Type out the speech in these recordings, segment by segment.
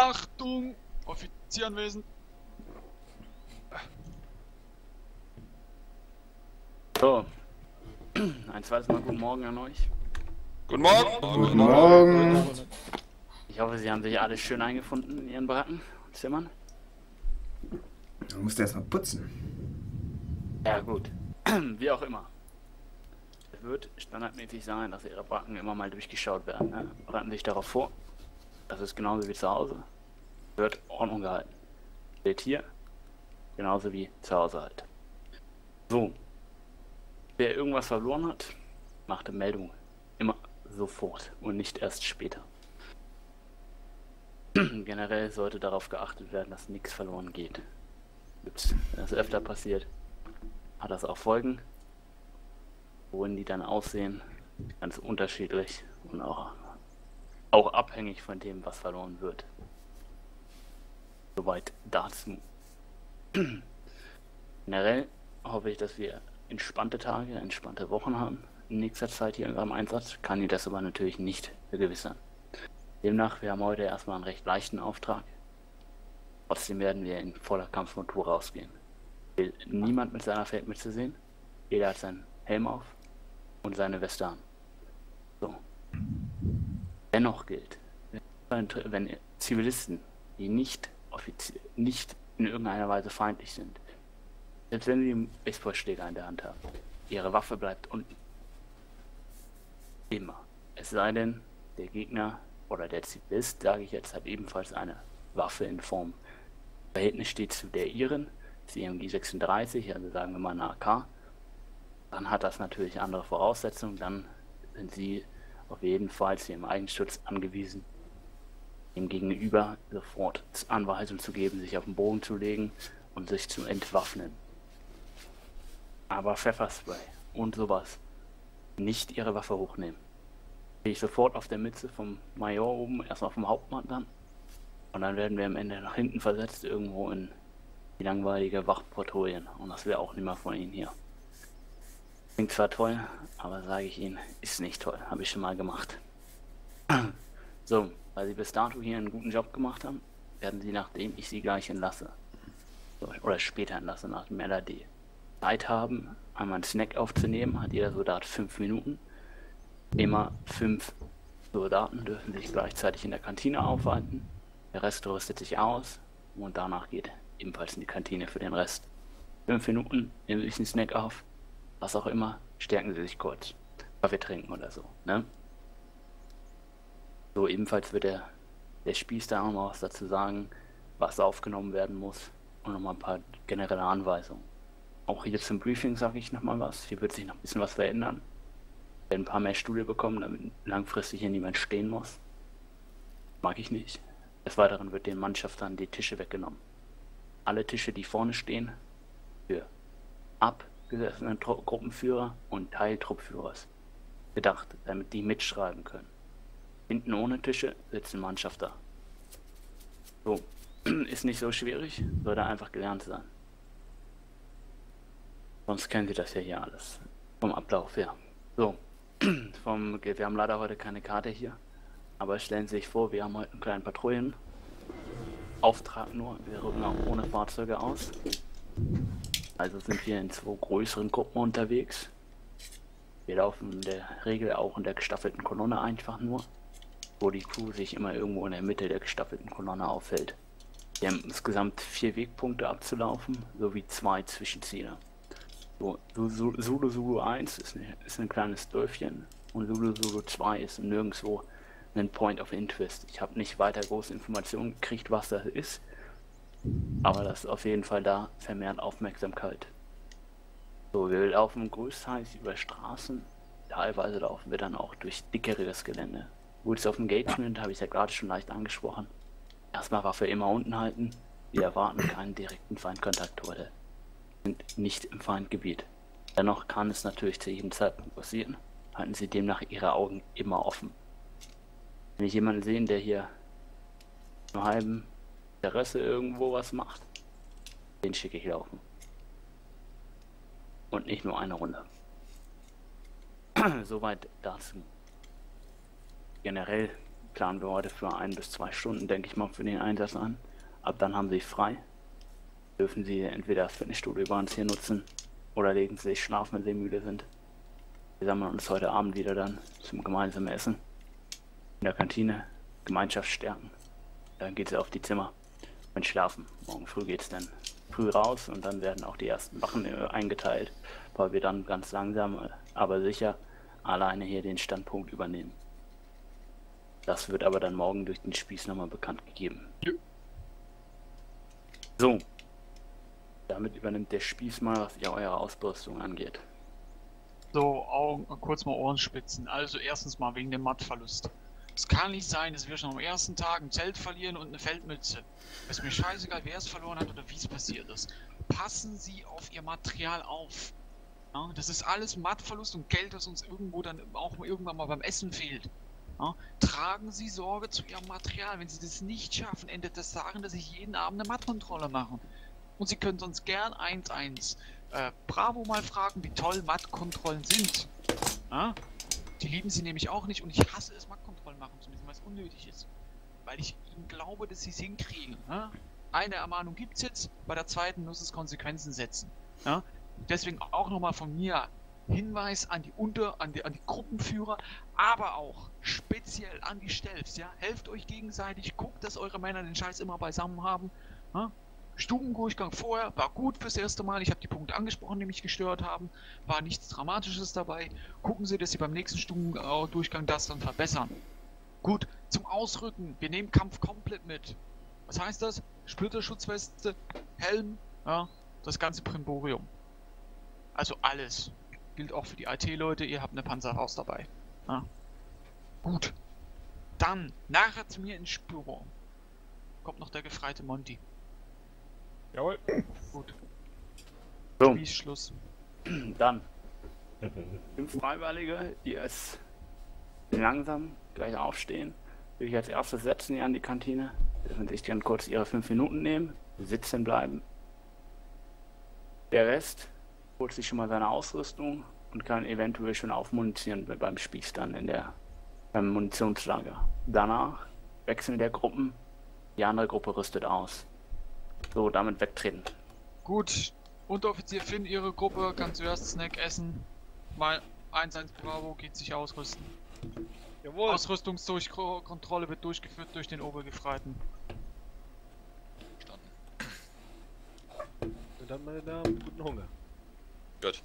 Achtung! Offizier anwesend. So, ein zweites Mal guten Morgen an euch. Guten Morgen! Guten Morgen. Ich hoffe, Sie haben sich alle schön eingefunden in Ihren Baracken und Zimmern. Du musst erst mal putzen. Ja gut, wie auch immer. Es wird standardmäßig sein, dass Ihre Baracken immer mal durchgeschaut werden. Ne? Bereiten Sie sich darauf vor. Das ist genauso wie zu Hause. Wird Ordnung gehalten. Steht hier, genauso wie zu Hause halt. So, wer irgendwas verloren hat, macht eine Meldung. Immer sofort und nicht erst später. Generell sollte darauf geachtet werden, dass nichts verloren geht. Wenn das öfter passiert, hat das auch Folgen. Wohin die dann aussehen, ganz unterschiedlich und auch abhängig von dem, was verloren wird. Soweit dazu. Generell hoffe ich, dass wir entspannte Tage, entspannte Wochen haben in nächster Zeit hier in unserem Einsatz. Kann Ihnen das aber natürlich nicht vergewissern. Demnach, wir haben heute erstmal einen recht leichten Auftrag. Trotzdem werden wir in voller Kampfmontur rausgehen. Will niemand mit seiner Feldmütze sehen. Jeder hat seinen Helm auf und seine Weste an. So. Dennoch gilt, wenn Zivilisten, die nicht in irgendeiner Weise feindlich sind, selbst wenn sie einen Baseballschläger in der Hand haben, ihre Waffe bleibt unten. Immer. Es sei denn, der Gegner oder der Zivilist, sage ich jetzt, hat ebenfalls eine Waffe in Form. Verhältnis steht zu der ihren, CMG 36, also sagen wir mal eine AK. Dann hat das natürlich andere Voraussetzungen, dann sind sie auf jeden Fall zu ihrem Eigenschutz angewiesen, dem Gegenüber sofort Anweisung zu geben, sich auf den Boden zu legen und sich zu entwaffnen. Aber Pfefferspray und sowas, nicht ihre Waffe hochnehmen. Gehe ich sofort auf der Mütze vom Major oben, erstmal vom Hauptmann dann. Und dann werden wir am Ende nach hinten versetzt, irgendwo in die langweilige Wachpatrouillen. Und das wäre auch nicht mehr von Ihnen hier. Klingt zwar toll, aber sage ich Ihnen, ist nicht toll. Habe ich schon mal gemacht. So, weil Sie bis dato hier einen guten Job gemacht haben, werden Sie, nachdem ich Sie gleich entlasse, oder später entlasse, nach dem LAD, Zeit haben, einmal einen Snack aufzunehmen. Hat jeder Soldat 5 Minuten. Immer 5 Soldaten dürfen sich gleichzeitig in der Kantine aufhalten. Der Rest rüstet sich aus und danach geht ebenfalls in die Kantine für den Rest. 5 Minuten, nehmen Sie sich einen Snack auf, was auch immer, stärken Sie sich kurz. Kaffee trinken oder so, ne? So, ebenfalls wird der Spieß da auch noch was dazu sagen, was aufgenommen werden muss und nochmal ein paar generelle Anweisungen. Auch hier zum Briefing sage ich nochmal was. Hier wird sich noch ein bisschen was verändern. Wir werden ein paar mehr Stühle bekommen, damit langfristig hier niemand stehen muss. Mag ich nicht. Des Weiteren wird den Mannschaftern die Tische weggenommen. Alle Tische, die vorne stehen, für abgesessene Gruppenführer und Teiltruppführers gedacht, damit die mitschreiben können. Hinten ohne Tische sitzen Mannschafter. So, ist nicht so schwierig, sollte einfach gelernt sein. Sonst kennen Sie das ja hier alles. Vom Ablauf her. So, wir haben leider heute keine Karte hier. Aber stellen Sie sich vor, wir haben heute einen kleinen Patrouillenauftrag nur. Wir rücken auch ohne Fahrzeuge aus. Also sind wir in 2 größeren Gruppen unterwegs. Wir laufen in der Regel auch in der gestaffelten Kolonne einfach nur, wo die Crew sich immer irgendwo in der Mitte der gestaffelten Kolonne aufhält. Wir haben insgesamt 4 Wegpunkte abzulaufen, sowie 2 Zwischenziele. So, Zulu 1 ist ein kleines Dörfchen und Zulu 2 ist nirgendwo ein Point of Interest. Ich habe nicht weiter große Informationen gekriegt, was das ist, aber das ist auf jeden Fall da vermehrt Aufmerksamkeit. So, wir laufen größtenteils über Straßen, teilweise laufen wir dann auch durch dickeres Gelände. Rules of Engagement habe ich ja gerade schon leicht angesprochen. Erstmal Waffe immer unten halten, wir erwarten keinen direkten Feindkontakt heute. Sind nicht im Feindgebiet. Dennoch kann es natürlich zu jedem Zeitpunkt passieren. Halten Sie demnach Ihre Augen immer offen. Wenn ich jemanden sehe, der hier nur halben Interesse irgendwo was macht, den schicke ich laufen. Und nicht nur eine Runde. Soweit dazu. Generell planen wir heute für 1 bis 2 Stunden, denke ich mal, für den Einsatz an. Ab dann haben sie frei. Dürfen sie entweder das Fitnessstudio bei uns hier nutzen oder legen sie sich schlafen, wenn sie müde sind. Wir sammeln uns heute Abend wieder dann zum gemeinsamen Essen in der Kantine, Gemeinschaft stärken. Dann geht es auf die Zimmer und schlafen. Morgen früh geht es dann früh raus und dann werden auch die ersten Wachen eingeteilt, weil wir dann ganz langsam, aber sicher alleine hier den Standpunkt übernehmen. Das wird aber dann morgen durch den Spieß nochmal bekannt gegeben. Ja. So, damit übernimmt der Spieß mal, was ja eure Ausrüstung angeht. So, Augen, kurz mal Ohrenspitzen. Also erstens mal wegen dem Mattverlust. Es kann nicht sein, dass wir schon am ersten Tag ein Zelt verlieren und eine Feldmütze. Ist mir scheißegal, wer es verloren hat oder wie es passiert ist. Passen Sie auf Ihr Material auf. Ja, das ist alles Mattverlust und Geld, das uns irgendwo dann auch irgendwann mal beim Essen fehlt. Ja, tragen Sie Sorge zu Ihrem Material. Wenn Sie das nicht schaffen, endet das darin, dass ich jeden Abend eine Mattkontrolle mache. Und Sie können sonst gern 1-1 Bravo mal fragen, wie toll Mattkontrollen sind. Ja? Die lieben sie nämlich auch nicht und ich hasse es, Mattkontrollen machen zu müssen, weil es unnötig ist. Weil ich ihnen glaube, dass sie es hinkriegen. Ja? Eine Ermahnung gibt es jetzt, bei der zweiten muss es Konsequenzen setzen. Ja? Deswegen auch nochmal von mir Hinweis an die an die Gruppenführer, aber auch speziell an die Stelfs. Ja? Helft euch gegenseitig, guckt, dass eure Männer den Scheiß immer beisammen haben. Ja? Stubendurchgang vorher war gut fürs erste Mal. Ich habe die Punkte angesprochen, die mich gestört haben. War nichts Dramatisches dabei. Gucken Sie, dass Sie beim nächsten Stubendurchgang das dann verbessern. Gut, zum Ausrücken. Wir nehmen Kampf komplett mit. Was heißt das? Splitterschutzweste, Helm, ja, das ganze Primborium. Also alles. Gilt auch für die IT-Leute. Ihr habt eine Panzerfaust dabei. Ja. Gut. Dann, nachher zu mir ins Büro. Kommt noch der gefreite Monty. Jawohl. Gut. So, Schluss. dann 5 Freiwillige, die jetzt langsam gleich aufstehen. Will ich als erstes setzen hier an die Kantine. Dürfen sich dann kurz ihre 5 Minuten nehmen, sitzen bleiben. Der Rest holt sich schon mal seine Ausrüstung und kann eventuell schon aufmunizieren beim Spieß dann beim Munitionslager. Danach wechseln der Gruppen, die andere Gruppe rüstet aus. So, damit wegtreten. Gut, Unteroffizier Finn, Ihre Gruppe kann zuerst Snack essen. Mal 1-1 Bravo geht sich ausrüsten. Jawohl. Ausrüstungskontrolle wird durchgeführt durch den Obergefreiten. Und dann, meine Damen, guten Hunger. Gut.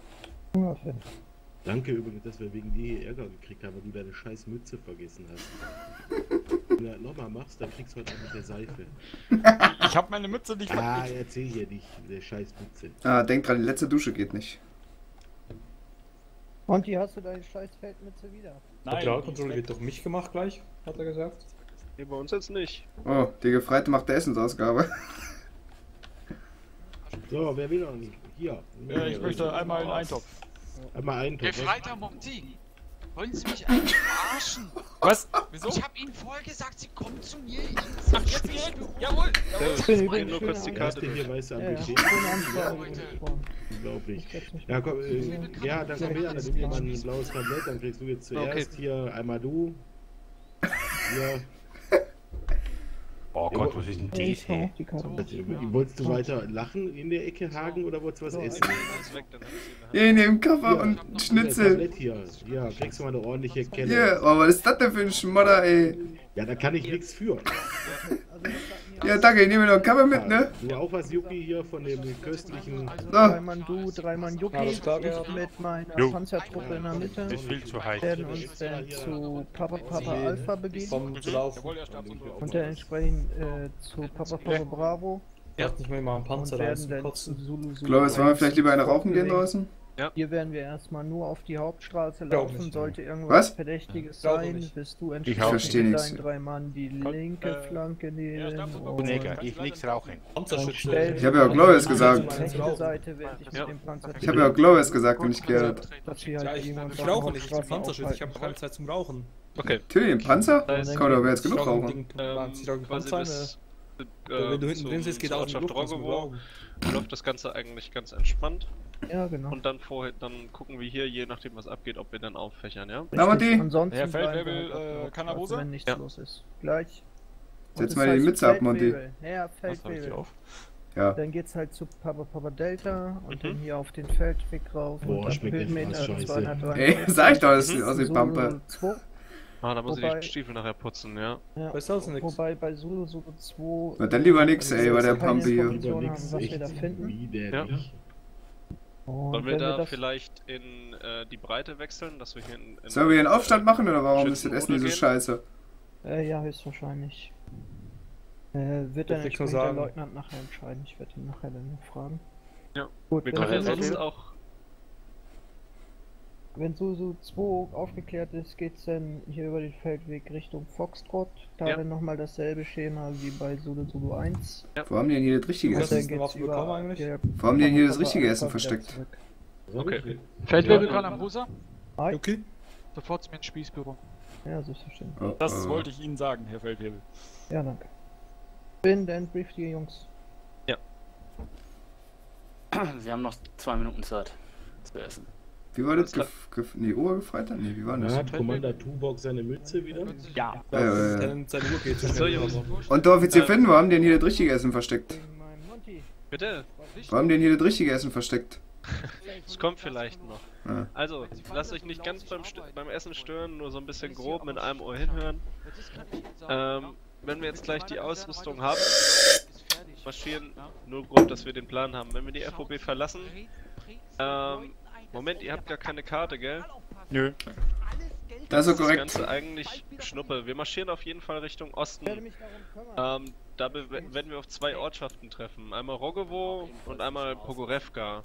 Danke übrigens, dass wir wegen dir Ärger gekriegt haben, weil du deine scheiß Mütze vergessen hast. Wenn du das nochmal machst, dann kriegst du halt auch mit der Seife. Ich hab meine Mütze nicht vergessen. Erzähl hier nicht, der scheiß Mütze. Denk dran, die letzte Dusche geht nicht. Monty, hast du deine scheiß Feldmütze wieder? Nein, Materialkontrolle wird durch mich gemacht gleich, hat er gesagt. Nee, bei uns jetzt nicht. Oh, die Gefreite macht der Essensausgabe. So, wer will noch nicht? Hier. Ich möchte einmal einen Eintopf. Einmal einen Topf. Gefreiter Monty, wollen Sie mich eigentlich verarschen? Was? Wieso? Ich habe Ihnen vorher gesagt, Sie kommen zu mir. Ach, jetzt direkt? Jawohl! Ich bin Ich übrigens nur kurz die Karte Karte hier, durch. weißt du, am Ja, ja, Budget. schöne Ansprache Leute. gesprochen. Unglaublich. Ich setz mich Ja, mal. komm, ja, dann komm her, dann nimm dir mal ein blaues Tablett, dann kriegst du jetzt zuerst hier einmal du. Hier. Oh Gott, was ist denn Ich dies? mach Hey? auch die Karte. Wolltest du weiter lachen in der Ecke, Hagen, oder wolltest du was essen? Alles weg, dann hab ich sie in der Hand. Hier, nehmen Koffer Ja, und Das Schnitzel. Tablett hier. Ja, kriegst du mal eine ordentliche Kelle. Hier, oh, was ist das denn für ein Schmodder, ey? Ja, da kann ich nichts für. Also, das sagt mir Ja, danke, ich nehme mir noch einen Kaffee mit, ne? Du auch was, Yuppie, hier von dem köstlichen... also So. 3 Mann du, 3 Mann Yuppie. Alles klar, Ich mit meiner Jo. Panzertruppe in der Mitte. Ist viel zu heiß. Werden uns dann zu Papa Alpha begeben. Kommen zu laufen. Jawohl, er starb unsere Und dann entsprechend zu Papa Bravo. Ja. Nicht mal einen Und Panzer, da werden ist zum dann zu Kotzen. Zulu Clovis, wollen wir vielleicht lieber eine rauchen gehen bewegen. draußen? Hier werden wir erstmal nur auf die Hauptstraße Glaub laufen. nicht. Sollte irgendwas Was? Verdächtiges Glaube sein, nicht. bist du verstehe entsprechend mit nichts. deinen 3 Mann die linke Flanke nehmen. Neger, ich nichts rauchen. Panzerschütze. Ich habe ja auch Clovis gesagt. Die rechte Seite werde ich mit dem Panzer. Ich habe ja auch Clovis gesagt und nicht gehört. Dass sie halt Ja, irgendwann ich auf der rauche nicht, ich bin Hauptstraße Panzerschütze, ich habe aufhalten. keine Zeit zum Rauchen. Okay. Natürlich, ein Panzer? Dann Kann doch jetzt genug Ich rauche ein rauchen. Ding, Sie rauchen quasi Panzer, bis, wenn du hinten drin sitzt, geht auch Ortschaft Luft aus dem Rogowo Rauchen. läuft das Ganze eigentlich ganz entspannt. Ja, genau. Und dann vorher, dann gucken wir hier, je nachdem was abgeht, ob wir dann auffächern, ja? Na, Matti. Ansonsten Herr bleiben wir Feldwebel, halt auf der Hauptstraße, Kannabose? wenn nichts Ja. los ist. Gleich. Setz Und mal das die heißt Mütze ab, Monty. Feldwebel. Herr Was hab ich Feldwebel. hier auf? Ja. Dann geht's halt zu Papa Delta und Mhm. dann hier auf den Feldweg rauf Boah, und ab schmeckt der Höhenmeter Fraß scheiße. 203. Ey, sag ich doch, das ist Mhm. aus dem Pampe. 2. Ah, da muss ich Wobei- die Stiefel nachher putzen, ja. Ja. Besser als nix. Wobei bei Zulu 2. Na, dann lieber nix, ey, bei der keine Pampe hier. Informationen Lieber haben, nix, was wir da echt finden. widerlich. Und Sollen wir wenn da das- vielleicht in die Breite wechseln, dass wir hier in Sollen wir hier einen Aufstand machen oder warum ist das Schützen Essen hier so oder scheiße? Ja, höchstwahrscheinlich. Wird dann Darf ich nur entsprechend der sagen? Leutnant nachher entscheiden. Ich werde ihn nachher dann noch fragen. Ja. Gut, Wir wenn, können ja Feldwebel? sonst auch. wenn Susu 2 aufgeklärt ist, geht's dann hier über den Feldweg Richtung Foxtrot. Da Ja. dann nochmal dasselbe Schema wie bei Zulu 1. Wo haben die denn hier das richtige Was Und dann Essen? ist eine Waffe bekommen eigentlich? Wo haben die denn hier das richtige Essen versteckt? Okay. Feldwebel Ja, Kanabusa? Okay. Sofort zu mir ins Spießbüro. Ja, selbstverständlich. Oh, Das oh. wollte ich Ihnen sagen, Herr Feldwebel. Ja, danke. Dann brief die Jungs. Sie haben noch 2 Minuten Zeit zu essen. Wie war das? Alles Nee, Obergefreiter? Nee, wie war das? Hat Commander Tuvok seine Mütze wieder? Ja. Seine Uhr geht So, Jungs. Und der Offizier Finn, wo haben die denn hier das richtige Essen versteckt? Wegen meinem Monty. Bitte, Wo haben die denn hier das richtige Essen versteckt? es kommt vielleicht noch. Ah. Also, lasst euch nicht ganz beim Essen stören, nur so ein bisschen grob mit einem Ohr hinhören. Wenn wir jetzt gleich die Ausrüstung haben, marschieren, nur grob, dass wir den Plan haben. Wenn wir die FOB verlassen, Moment, ihr habt gar keine Karte, gell? Nö. Das ist so Das korrekt. Ganze eigentlich Schnuppe. Wir marschieren auf jeden Fall Richtung Ich werde Osten. mich darum kümmern. Da werden wir auf 2 Ortschaften treffen. Einmal Rogovo und einmal Pogorevka.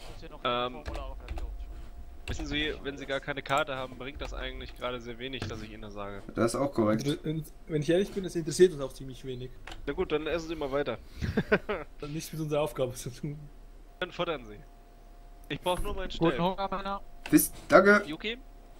Wissen Sie, wenn Sie gar keine Karte haben, bringt das eigentlich gerade sehr wenig, dass ich Ihnen das sage. Das ist auch korrekt. Wenn ich ehrlich bin, das interessiert uns auch ziemlich wenig. Na gut, dann essen Sie mal weiter. Dann nichts mit unserer Aufgabe zu tun. Dann futtern Sie. Ich brauche nur meinen Guten Stell. Hunger, Männer. Bis, danke. Yuki?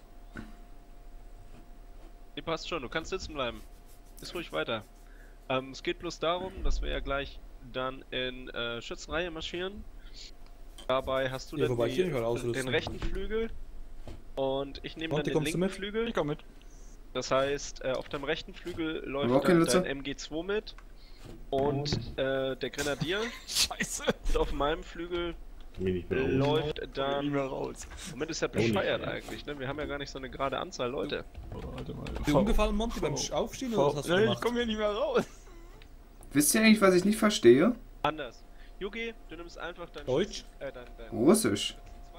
Nee, passt schon, du kannst sitzen bleiben. Ist ruhig weiter. Es geht bloß darum, dass wir ja gleich dann in Schützenreihe marschieren. Dabei hast du Ja, dann wobei ich hier nicht mal den ausrüsten. rechten Flügel und ich nehme dann Monty, den kommst du linken mit? Flügel. Ich komm mit. Das heißt, auf deinem rechten Flügel Aber auch läuft keine dann Lutze? dein MG2 mit und der Grenadier. Scheiße. Und auf meinem Flügel Mir nicht mehr aus. läuft Nicht dann... mehr raus. Moment, ist ja Auch nicht. bescheuert eigentlich, ne? Wir haben ja gar nicht so eine gerade Anzahl Leute. Oh, warte mal. Dir umgefallen, Monty, beim Aufstehen oder was hast du Nee, ich gemacht? komm hier nicht mehr raus. Wisst ihr eigentlich, was ich nicht verstehe? Anders. Yuki, du nimmst einfach dein Deutsch? dein Russisch.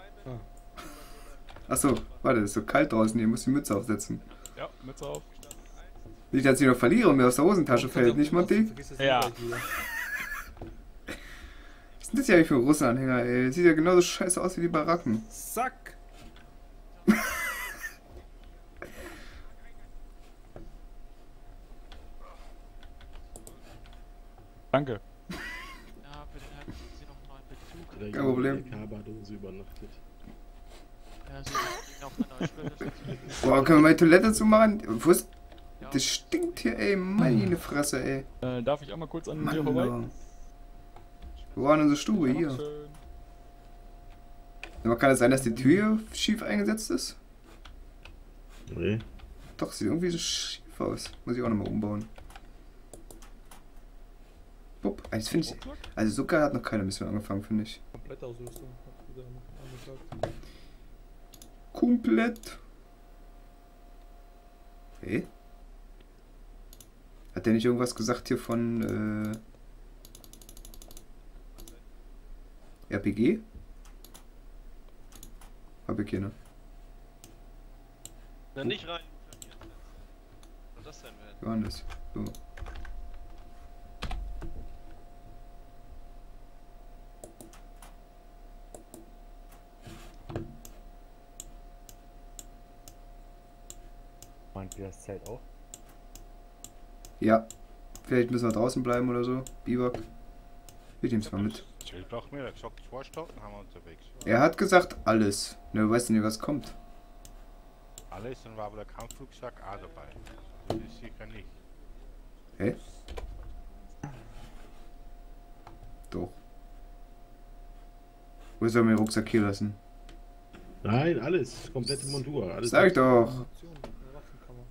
Achso, warte, ist so kalt draußen, hier muss die Mütze aufsetzen. Ja, Mütze auf. Nicht, dass ich noch verliere und mir aus der Hosentasche fällt, nicht, Monty? Vergiss das Ja. nicht gleich wieder. Was sind das hier eigentlich für Russenanhänger, ey? Sieht ja genauso scheiße aus wie die Baracken. Zack! Danke. Ja, für den halben Sie noch einen neuen Bezug. Der Kein Junge Problem. in der Kabadose übernachtet. Ja, Sie haben noch eine neue Spüle. Boah, können wir mal die Toilette zumachen? Wo ist... Ja. Das stinkt hier, ey. Meine Fresse, ey. Darf ich einmal kurz an dir Mann, vorbei? oh. Wo war denn unsere Stube? Hier. Schön. Aber kann es sein, dass die Tür hier schief eingesetzt ist? Nee. Doch, sieht irgendwie so schief aus. Muss ich auch nochmal umbauen. Bupp. Das finde ich... Also so geil hat noch keine Mission angefangen, finde ich. Komplette Ausrüstung. Hat wieder angesagt. Komplett. Okay. Hat der nicht irgendwas gesagt hier von RPG? Hab ich hier, ne? Na, nicht rein. Was das denn werden? Wie war denn das? So. Meint ihr das Zelt auch? Ja. Vielleicht müssen wir draußen bleiben oder so. Biwak. Ich nehm's mal mit. Zelt braucht mehr, er hat gesagt 2 Stunden haben wir unterwegs. Er hat gesagt alles. Ne, weißt du nicht, was kommt. Alles, dann war aber der Kampfrucksack auch dabei. Das ist sicher nicht. Hä? Doch. Wo soll mein Rucksack hier lassen? Nein, alles. Komplette Montur. Alles Sag ich doch. Munition, eine Waffenkammer.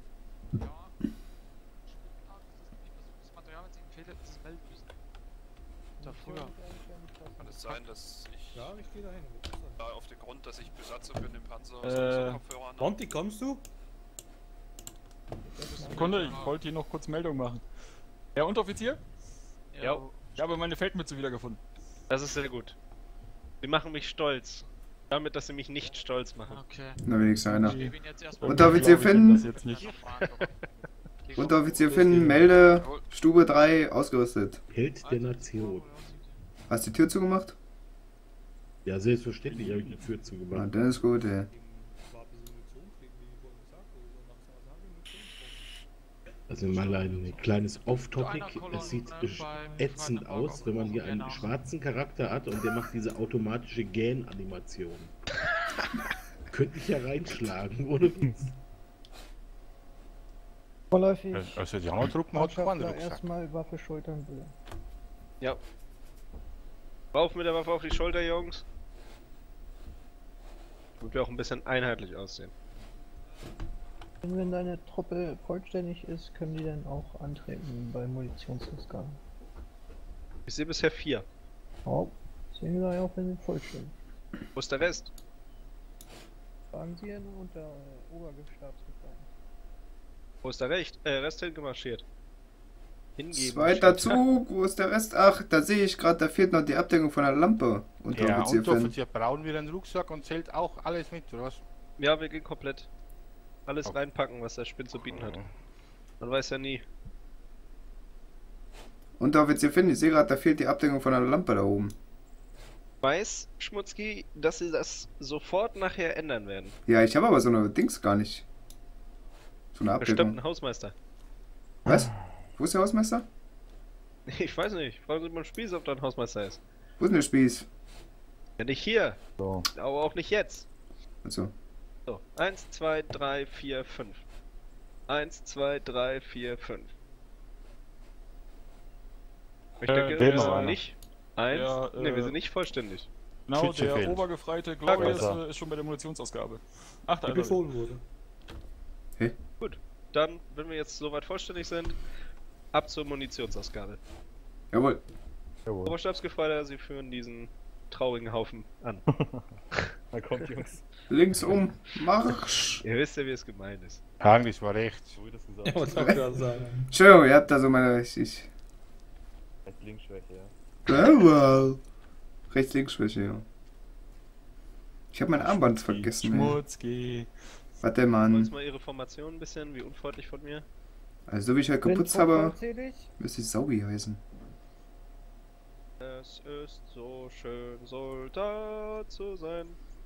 Das Material, wenn es Ihnen fehlt, ist es melden müssen. Da früher. Kann es sein, dass ich Ja, ich gehe dahin. da auf den Grund, dass ich Besatzung bin im Panzer, so Kopfhörer habe? Monty, kommst du? Sekunde, ich wollte hier noch kurz Meldung machen. Herr Unteroffizier? Ja. Ich habe meine Feldmütze wiedergefunden. Das ist sehr gut. Sie machen mich stolz. Damit, dass sie mich nicht stolz machen. Okay. Na, wenigstens einer. Ich gebe Ihnen jetzt erstmal Unteroffizier Ich glaube, ich Finn. bin das jetzt nicht. Unteroffizier Finn, melde. Stube 3, ausgerüstet. Held der Nation. Hast du die Tür zugemacht? Ja, selbstverständlich habe ich die Tür Ah, zugemacht. dann ist gut, ey. War ein bisschen Munition kriegen, wie vorhin gesagt. Also mal ein kleines Off-Topic. Es sieht ätzend aus, wenn man hier einen schwarzen Charakter hat und der macht diese automatische Gähn-Animation. Könnte ich ja reinschlagen, ohne Witz. Vorläufig. Also die anderen Truppen hat keinen Mannschaftler Rucksack. erstmal Waffe schultern will. Ja. Rauf mit der Waffe auf die Schulter, Jungs. Damit wir auch ein bisschen einheitlich aussehen. Wenn deine Truppe vollständig ist, können die dann auch antreten bei Munitionsausgaben. Ich sehe bisher 4. Oh, sehen wir ja auch, wenn sie vollständig. Wo ist der Rest? Fragen Sie ja nur unter Oberstabsbefehl. Wo ist der Rest hingemarschiert? Hingeben. Zweiter steht. Zug, wo ist der Rest? Ach, da sehe ich gerade, da fehlt noch die Abdeckung von der Lampe. Ja, Unteroffizier Finn. Unteroffizier brauchen wir einen Rucksack und zählt auch alles mit, oder was? Ja, wir gehen komplett. Alles Okay. reinpacken, was der Spinn zu bieten hat. Man weiß ja nie. Unteroffizier Finn, ich sehe gerade, da fehlt die Abdeckung von der Lampe da oben. Weiß, Schmutzki, dass sie das sofort nachher ändern werden. Ja, ich habe aber so eine Dings gar nicht. So eine Bestimmt Abdeckung. ein Hausmeister. Was? Wo ist der Hausmeister? Ich weiß nicht. Fragen Sie mal Spieß, ob da ein Hausmeister ist. Wo ist denn der Spieß? Ja, nicht hier. So. Aber auch nicht jetzt. Also, So, 1, 2, 3, 4, 5. 1, 2, 3, 4, 5. Ich denke, fehlt wir noch sind einer. nicht. 1. Ja, Ne, wir sind nicht vollständig. Genau, Schütze der fehlt. Obergefreite Glorious Besser. ist schon bei der Munitionsausgabe. Ach, da Wie ist er. befohlen wurde. Dann, wenn wir jetzt soweit vollständig sind, ab zur Munitionsausgabe. jawohl. Jawohl. Oberstabsgefreiter, Sie führen diesen traurigen Haufen an. Na kommt, Jungs. Links um, Marsch. Ihr wisst ja, wie es gemeint ist. Eigentlich war rechts. So wie das gesagt. Ja, was soll ich gerade sagen? Entschuldigung, ihr habt da so meine richtig. Linksschwäche, ja. Wow. Rechts-Links-Schwäche, ja. Ich habe mein Armband vergessen, ey. Schmutzki. Warte, Wollen Mann. Sie mal Ihre Formation ein bisschen, wie unfreundlich von mir? Also, so wie ich halt Bin geputzt habe, vollzählig. müsste ich Saugi heißen. Es ist so schön, Soldat zu sein.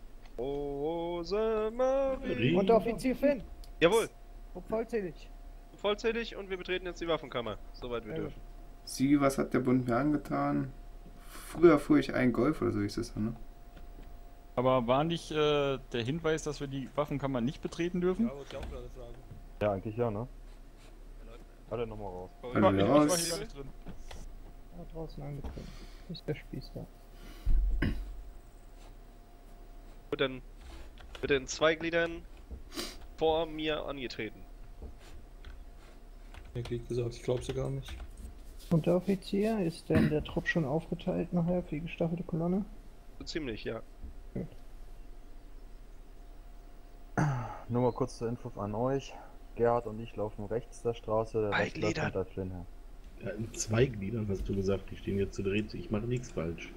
Rosemarie. Unteroffizier Finn. Jawohl, Vollzählig. vollzählig und wir betreten jetzt die Waffenkammer, soweit wir Ja. dürfen. Sie, was hat der Bund mir angetan? Früher fuhr ich einen Golf oder so ist das, ne? Aber war nicht der Hinweis, dass wir die Waffenkammer nicht betreten dürfen? Ja, wollte ich auch gerade fragen. Ja, eigentlich ja, ne? Hat er nochmal raus. Hallo, Ich war hier raus. gar nicht drin. Da draußen angekommen. Ist der Spieß da. Gut, dann bitte in 2 Gliedern vor mir angetreten. Ja, krieg gesagt, ich glaub's ja gar nicht. Unteroffizier, ist denn der Trupp schon aufgeteilt nachher für die gestaffelte Kolonne? So ziemlich, ja. Nur mal kurz zur Info an euch. Gerhard und ich laufen rechts der Straße, der Rest läuft Gliedern. hinter Flynn her. Ja, in 2 Gliedern hast du gesagt, die stehen jetzt zu dritt. Ich mache nichts falsch.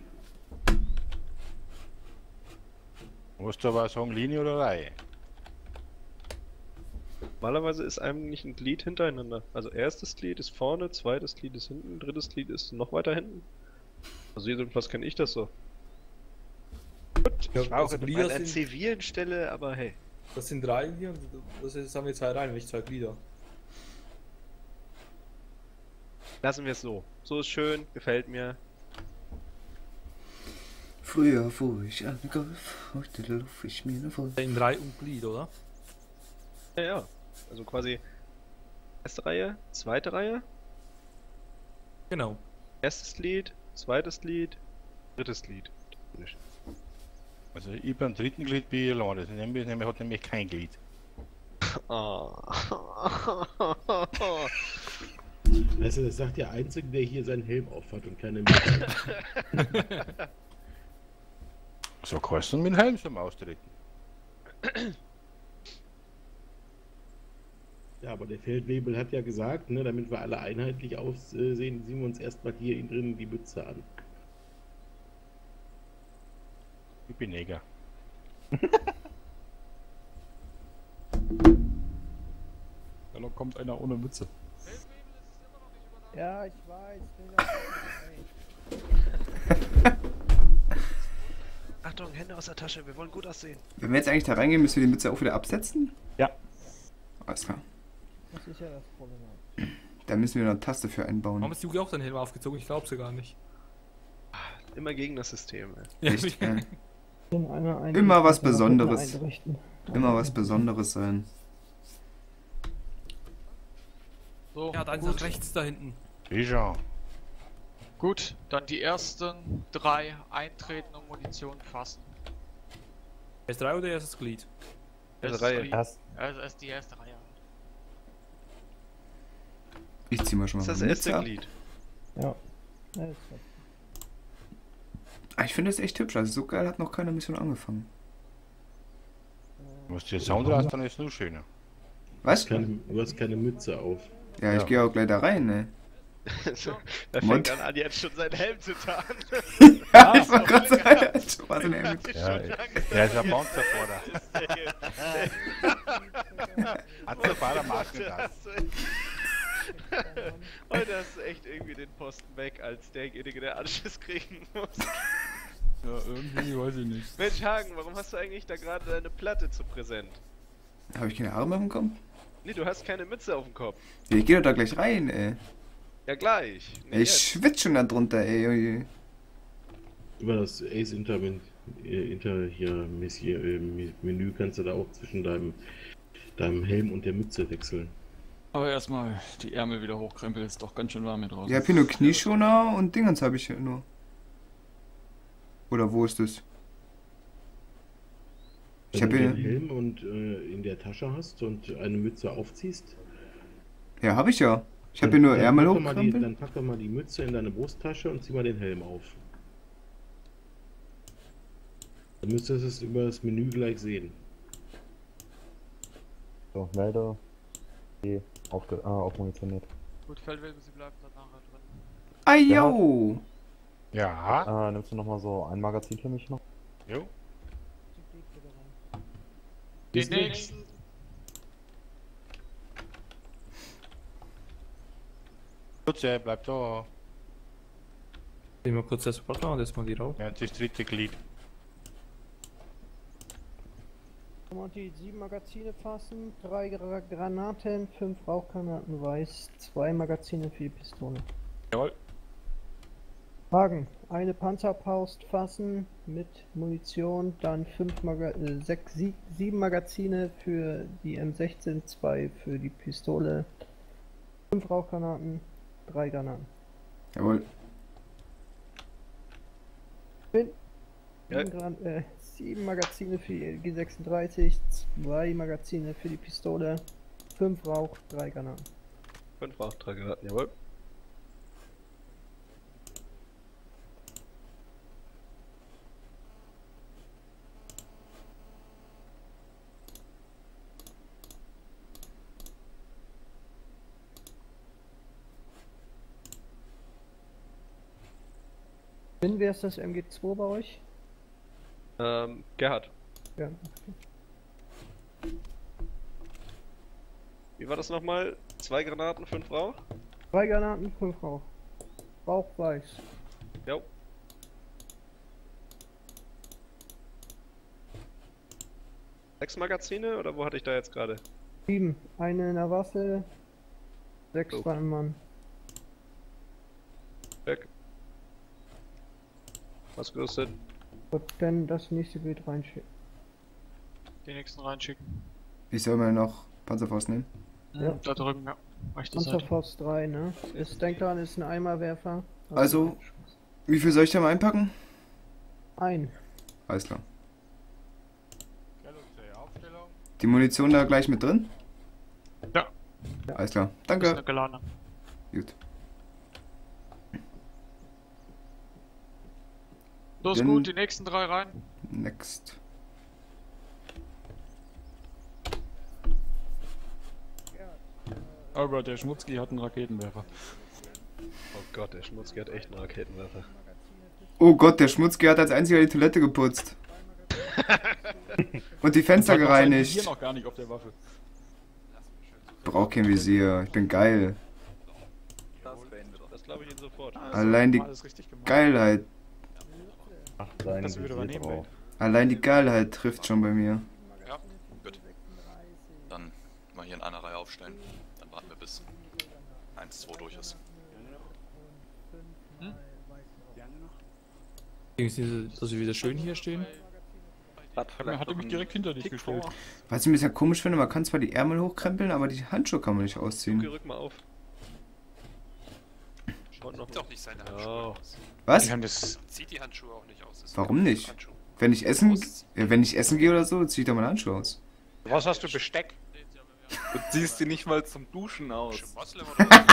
Musst du aber sagen, Linie oder Reihe? Normalerweise ist eigentlich ein Glied hintereinander. Also erstes Glied ist vorne, zweites Glied ist hinten, drittes Glied ist noch weiter hinten. Also jedenfalls kenne ich das so. Gut, Ja, ich war auch also an Glieder einer sind- zivilen Stelle, aber hey. Das sind 3 hier und das haben wir 2 Reihen, nicht 2 Glieder. Lassen wir es so. So ist schön, gefällt mir. Früher fuhr ich einen Golf, heute laufe ich mir eine voll. In 3 und Glied, oder? Ja, ja. Also quasi erste Reihe, zweite Reihe, Genau. erstes Glied, zweites Glied, drittes Glied. Also ich beim dritten Glied bin ich allein, das hat nämlich kein Glied. Also das sagt der Einzige, der hier seinen Helm aufhat und keine Mütze. So kannst du mit dem Helm zum Austreten. Ja, aber der Feldwebel hat ja gesagt, ne, damit wir alle einheitlich aussehen, ziehen wir uns erstmal hier innen drin die Mütze an. Ich bin Neger. Da kommt einer ohne Mütze. Ja, ich weiß. Achtung, Hände aus der Tasche, wir wollen gut aussehen. Wenn wir jetzt eigentlich da reingehen, müssen wir die Mütze auch wieder absetzen? Ja. Alles klar. Das ist ja das Problem. Da müssen wir noch eine Taste für einbauen. Warum ist Yugi auch dein Helm aufgezogen? Ich glaub's ja gar nicht. Immer gegen das System, ey. Echt, ja. Immer Immer was Besonderes. Immer was Besonderes sein. So, Ja, dann gut. rechts da hinten. Sicher. Gut, dann die ersten 3 eintreten und Munition fassen. Erst 3 oder erstes Glied? Erste Das Reihe. ist die- Erst, Also erst die erste Reihe. Ich zieh mal schon mal Das ist meine das Mütze erste ab. Glied. Ja. Ich finde das echt hübsch. Also so geil hat noch keine Mission angefangen. Du musst den Sound raus, dann ist es nur schöner. Was? Du hast keine Mütze auf. Ja, ich gehe auch gleich da rein, ne? Er Mod. fängt an, jetzt schon seinen Helm zu tarnen. Ja, ich war gerade so was in der Ja, der ist ein Bouncer vor da. Hat der Fahrer Marken das? Heute hast du echt irgendwie den Posten weg, als derjenige, der Anschiss kriegen muss. Ja, irgendwie weiß ich nicht. Mensch Hagen, warum hast du eigentlich da gerade deine Platte zu präsent? Habe ich keine Arme auf dem Kopf? Nee, du hast keine Mütze auf dem Kopf. Ja, ich gehe doch da gleich rein, ey. Ja, gleich. Nee, Ich jetzt. schwitze schon da drunter, ey. Über das Ace Menü kannst du da auch zwischen deinem Helm und der Mütze wechseln. Aber erstmal die Ärmel wieder hochkrempeln, ist doch ganz schön warm hier draußen. Ich hab hier nur Knieschoner und Dingens habe ich hier nur. Oder wo ist das? Ich Wenn habe du den hier. Helm und in der Tasche hast und eine Mütze aufziehst, Ja, habe ich ja. Ich habe hier nur Ärmel hochkrempeln. dann pack doch mal die Mütze in deine Brusttasche und zieh mal den Helm auf. Dann müsstest du es über das Menü gleich sehen. so, melde. Aufmunitioniert. Gut, Feldwebel, sie bleibt dann nachher drin. Ah, yo! Ja. Nimmst du nochmal so ein Magazin für mich noch? Jo. Den nächsten. Mütze, bleib da. Ich mal kurz das Support machen, das mal die rauf. Ja, das dritte Glied. Die 7 Magazine fassen, 3 Granaten, 5 Rauchgranaten weiß, 2 Magazine für die Pistole. Jawohl. Hagen, eine Panzerfaust fassen mit Munition, dann 7 Magazine für die M16, 2 für die Pistole, 5 Rauchgranaten, 3 Granaten. Jawohl. Bin. Ja. 7 Magazine für die G36, 2 Magazine für die Pistole, 5 Rauch, 3 Granaten. 5 Rauch, 3 Granaten, jawohl. Bin, wer ist das MG2 bei euch? Gerhard. Ja. Wie war das nochmal? 2 Granaten, 5 Rauch? 3 Granaten, 5 Rauch. Rauch weiß. Jo. Sechs Magazine oder wo hatte ich da jetzt gerade? 7. Eine in der Waffe, 6 Oh. beim Mann. Weg. Was gerüstet? Und dann das nächste Bild reinschicken. Den nächsten reinschicken. Ich soll mal noch Panzerfaust nehmen. Ja. Da drüben, ja. Rechte Seite. Panzerfaust 3, ne? Ist, denkt daran, ist ein Eimerwerfer. Also, wie viel soll ich da mal einpacken? Ein. Alles klar. Die Munition da gleich mit drin? Ja. Alles klar. Ist Danke. eine geladene. Gut. Los, Dann- gut, die nächsten 3 rein. Next. Oh Gott, der Schmutzki hat einen Raketenwerfer. Oh Gott, der Schmutzki hat echt einen Raketenwerfer. Oh Gott, der Schmutzki hat als einziger die Toilette geputzt. Und die Fenster Hier gereinigt. noch gar nicht auf der Waffe. Brauch kein Visier. Ich bin geil. Das glaube ich Ihnen sofort. Allein die Alles richtig gemacht. Geilheit. Ach, sein Das würde Visier übernehmen, drauf. Allein die Geilheit trifft schon bei mir. Ja, gut. Dann mal hier in einer Reihe aufstellen. Dann warten wir bis 1, 2 durch ist. Denken Sie, dass Sie wieder schön hier stehen? Er hatte mich direkt hinter dich gestellt. Was ich ein bisschen komisch finde, man kann zwar die Ärmel hochkrempeln, aber die Handschuhe kann man nicht Okay, ausziehen. rück mal auf. Schaut noch. Doch nicht seine Handschuhe Oh. aus. Was? Zieht die Handschuhe auch nicht aus. Das ist Warum ein nicht? Handschuh. Wenn ich essen gehe oder so, ziehe ich doch meine Handschuhe aus. Was hast du, Besteck? Du ziehst die nicht mal zum Duschen aus. Moslem oder was?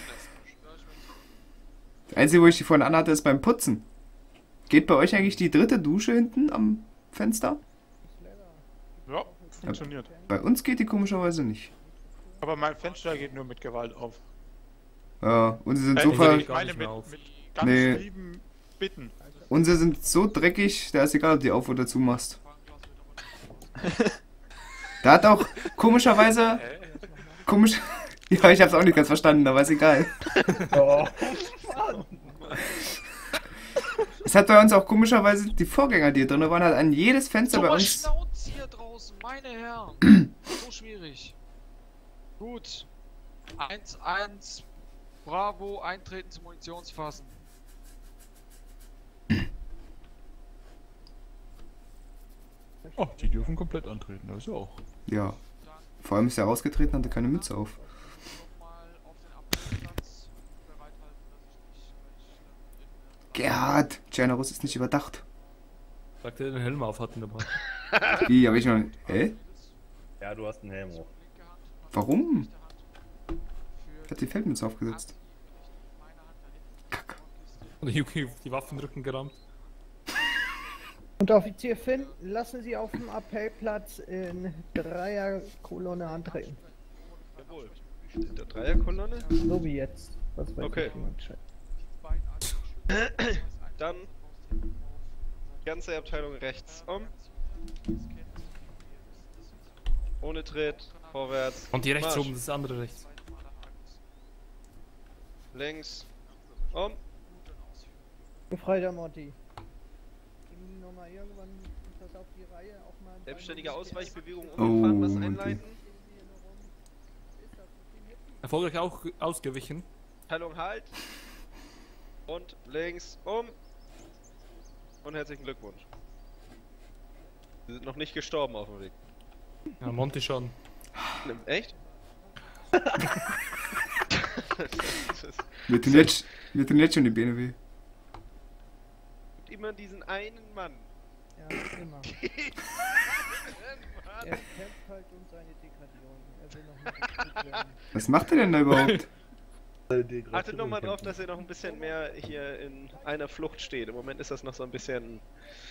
Das Einzige, wo ich die vorhin anhatte, ist beim Putzen. Geht bei euch eigentlich die dritte Dusche hinten am Fenster? Ja, funktioniert. Bei uns geht die komischerweise nicht. Aber mein Fenster geht nur mit Gewalt auf. Ja, unsere sind so unsere ver... geht Ich meine mit ganz Nee. lieben Bitten. Unsere sind so dreckig, da ist egal, ob die auf oder zu machst. Da hat auch komischerweise... Komisch... Ja, ich hab's auch nicht ganz verstanden, aber ist egal. Oh, Es hat bei uns auch komischerweise die Vorgänger, die hier drin waren, halt an jedes Fenster bei Dummer uns... Schnauz hier draußen, meine Herren. So schwierig. Gut. 1-1. Bravo, eintreten zum Munitionsfassen. Oh, die dürfen komplett antreten, das ist ja auch. Ja. Vor allem ist er rausgetreten und hatte keine Mütze auf. Nochmal auf den Abstellplatz bereithalten, dass ich nicht Gerhard, Generus ist nicht überdacht. Sagt er, den Helm auf hatten dabei. Wie, hab ich noch... ja, du hast einen Helm hoch. Warum? Ich hab die Feldmütze aufgesetzt. Kacke. Und Yuki auf die Waffenrücken gerammt. Unteroffizier Finn, lassen Sie auf dem Appellplatz in Dreierkolonne antreten. Jawohl. In der Dreierkolonne? So wie jetzt. Was weiß Okay. ich, wie man schreibt. Dann ganze Abteilung rechts um. Ohne Tritt, vorwärts. Und die rechts Marsch. oben, das andere rechts. Links, um. Befreiter Monty. Nochmal irgendwann das auf die Reihe auch mal. Selbstständige Ausweichbewegung umfahren, was Monty. einleiten. Erfolgreich auch ausgewichen. Abteilung halt. Und links um. Und herzlichen Glückwunsch. Sie sind noch nicht gestorben auf dem Weg. Ja, Monty schon. Echt? Mir tun jetzt schon die Beine weh. Und immer diesen einen Mann. Ja, immer. Er kämpft halt um seine Degradierung. Er will noch nicht gekriegt werden. Was macht er denn da überhaupt? Achtet noch mal drauf, dass ihr noch ein bisschen mehr hier in einer Flucht steht. Im Moment ist das noch so ein bisschen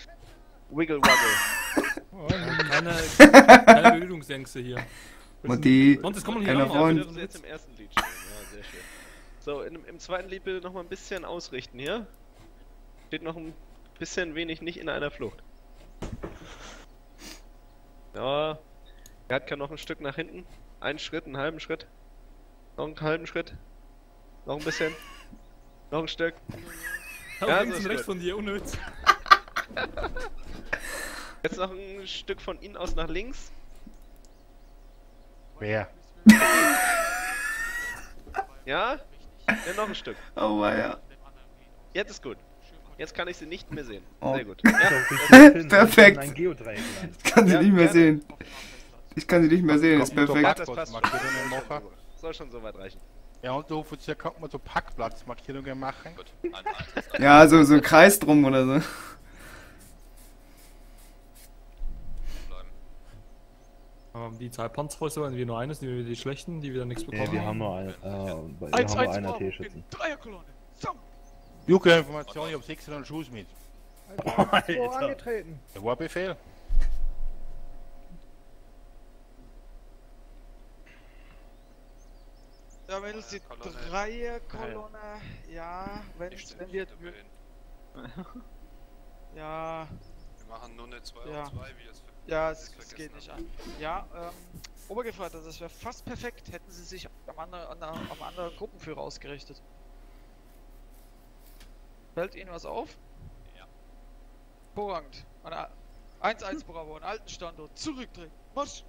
Wiggle-Waggle. Keine Berührungsängste hier. Monty, Monty, komm mal hier einer ran. Freund. Dürfen Sie jetzt im ersten Lied stehen. Ja, sehr schön. So, im zweiten Lied bitte noch mal ein bisschen ausrichten hier. Steht noch ein bisschen wenig nicht in einer Flucht. Ja, er kann noch ein Stück nach hinten. Einen Schritt, einen halben Schritt. Noch einen halben Schritt. Noch ein bisschen. Noch ein Stück. Ja, so links ist und rechts gut. von dir, unnütz. Jetzt noch ein Stück von Ihnen aus nach links. Wer? Ja? Ja, noch ein Stück. Oh ja. Jetzt ist gut. Jetzt kann ich sie nicht mehr sehen. Oh. Sehr gut. Perfekt. Ein Geodreieck. Ich kann sie Ja, nicht mehr gerne. sehen. Ich kann sie nicht mehr sehen, ist Kommt mit so perfekt. Das passt Parkplatzmarkierungen schon. machen. Soll schon soweit reichen. Ja, und du willst ja kommt mit so Parkplatzmarkierungen machen. Gut, ein Ja, so ein Kreis drum oder so. bleiben. Die 2 Panzerfäuste waren wir nur eines, die schlechten, die wieder nichts bekommen. Nee, wir haben nur eine, wir haben nur einen AT-Schützen. Juke Information, ich hab 600 Schuss mit. Alter. Angetreten. Der war Befehl. Ja, Mädels, die Dreierkolonne, ja, wenn wir... Ja... Wir machen nur eine 2 ja. auf 2, wie es... Ja, es geht nicht an. Ja, Obergefreiter, das wäre fast perfekt, hätten sie sich am anderen Gruppenführer ausgerichtet. Fällt Ihnen was auf? Ja. Hervorragend. 1-1 Bravo, einen alten Standort. Zurückdrehen. Marsch!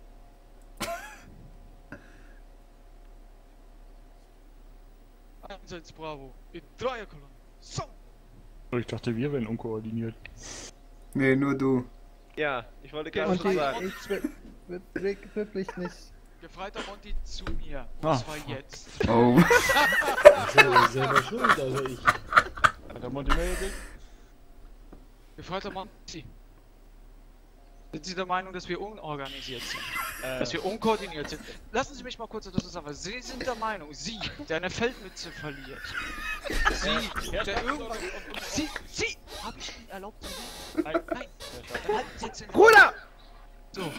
Bravo, in Dreierkolonne. So! Ich dachte, wir wären unkoordiniert. Nee, nur du. Ja, ich wollte gerade schon sagen. Ich wirklich nicht. Gefreiter Monty zu mir. Das war jetzt. Oh. Selber schuld, also ich. Der Monty meldet sich. Gefreiter Monty. Sind Sie der Meinung, dass wir unorganisiert sind? Dass wir unkoordiniert sind? Lassen Sie mich mal kurz dazu sagen. Sie sind der Meinung, Sie, der eine Feldmütze verliert. Sie, der irgendwann... Sie! Hab ich Ihnen erlaubt zu reden? Nein! Dann halten Sie jetzt den... Bruder! So.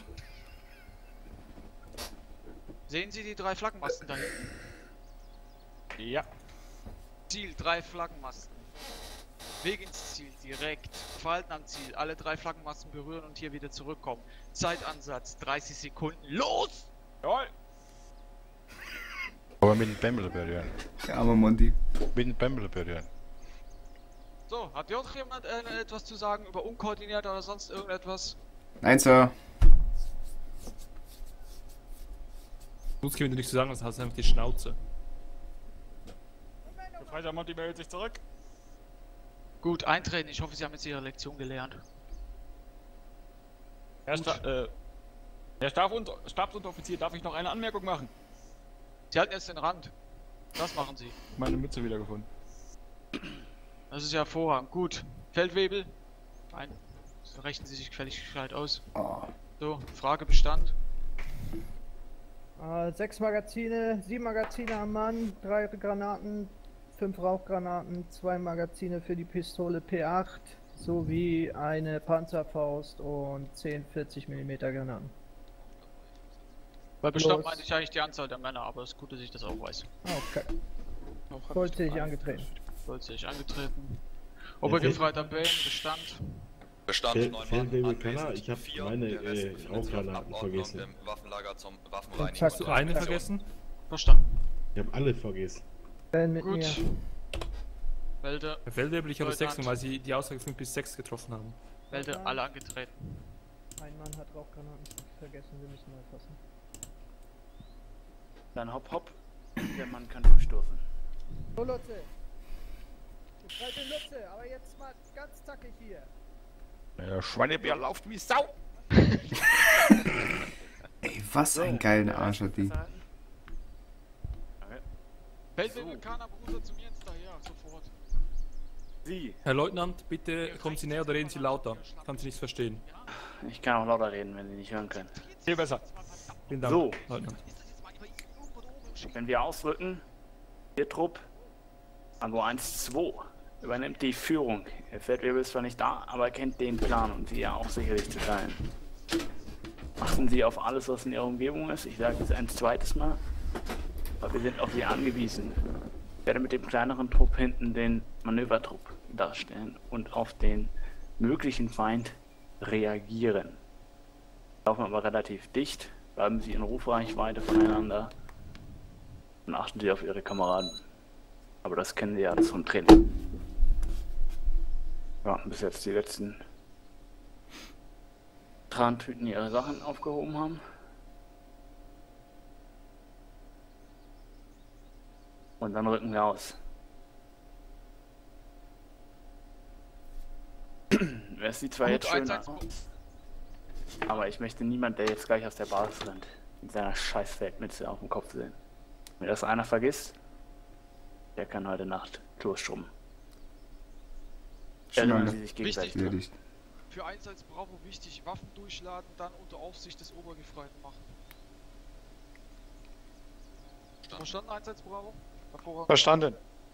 Sehen Sie die 3 Flaggenmasten da hinten? Ja. Ziel, 3 Flaggenmasten. Weg ins Ziel, direkt. Verhalten am Ziel. Alle 3 Flaggenmasten berühren und hier wieder zurückkommen. Zeitansatz, 30 Sekunden. Los! Jawohl! Aber mit dem Bämmel berühren. Ja, aber Monty. Mit dem Bämmel berühren. So, hat noch jemand etwas zu sagen über unkoordiniert oder sonst irgendetwas? Nein, Sir. Lutz, wenn du nichts zu sagen hast, hast du einfach die Schnauze. Gefreiter Monty meldet sich zurück. Gut, eintreten. Ich hoffe, Sie haben jetzt Ihre Lektion gelernt. Herr Stabsunteroffizier, darf ich noch eine Anmerkung machen? Sie halten jetzt den Rand. Das machen Sie. Meine Mütze wiedergefunden. Das ist ja hervorragend. Gut. Feldwebel. Nein. So rechnen Sie sich gefällig gescheit aus. Oh. So, Frage Bestand. 6 Magazine, 7 Magazine am Mann, 3 Granaten, 5 Rauchgranaten, 2 Magazine für die Pistole P8 sowie eine Panzerfaust und 10 40 mm Granaten. Bei Bestand meinte ich eigentlich die Anzahl der Männer, aber es ist gut, dass ich das auch weiß. Okay. Vollzählig angetreten. Vollzählig angetreten. Obergefreiter Bane, Bestand. Bestand 9 Mann. Ich habe meine Rauchgranaten vergessen. Im Waffenlager zum Waffenreinigen. Hast du eine vergessen? Verstanden. Ich habe alle vergessen. Mit Gut. mir. Wälder. Feldwebel, ich habe 6, weil sie die Aussage 5 bis 6 getroffen haben. Wälder, alle angetreten. Ein Mann hat Rauchgranaten vergessen, wir müssen neu fassen. Dann hopp hopp, der Mann kann durchstoßen. So Lutze! Gefreite Lutze, aber jetzt mal ganz zackig hier. Der Schweinebier lauft wie Sau! Ey, was ein geiler Arsch hat die. Feldwebel, Kana, Bruder, zu mir ins Daher, sofort. Sie. Herr Leutnant, bitte kommen Sie näher oder reden Sie lauter. Ich kann Sie nichts verstehen. Ich kann auch lauter reden, wenn Sie nicht hören können. Viel besser. Vielen Dank, So. Leutnant. Wenn wir ausrücken, Ihr Trupp, Tango 1-2, übernimmt die Führung. Der Feldwebel ist zwar nicht da, aber er kennt den Plan und Sie ja auch sicherlich zu teilen. Achten Sie auf alles, was in Ihrer Umgebung ist. Ich sage es ein zweites Mal, aber wir sind auf Sie angewiesen. Ich werde mit dem kleineren Trupp hinten den Manövertrupp darstellen und auf den möglichen Feind reagieren. Laufen aber relativ dicht, bleiben Sie in Rufreichweite voneinander und achten Sie auf Ihre Kameraden. Aber das kennen Sie ja alles vom Training. Ja, bis jetzt die letzten Trantüten ihre Sachen aufgehoben haben. Und dann rücken wir aus. Es sieht zwar Gut, jetzt schön 1-1. aus, aber ich möchte niemand, der jetzt gleich aus der Basis rennt, mit seiner scheiß Feldmütze auf dem Kopf sehen. Wenn das einer vergisst, der kann heute Nacht losstrummen. Erinnern Sie sich gegenseitig dran. für Einsatz Bravo wichtig, Waffen durchladen, dann unter Aufsicht des Obergefreiten machen. Verstanden, Einsatz Bravo? Hervorragend. Verstanden.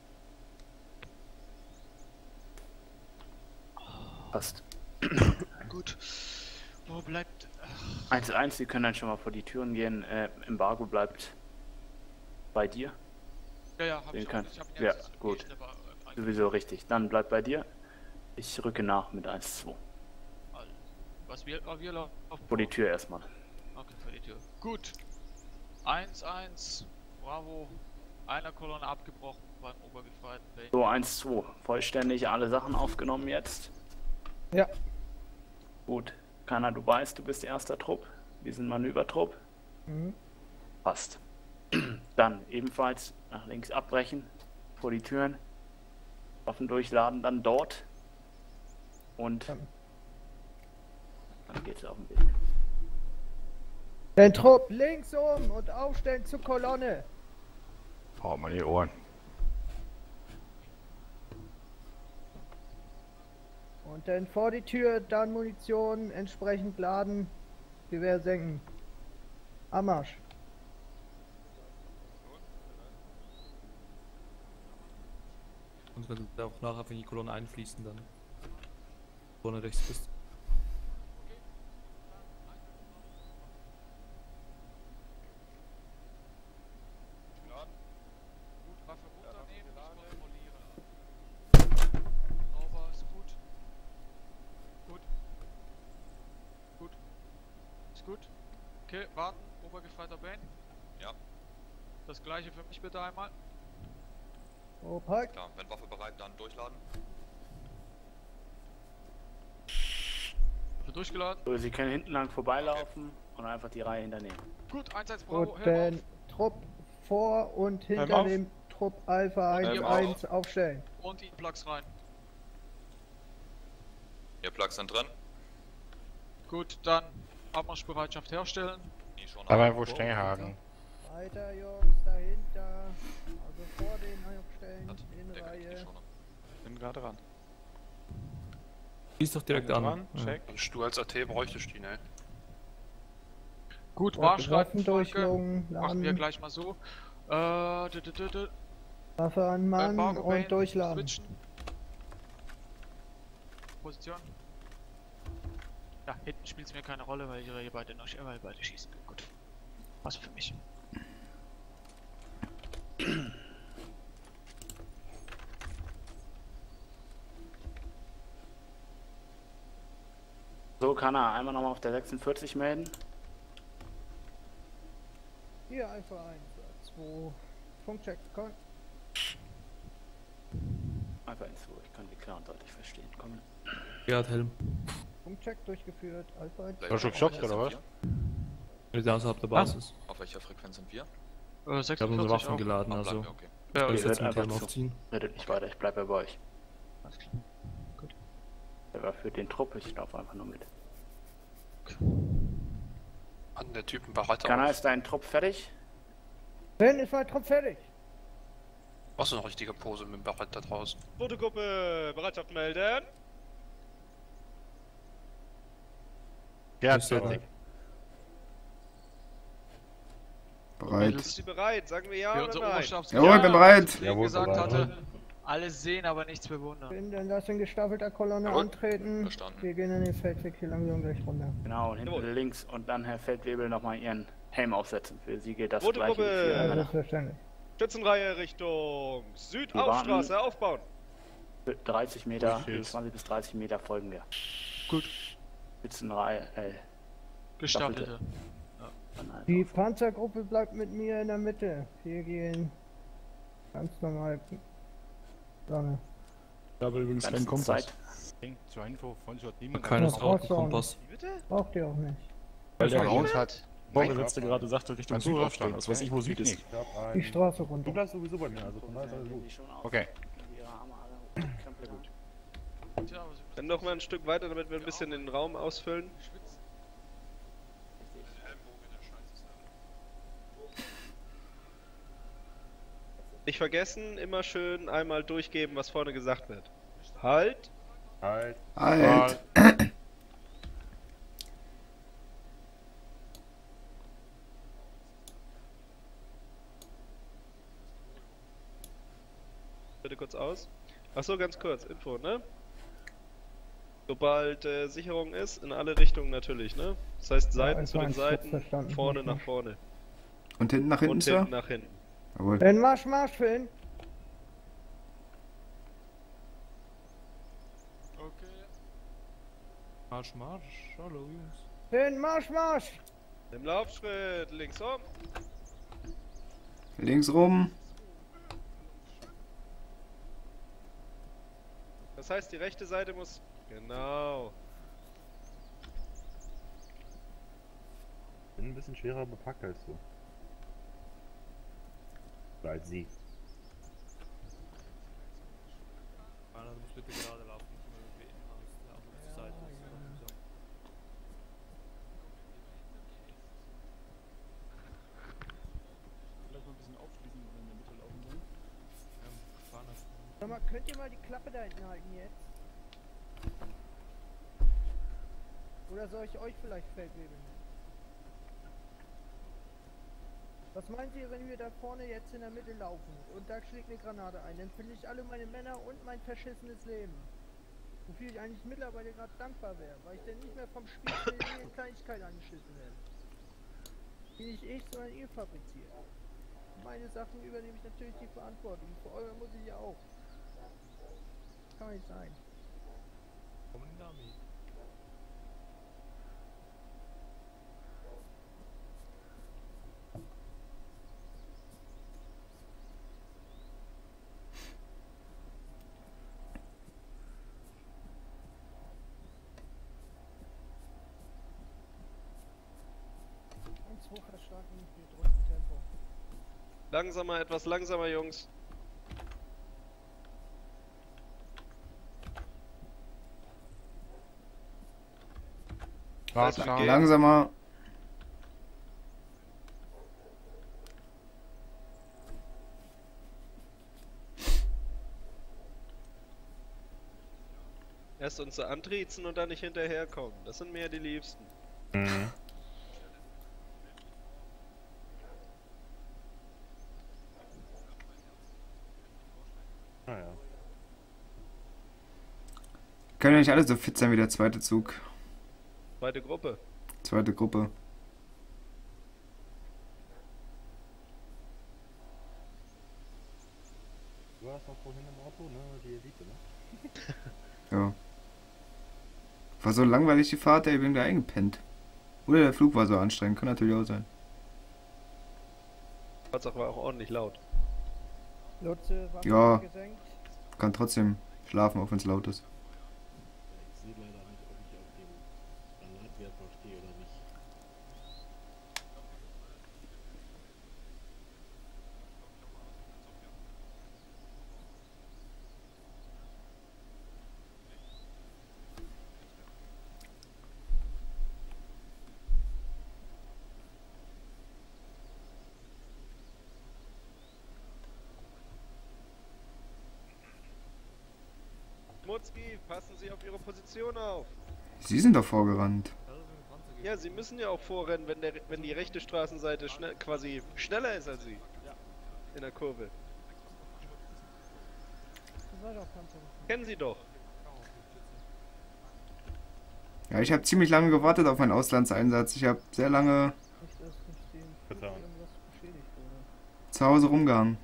Passt. Gut. Wo bleibt... 1-1, Sie können dann schon mal vor die Türen gehen. Embargo bleibt bei dir. Ja, hab ich auch. Ja, gut. Sowieso richtig. Dann bleibt bei dir. Ich rücke nach mit 1-2. Was wir laufen? Vor die Tür erstmal. Okay, vor die Tür. Gut. 1-1. Bravo. Einer Kolonne abgebrochen beim Obergefreiten. So, 1-2. Vollständig alle Sachen aufgenommen jetzt? Ja. Gut. Keiner, du weißt, du bist erster Trupp. Wir sind Manövertrupp. Mhm. Passt. Dann ebenfalls nach links abbrechen. Vor die Türen. Waffen durchladen, dann dort. Und dann geht's auf den Weg. Den Trupp links um und aufstellen zur Kolonne. Haut mal die Ohren. Und dann vor die Tür, dann Munition entsprechend laden, Gewehr senken. Am Marsch. Und wenn du auch nachher in die Kolonne einfließen, dann vorne rechts bist. Gut, Waffe runternehmen, ich kontrolliere. Sauber, ist gut. Gut. Gut. Ist gut. Okay, warten, Obergefreiter Bane. Ja. Das gleiche für mich bitte einmal. Opak. Klar, wenn Waffe bereit, dann durchladen. Waffe durchgeladen. So, Sie können hinten lang vorbeilaufen und einfach die Reihe hinternehmen. Gut, 1-1 Bravo, Und den Trupp vor und hinter auf. dem Trupp Alpha 1-1 aufstellen. Und die Plugs rein. Ihr Plugs sind drin. Gut, dann Abmarschbereitschaft herstellen. Die schon Aber wo Steinhagen? Weiter Jungs, dahinter. Also vor den aufstellen, in Reihe. Bin gerade dran. Schieß doch direkt an. Dran, Ja. check. Und du als AT bräuchtest die, ne? Gut, Ja, Marschreiten Waffendurchlungen, machen wir laden. gleich mal so. Waffe an Mann Embargo Bane, und durchladen. switchen. Position. Ja, hinten spielt es mir keine Rolle, weil ihr beide noch beide schießen. Gut. Was für mich. So, kann er einmal nochmal auf der 46 melden. Hier Alpha 1, 2. Funkcheck, komm. Einfach ins Ruhe, ich kann die klar und deutlich verstehen. Komm. Gerhard Helm. Funkcheck durchgeführt, Alpha 1. Hast du schon gestoppt, oder was? Mit außerhalb der Basis. Auf welcher Frequenz sind wir? Ich habe unsere Waffen auch. geladen, Ah, also. bleiben wir, okay. Ja, Ich Ihr jetzt hört mit Helm einfach zu. aufziehen. Redet nicht weiter, ich bleibe bei euch. Alles klar. Gut. Der war für den Trupp, ich laufe einfach nur mit. An der Typen Berater. Kana, ist dein Trupp fertig? Ben, ist mein Trupp fertig. Was eine richtige Pose mit dem Barett da draußen. Fotogruppe, Bereitschaft melden. Ja, Ist fertig. Bereit. Ist sie bereit? Sagen wir ja Wie oder unser nein? Oberstabsgeneral Jawohl, bin bereit. Jawohl, gesagt hatte, alles sehen, aber nichts bewundern. Ben, dann lass in gestaffelter Kolonne Jawohl. antreten. Verstanden. Wir gehen in den Feldweg hier langsam gleich runter. Genau, und hinten Jawohl. links und dann Herr Feldwebel nochmal ihren Helm aufsetzen. Für sie geht das gleiche wie Fotogruppe. für Ja, Männer. selbstverständlich. Stützenreihe Richtung Südaufstraße aufbauen. 30 Meter, Tschüss. 20 bis 30 Meter folgen wir. Gut. Spitzenreihe, Gestaffelte. dann halt Die auf. Panzergruppe bleibt mit mir in der Mitte. Wir gehen ganz normal. Sonne. Ich habe übrigens Ganze keinen Kompass. Zeit. Zur Info von Schott niemand. Keines Ja, raucht brauchst du auch Kompass. Wie bitte? Braucht ihr auch nicht. Weil der Von uns Vorgesetzte hat. Vorgesetzte gerade sagte Richtung Süd aufstellen. Das weiß ich, wo Süd ist. Die Straße runter. Du bleibst sowieso bei mir, also von daher ist alles gut. Okay. Dann noch mal ein Stück weiter, damit wir ein bisschen den Raum ausfüllen. Nicht vergessen, immer schön einmal durchgeben, was vorne gesagt wird. Halt! Halt! bitte kurz aus. Achso, ganz kurz, Info, ne? Sobald Sicherung ist, in alle Richtungen natürlich, ne? Das heißt Seiten zu den Seiten, vorne nach vorne. Und hinten nach hinten, und Sir? hinten nach hinten. Jawohl. Finn, Marsch, Finn! Okay. Marsch. Hallo, Jungs. Finn, Marsch! Im Laufschritt, links rum. Links rum. Das heißt, die rechte Seite muss... Genau. Bin ein bisschen schwerer bepackt als du. Oder als sie. Einer muss bitte gerade laufen, nicht mehr auf die Seite. So. Vielleicht mal ein bisschen aufschließen, wenn wir in der Mitte laufen wollen. Sag mal, könnt ihr mal die Klappe da hinten halten jetzt? Oder soll ich euch vielleicht Feldwebel nennen? Was meint ihr, wenn wir da vorne jetzt in der Mitte laufen und da schlägt eine Granate ein? Dann verliere ich alle meine Männer und mein verschissenes Leben. Wofür ich eigentlich mittlerweile gerade dankbar wäre, weil ich dann nicht mehr vom Spiel in Kleinigkeit angeschissen werde. Die nicht ich, sondern ihr fabriziert. Meine Sachen übernehme ich natürlich die Verantwortung. Für eure muss ich ja auch. Das kann nicht sein. Komm in die Armee. Langsamer, etwas langsamer, Jungs. Langsamer. Erst uns so antriezen und dann nicht hinterherkommen. Das sind mir die Liebsten. Mhm. Können ja nicht alle so fit sein wie der zweite Zug. Zweite Gruppe. Zweite Gruppe. Du warst noch vorhin im Auto, ne? Die Elite, ne? Ja. War so langweilig die Fahrt, ich bin da eingepennt. Oder der Flug war so anstrengend, kann natürlich auch sein. Tatsache war auch ordentlich laut. Lutze, ja, kann trotzdem schlafen, auch wenn es laut ist. Ich sehe leider nicht, ob ich auf dem Granatwert noch stehe oder nicht. Mutzki, passen Sie auf Ihre Position auf. Sie sind doch vorgerannt. Ja, Sie müssen ja auch vorrennen, wenn die rechte Straßenseite quasi schneller ist als Sie. In der Kurve. Kennen Sie doch. Ja, ich habe ziemlich lange gewartet auf meinen Auslandseinsatz. Ich habe sehr lange zu Hause rumgehangen.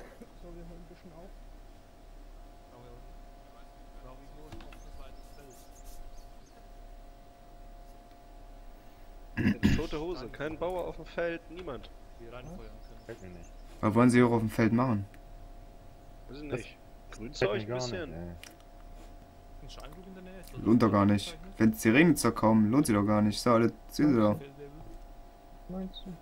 Tote Hose, kein Bauer auf dem Feld, niemand. Fällt mir nicht. Was wollen Sie auch auf dem Feld machen? Weiß ich nicht. Grünzeug ein bisschen. Lohnt doch gar nicht. Wenn es hier regnet, doch kaum. Lohnt sie doch gar nicht. So, alle sehen Sie doch. Meinst du?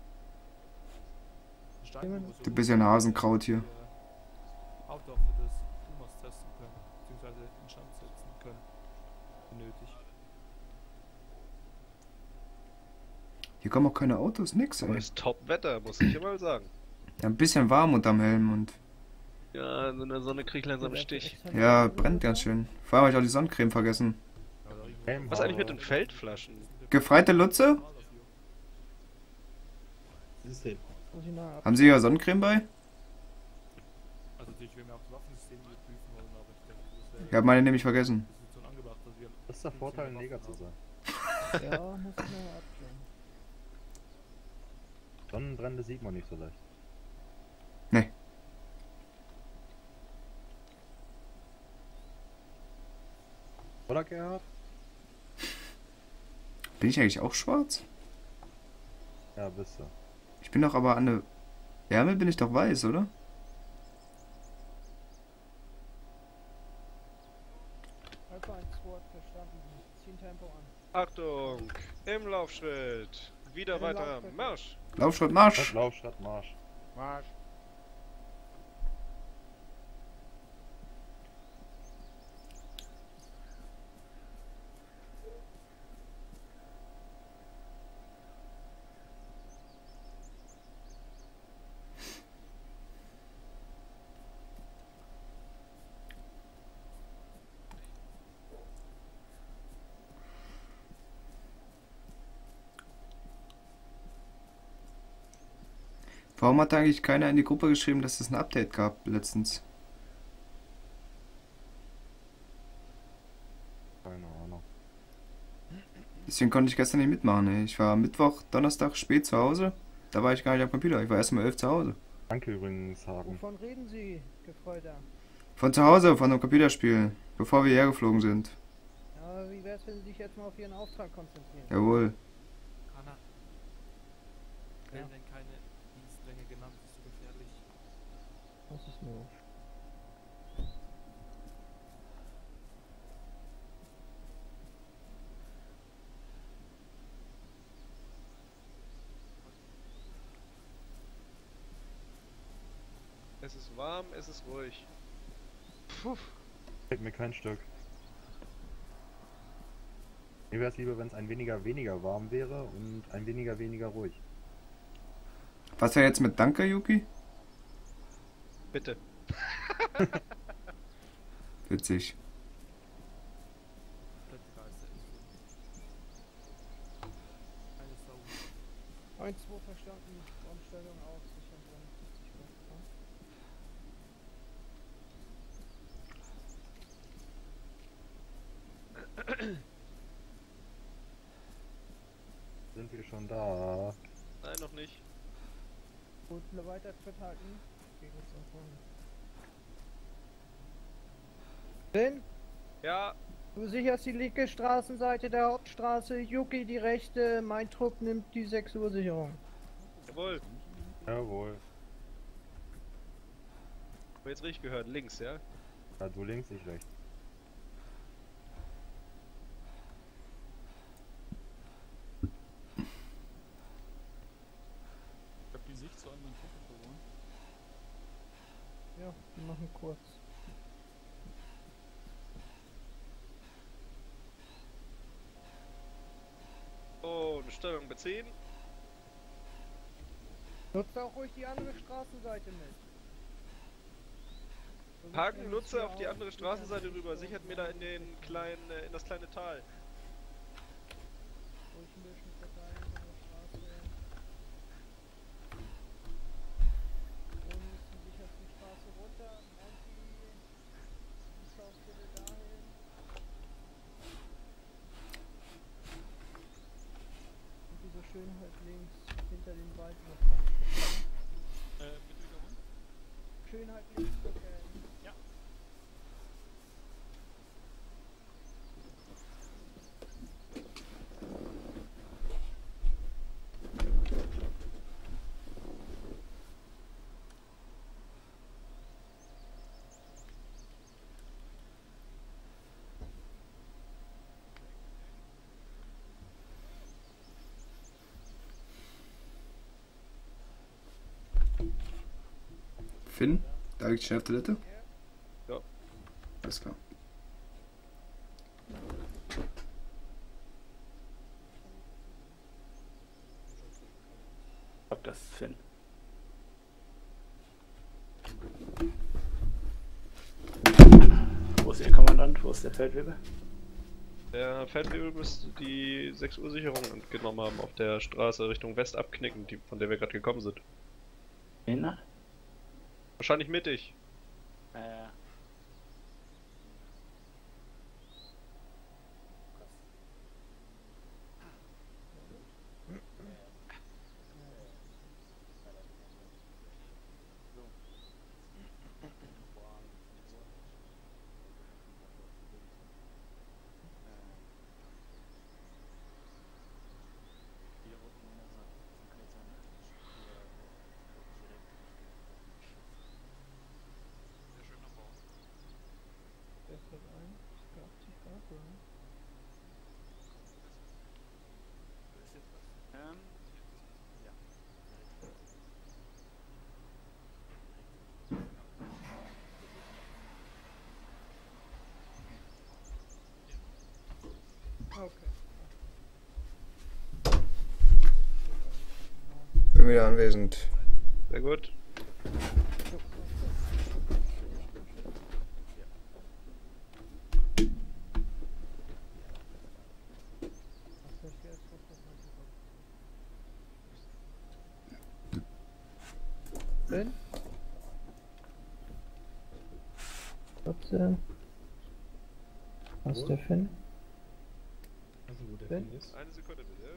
Ein bisschen Hasenkraut hier. Auto für das Thomas testen können, beziehungsweise in Stand setzen können, wenn nötig. Hier kommen auch keine Autos, nix, Aber ey. ist Top-Wetter, muss ich immer sagen. Ja, ein bisschen warm unterm Helm und... Ja, in der Sonne krieg ich langsam einen Stich. Ja, brennt ganz schön. Vor allem habe ich auch die Sonnencreme vergessen. Was eigentlich mit den Feldflaschen? Gefreite Lutze? Haben Sie Ihre Sonnencreme bei? Also die nicht, wenn wir auch das Waffensystem überprüfen wollen, aber ich denke, das wäre... Ich habe meine nämlich vergessen. Angebracht, dass wir... Das ist der Vorteil, ein Neger zu sein. Ja, muss man abklären. Sonnenbrände sieht man nicht so leicht. Nee. Oder Gerhard? Bin ich eigentlich auch schwarz? Ja, bist du. Ich bin doch aber an der Ärmel bin ich doch weiß, oder? Alpha 1 Squad verstanden. Ziehen Tempo an. Achtung! Im Laufschritt! Wieder weiter, Marsch! Laufschritt, Marsch! Laufschritt, Marsch. Marsch. Warum hat da eigentlich keiner in die Gruppe geschrieben, dass es ein Update gab letztens? Keine Ahnung. Deswegen konnte ich gestern nicht mitmachen. Ey. Ich war Mittwoch, Donnerstag spät zu Hause. Da war ich gar nicht am Computer. Ich war erst um 11 zu Hause. Danke übrigens, Hagen. Wovon reden Sie, Gefreuter? Von zu Hause, von einem Computerspiel. Bevor wir hergeflogen sind. Ja, wie wär's, wenn Sie sich jetzt mal auf Ihren Auftrag konzentrieren? Jawohl. Hanna. Werden denn keine Dienstränge genannt? Das ist so gefährlich. Was ist los? Es ist warm, es ist ruhig. Puh. Fällt mir kein Stück. Mir wäre es lieber, wenn es ein weniger warm wäre und ein weniger ruhig. Was war jetzt mit Danke, Yuki? Bitte. Witzig. 1-2 verstanden. Umstellung auf sichern 73 Punkte. Sind wir schon da? Nein, noch nicht. Gut, weiter verteilen. Gegen uns Ben? Ja. Du sicherst die linke Straßenseite der Hauptstraße, Yuki die rechte, mein Trupp nimmt die 6 Uhr Sicherung. Jawohl. Jawohl. Hab jetzt richtig gehört, links, ja? Ja, du links, ich rechts. Ich hab die Sicht zu anderen Truppen verloren. Ja, wir machen kurz. Oh, eine Stellung beziehen. Nutzt auch ruhig die andere Straßenseite mit. Hagen, nutze auf die andere Straßenseite rüber, sichert mir da in den kleinen, in das kleine Tal. Ruhig ein bisschen verteilen von der Straße. Und sichert die Straße runter. Monty, die Haus bitte dahin. Und diese schön halt links hinter den Wald noch mal. Bitte wiederholen? Schön halt links okay. Ja. Finn, da liegt schnell auf Toilette? Ja. Alles klar. Sag das, Finn. Wo ist Ihr Kommandant? Wo ist der Feldwebel? Der Feldwebel müsste die 6 Uhr Sicherung entgenommen haben auf der Straße Richtung West abknicken, die, von der wir gerade gekommen sind. Inhalt? Wahrscheinlich mittig. Bin wieder anwesend. Sehr gut. Finn? 14. Was ist der Finn? Also wo der Finn? Finn ist? Eine Sekunde bitte.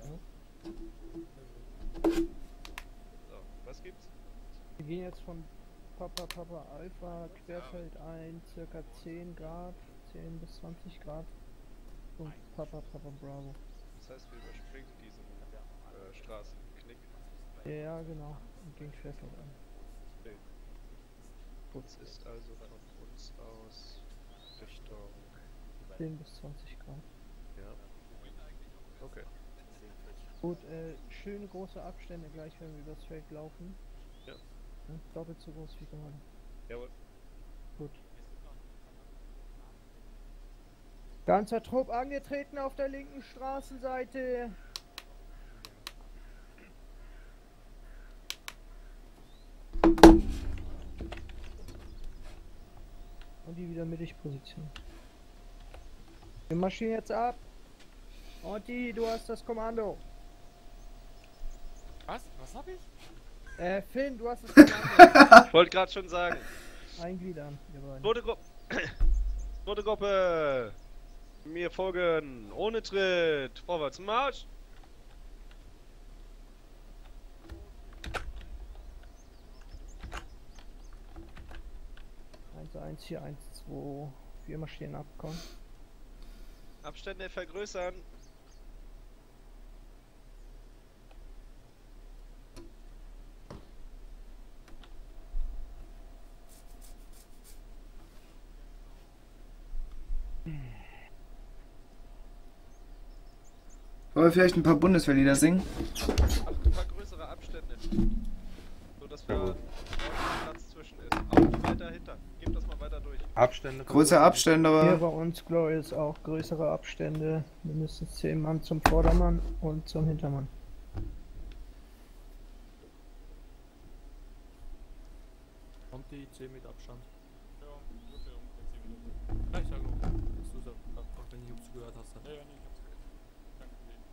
So, was gibt's? Wir gehen jetzt von Papa Alpha Querfeld ein, circa 10 Grad, 10 bis 20 Grad. Und Papa Bravo. Das heißt, wir überspringen diesen Straßenknick. Ja, genau. Und gehen Querfeld an. Okay. Uns ist also von uns aus Richtung 10 bis 20 Grad. Ja. Okay. Gut, schöne große Abstände gleich, wenn wir übers Feld laufen. Ja. Doppelt so groß wie gerade. Jawohl. Gut. Ganzer Trupp angetreten auf der linken Straßenseite. Und die wieder mittig positionieren. Wir marschieren jetzt ab. Orti, du hast das Kommando. Was? Was hab ich? Finn, du hast das Kommando. Ich wollte gerade schon sagen. Eingliedern, ihr beiden. Zweite Gruppe. Mir folgen. Ohne Tritt. Vorwärts Marsch. Eins, hier 1, 2, 4 marschieren ab, komm. Abstände vergrößern. Wollen wir vielleicht ein paar Bundeswehrlieder singen? Ein paar größere Abstände. So dass wir ordentlich Platz zwischen ist. Auch weiter hinter. Gebt das mal weiter durch. Abstände. Größere Abstände, Hier aber. bei uns, Glorious, auch größere Abstände. Mindestens 10 Mann zum Vordermann und zum Hintermann. Und die 10 mit Abstand. Ja, ungefähr 10 mit Abstand. Ja, ich sag nur, dass du sagst, auch wenn du zugehört hast. Ja, nee, ich hab's gehört. Kein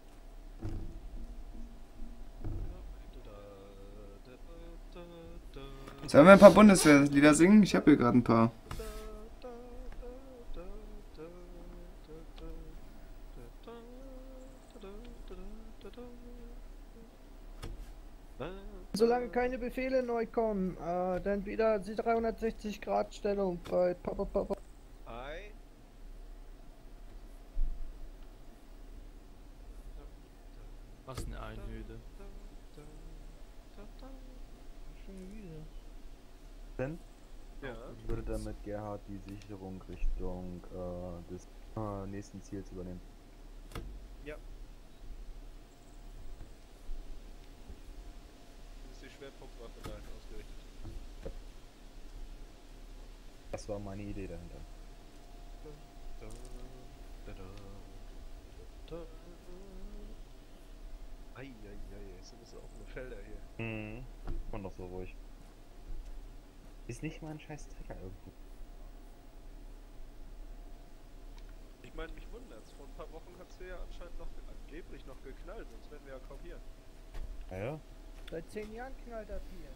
Problem. Sollen wir ein paar Bundeswehrlieder singen? Ich habe hier gerade ein paar. Solange keine Befehle neu kommen, dann wieder die 360 Grad Stellung bei Papa. Ei. Was eine Einöde. Schöne Wiese. Denn? Ja. Ich würde dann mit Gerhard die Sicherung Richtung des nächsten Ziels übernehmen. Ja. Ist die Schwerpunktwaffe dahin ausgerichtet. Das war meine Idee dahinter. Eieiei, sind das offene Felder hier. Mhm. Und noch so ruhig. Ist nicht mal ein scheiß Trecker irgendwo. Ich meine, mich wundert's. Vor ein paar Wochen hat's hier ja anscheinend noch angeblich noch geknallt, sonst wären wir ja kaum hier. Ja. Seit 10 Jahren knallt das hier.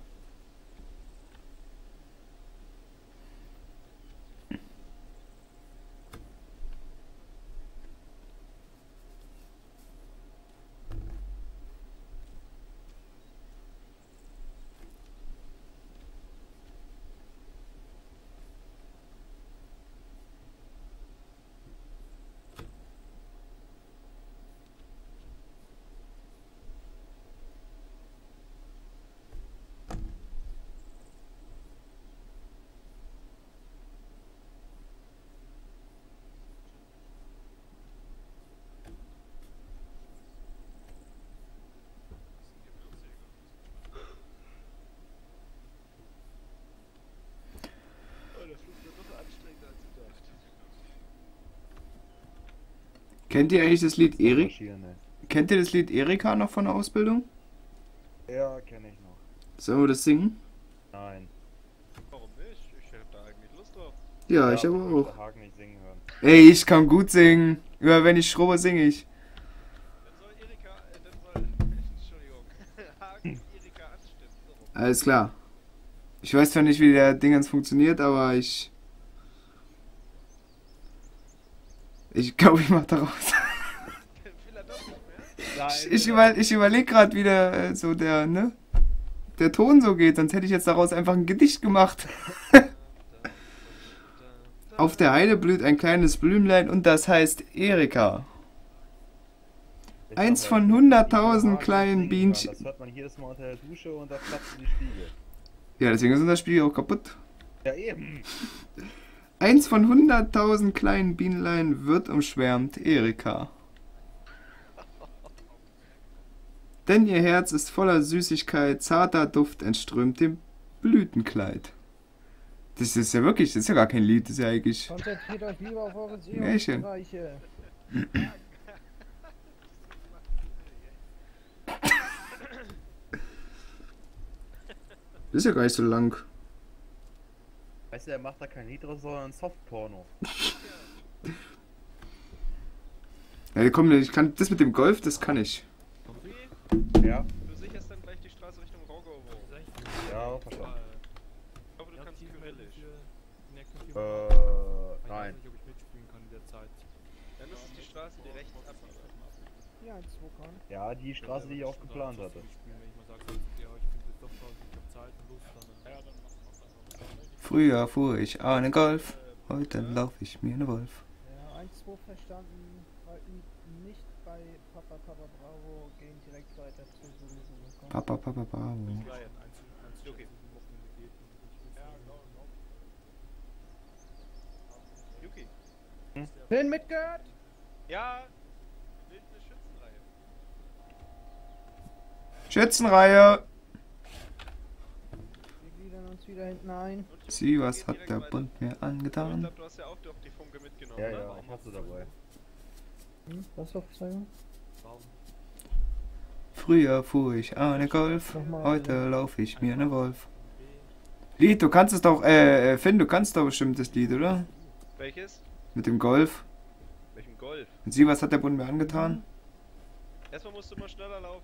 Kennt ihr eigentlich das Lied Erik? Kennt ihr das Lied Erika noch von der Ausbildung? Ja, kenne ich noch. Sollen wir das singen? Nein. Warum nicht? Ich hätte da eigentlich Lust drauf. Ja, ich aber möchte auch. Hagen nicht singen hören. Ey, ich kann gut singen. Immer wenn ich schrubbe, singe ich. Dann soll Erika, Entschuldigung, Hagen Erika anstimmen. So rum. Alles klar. Ich weiß zwar nicht, wie der Dingens funktioniert, aber ich glaube, ich mach daraus. Ich überlege gerade, wie der so der Ton so geht, sonst hätte ich jetzt daraus einfach ein Gedicht gemacht. Auf der Heide blüht ein kleines Blümlein und das heißt Erika. Eins von 100.000 kleinen Bienchen. Das hört man jedes Mal unter der Dusche und da platzen die Spiegel. Ja, deswegen ist unser Spiegel auch kaputt. Ja, eben. Eins von 100.000 kleinen Bienlein wird umschwärmt, Erika. Denn ihr Herz ist voller Süßigkeit, zarter Duft entströmt dem Blütenkleid. Das ist ja wirklich, das ist ja gar kein Lied, das ist ja eigentlich... Konzentriert euch lieber auf eure Märchen. Sehungsbereiche. Das ist ja gar nicht so lang. Weißt du, der macht da kein Lied draus, sondern Softporno. Ja, komm, ich kann das mit dem Golf, das kann ich. Ja. Du sicherst dann gleich die Straße Richtung Raugowo. Ja, verstanden. Ich hoffe, du kannst Kyrillisch. Nein. Ich weiß nicht, ob ich mitspielen kann in der Zeit. Dann ist es die Straße, die rechts abbiegt. Ja, 2 kann. Ja, die Straße, die ich auch geplant hatte. Früher fuhr ich eine Golf, heute laufe ich mir eine Wolf. Ja, 1-2 verstanden. Halten nicht bei Papa Bravo, gehen direkt weiter zu Solo. Papa Bravo. Okay. Yuki. Bin mitgehört? Ja. Wir bilden eine Schützenreihe. Schützenreihe! Wir gliedern uns wieder hinten ein. Sieh, was hat der Bund mir Ich angetan? glaube, du hast ja auch die Funke mitgenommen, Ja, oder? ja, ich hatte dabei. Was auf Zeigung? Früher fuhr ich eine Golf, heute laufe ich mir eine Wolf. Lied, du kannst es doch, Finn, du kannst doch bestimmt das Lied, oder? Welches? Mit dem Golf. Welchem Golf? Und sieh, was hat der Bund mir angetan? Erstmal musst du mal schneller laufen.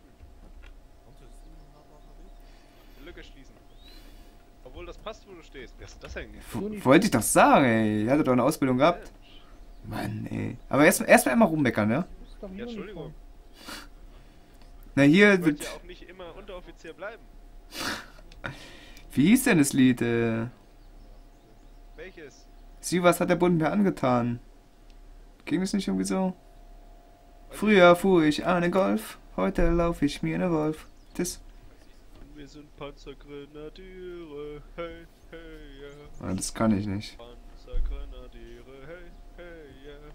Die Lücke schließen. Obwohl das passt, wo du stehst. Wer ist das eigentlich? Wollte ich doch sagen, ey. Ich hatte doch eine Ausbildung gehabt. Mann, ey. Aber erst mal einmal rummeckern, ne? Ja, Entschuldigung. Na hier Ich wird... wollte ja auch nicht immer Unteroffizier bleiben. Wie hieß denn das Lied, Welches? Sieh, was hat der Bund mir angetan? Ging es nicht irgendwie so? Früher fuhr ich eine Golf, heute laufe ich mir eine Wolf. Das... Wir sind Panzergrenadiere, hey, hey, yeah. Ah, das kann ich nicht. Panzergrenadiere, hey, hey, yeah.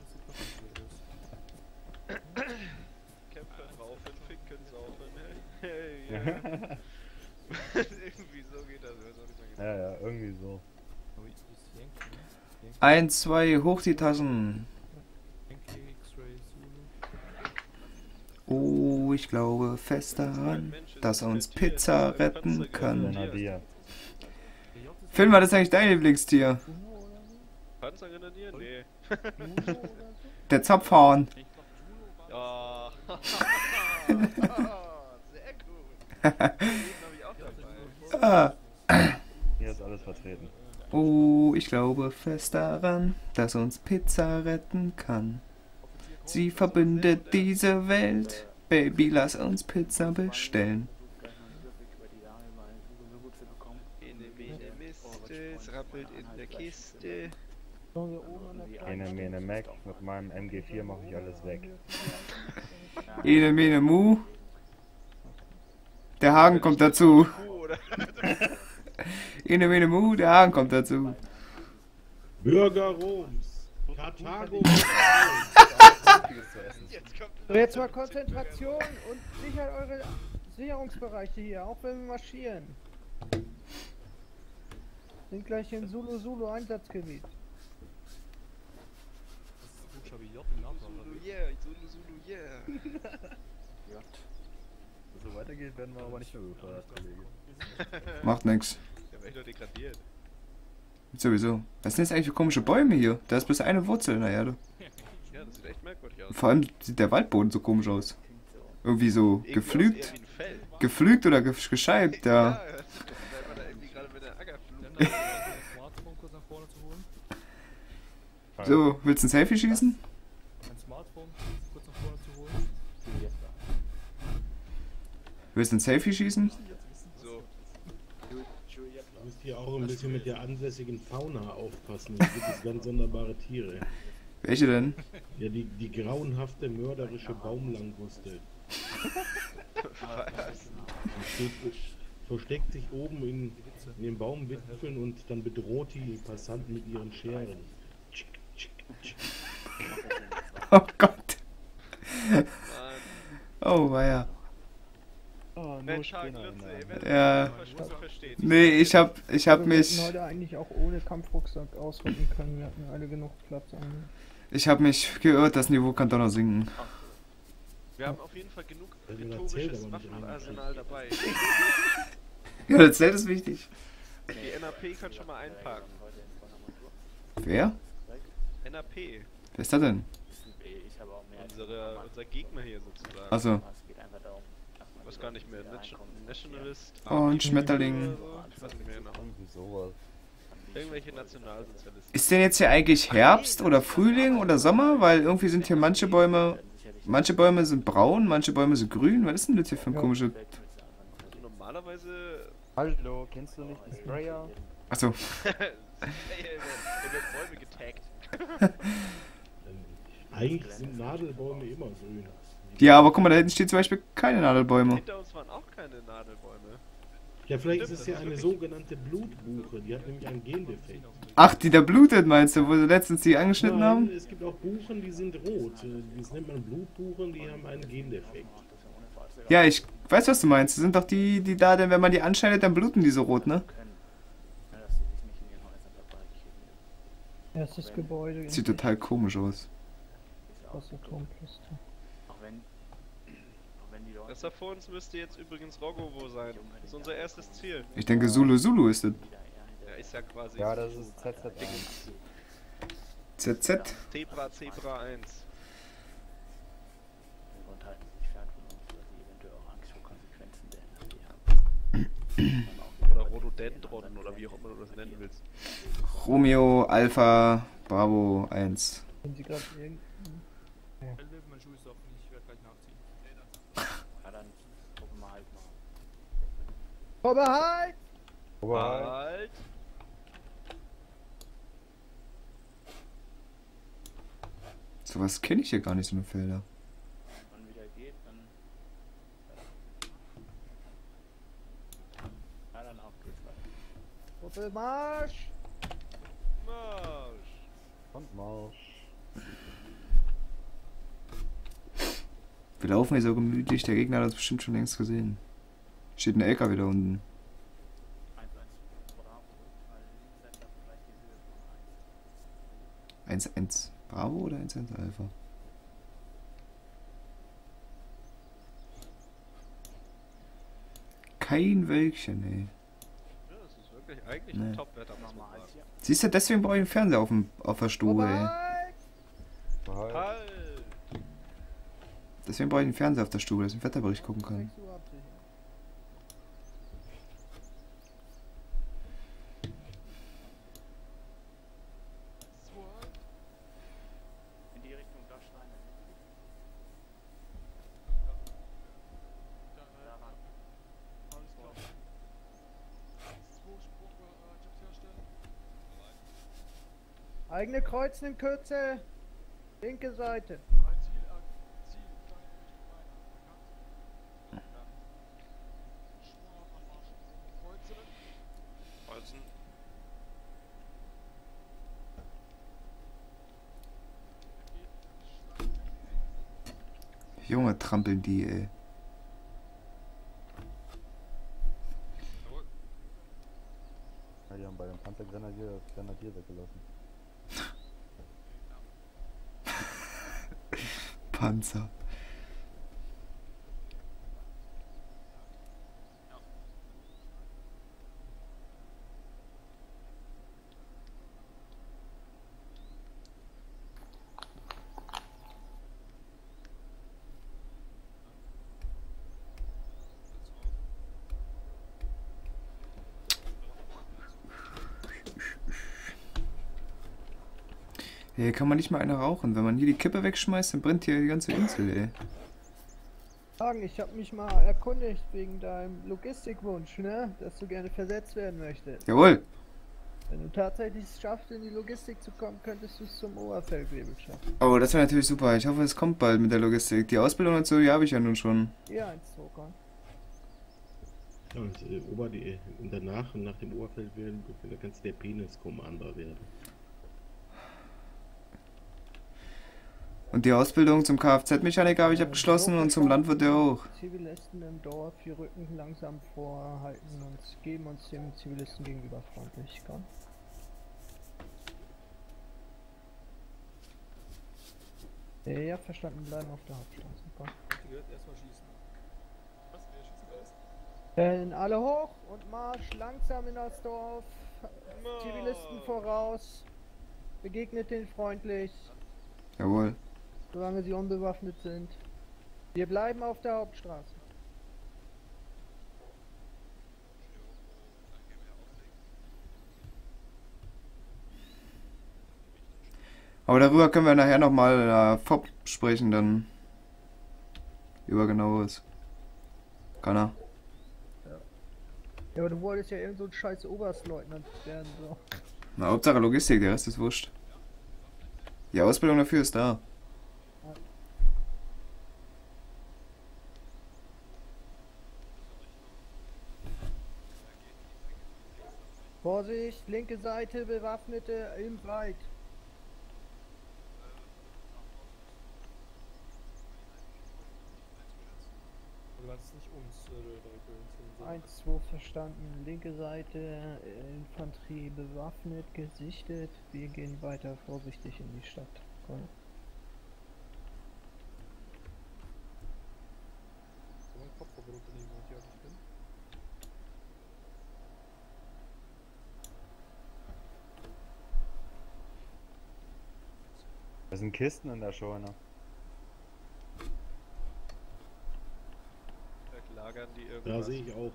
Kämpfen, raufen, ficken, saufen, hey, hey, yeah. Irgendwie so geht das, ich weiß auch nicht mehr genau. Ja, ja, irgendwie so. 1, 2, hoch die Taschen. Oh, ich glaube fest daran, dass uns Pizza retten kann. Finn, war das eigentlich dein Lieblingstier? Panzergrenadier? Nee. Der Zapfhahn. Ja. Sehr gut. Den hab ich auch dabei. Hier ist alles vertreten. Oh, ich glaube fest daran, dass uns Pizza retten kann. Sie verbindet diese Welt. Baby, lass uns Pizza bestellen. Ene Miste, es rappelt in der Kiste. Ene Mac, mit meinem MG4 mache ich alles weg. Ene Mene Mu. Der Hagen kommt dazu. Ene Mene Mu, der Hagen kommt dazu. Bürger Roms. Karthago. So, jetzt mal Konzentration und sichert eure Sicherungsbereiche hier, auch wenn wir marschieren. Sind gleich im Zulu Einsatzgebiet. Zulu, yeah, Zulu, yeah. so weitergeht, werden wir aber nicht mehr befördert, Kollege. Macht nix. Der wäre doch degradiert. Sowieso. Was sind jetzt eigentlich für komische Bäume hier? Da ist bloß eine Wurzel in der Erde. Ja, das sieht echt merkwürdig aus. Vor allem sieht der Waldboden so komisch aus. Irgendwie so Irgendwo geflügt. ist eher wie ein Fell. Geflügt oder gescheibt, ja. Ja, weil man da irgendwie gerade mit der Acker flucht. Smartphone kurz nach vorne zu holen. So, willst du ein Selfie schießen? Ein Smartphone kurz nach vorne zu holen. Willst du ein Selfie schießen? So. Du musst hier auch ein bisschen mit der ansässigen Fauna aufpassen. Hier gibt es ganz sonderbare Tiere. Welche denn? Ja, die grauenhafte, mörderische Baumlanguste. Versteckt sich oben in den Baumwipfeln und dann bedroht die Passanten mit ihren Scheren. Oh Gott. Oh weia. Oh, Mensch, Hagenlitze, ey, wer Ja. das versteht. Nee, ich hab Wir mich. hätten heute eigentlich auch ohne Kampfrucksack ausrücken können. Wir hatten alle genug Platz. Ich hab mich geirrt, das Niveau kann doch noch sinken. Wir haben auf jeden Fall genug erzählt rhetorisches aber nicht Waffenarsenal dabei. Ja, das Zelt ist wichtig. Die NAP kann schon mal einparken. Wer? NAP. Wer ist das denn? Unser Gegner hier sozusagen. Achso. Ich weiß gar nicht mehr. Nationalist. Oh, ein Schmetterling. Ich weiß nicht mehr genau. Sowas. Irgendwelche Nationalsozialisten. Ist denn jetzt hier eigentlich Herbst oder Frühling oder Sommer? Weil irgendwie sind hier manche Bäume sind braun, manche Bäume sind grün. Was ist denn das hier für ein komische... Also normalerweise... Hallo, kennst du nicht den Sprayer? Achso. Der wird Bäume getaggt. Eigentlich sind Nadelbäume immer grün. Ja, aber guck mal, da hinten steht zum Beispiel keine Nadelbäume. Hinter uns waren auch keine Nadelbäume. Ja, vielleicht ist es ja eine sogenannte Blutbuche. Die hat nämlich einen Gendefekt. Ach, die da blutet, meinst du, wo sie letztens die angeschnitten Nein, haben? es gibt auch Buchen, die sind rot. Das nennt man Blutbuchen, die haben einen Gendefekt. Ja, ich weiß, was du meinst. Das sind doch die da, denn wenn man die anschneidet, dann bluten die so rot, ne? Erstes Gebäude. Sieht total komisch aus. Aus Atomkiste. Das da vor uns müsste jetzt übrigens Rogovo sein. Das ist unser erstes Ziel. Ich denke, Zulu ist das. Ja, ist ja quasi... Ja, das ist ZZ1. ZZ? Zebra 1. Oder Rhododendron oder wie auch immer du das nennen willst. Romeo, Alpha, Bravo 1. Wenn sie gerade irgendein... Mein Schuh ist offen, ich werde gleich nachziehen. Ja, dann gucken wir halt mal. Vorbehalt! Halt! Sowas kenne ich hier gar nicht, so eine Felder. Wenn wieder geht, dann... Ja, dann auf geht's weiter. Doppelmarsch! Marsch! Und Marsch. Wir laufen hier so gemütlich, der Gegner hat das bestimmt schon längst gesehen. Steht ein LKW da unten. 1-1 Bravo oder 1-1 Alpha? Kein Wölkchen, ey. Ja, das ist wirklich eigentlich Nee. ein Top-Wetter, muss man sagen. Siehst du, deswegen brauche ich einen Fernseher auf der Stube, ey. Halt! Deswegen brauche ich einen Fernseher auf der Stube, dass ich den Wetterbericht gucken kann. In die Richtung da Steine. Eigene Kreuzen in Kürze. Linke Seite. Kreuzen. Junge, trampeln die, ey. Ja, die haben bei dem Panzergrenadier das Grenadier weggelassen. Panzer. Hier kann man nicht mal eine rauchen. Wenn man hier die Kippe wegschmeißt, dann brennt hier die ganze Insel, ey. Ich habe mich mal erkundigt wegen deinem Logistikwunsch, ne? Dass du gerne versetzt werden möchtest. Jawohl. Wenn du tatsächlich es schaffst, in die Logistik zu kommen, könntest du es zum Oberfeldwebel schaffen. Oh, das wäre natürlich super. Ich hoffe, es kommt bald mit der Logistik. Die Ausbildung und so, die habe ich ja nun schon. Ja, ein Zucker. Ja, und danach, nach dem Oberfeld werden, da kannst du der Penis-Commander werden. Und die Ausbildung zum Kfz-Mechaniker habe ich abgeschlossen und zum Landwirt ja auch. Zivilisten im Dorf, die Rücken langsam vorhalten und geben uns dem Zivilisten gegenüber freundlich, komm. Ja, verstanden, bleiben auf der Hauptstraße, komm. Erstmal schießen. Was? Wer schießen lässt? Dann alle hoch und Marsch langsam in das Dorf. Zivilisten voraus. Begegnet den freundlich. Jawohl. Solange sie unbewaffnet sind. Wir bleiben auf der Hauptstraße. Aber darüber können wir nachher nochmal FOB sprechen, dann über genaueres. Kann er. Ja, aber du wolltest ja irgend so ein scheiß Oberstleutnant werden, so. Na, Hauptsache Logistik, der Rest ist wurscht. Die Ausbildung dafür ist da. Vorsicht, linke Seite, Bewaffnete im Wald. Du kannst nicht uns direkt uns. 1, 2 verstanden. Linke Seite, Infanterie bewaffnet, gesichtet. Wir gehen weiter vorsichtig in die Stadt. Cool. So ein Kopfverbot-Unternehmen, wo ich hier bin. Da sind Kisten in der Scheune. Lagern die irgendwas? Da sehe ich auch.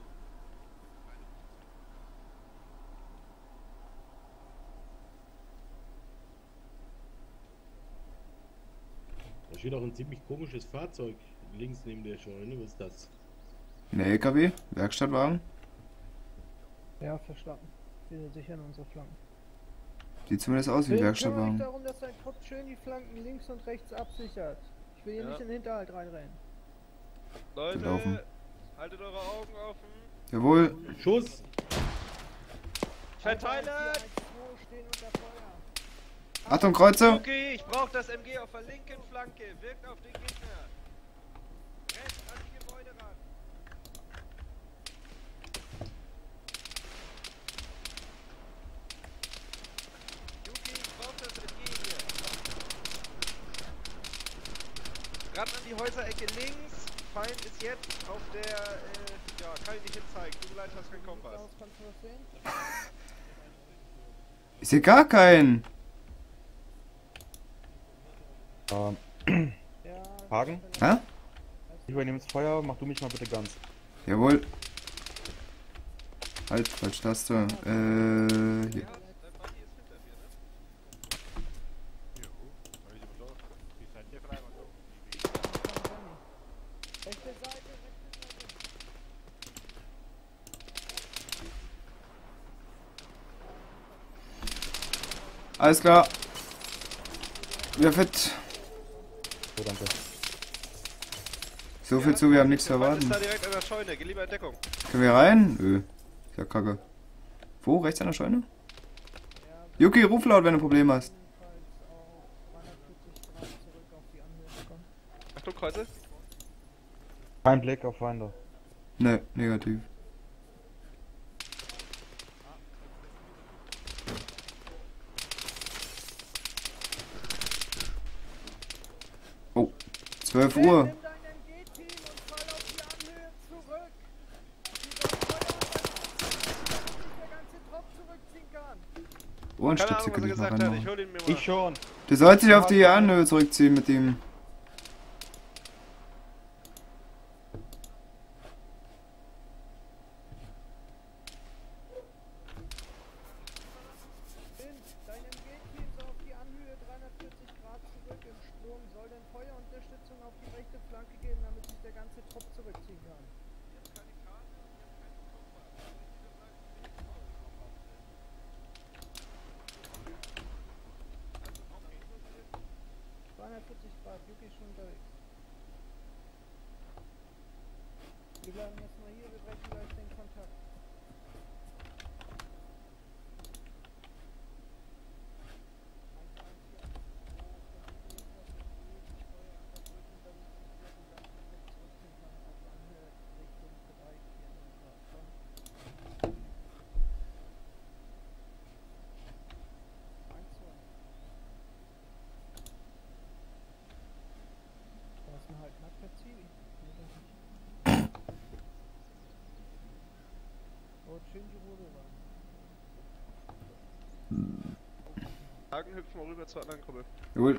Da steht auch ein ziemlich komisches Fahrzeug links neben der Scheune. Was ist das? Eine LKW? Werkstattwagen? Ja, verstanden. Wir sichern unsere Flanken. Sieht zumindest aus wie ein Werkstattwagen. Darum, dass dein Trupp schön die Flanken links und rechts absichert. Ich will hier nicht in den Hinterhalt reinrennen. Leute, Laufen. haltet eure Augen offen. Jawohl. Schuss! Verteilen! Achtung, Kreuze! Okay, ich brauche das MG auf der linken Flanke. Wirkt auf den Gegner. Rechts an die Gebäude ran. Yuki, ich brauche das MG hier. Ran an die Häuserecke links. Feind ist jetzt auf der, ja, kann ich nicht hinzeigen. Tut mir leid, hast keinen Kompass. Ich sehe gar keinen. Hagen? Hä? Ich übernehme das Feuer, mach du mich mal bitte ganz. Jawohl. Halt, falsch Taste. Hier. Alles klar. Wir fit. So, danke. So viel zu, wir haben nichts zu Ist erwarten. da direkt an der Scheune, geh lieber in Deckung. Können wir rein? Nö. Ist ja kacke. Wo? Rechts an der Scheune? Yuki, ruf laut, wenn du Probleme hast. Achtung, Kreuze. Kein Blick auf Feinde. Ne, negativ. Oh, 12 Uhr. Ohrenstütze könnte ich mal reinmachen. Ich schon. Du sollst dich auf die Anhöhe zurückziehen mit ihm. im Strom soll denn Feuerunterstützung auf die rechte Flanke geben, damit sich der ganze Trupp zurückziehen kann. 240 Grad, Yuki ist schon unterwegs. Wir bleiben jetzt mal hier, wir brechen gleich den Kontakt. Halt knapp per Zivi. Oh, Shinji wurde Hagen, hüpfen wir rüber zur anderen Gruppe. Jawohl.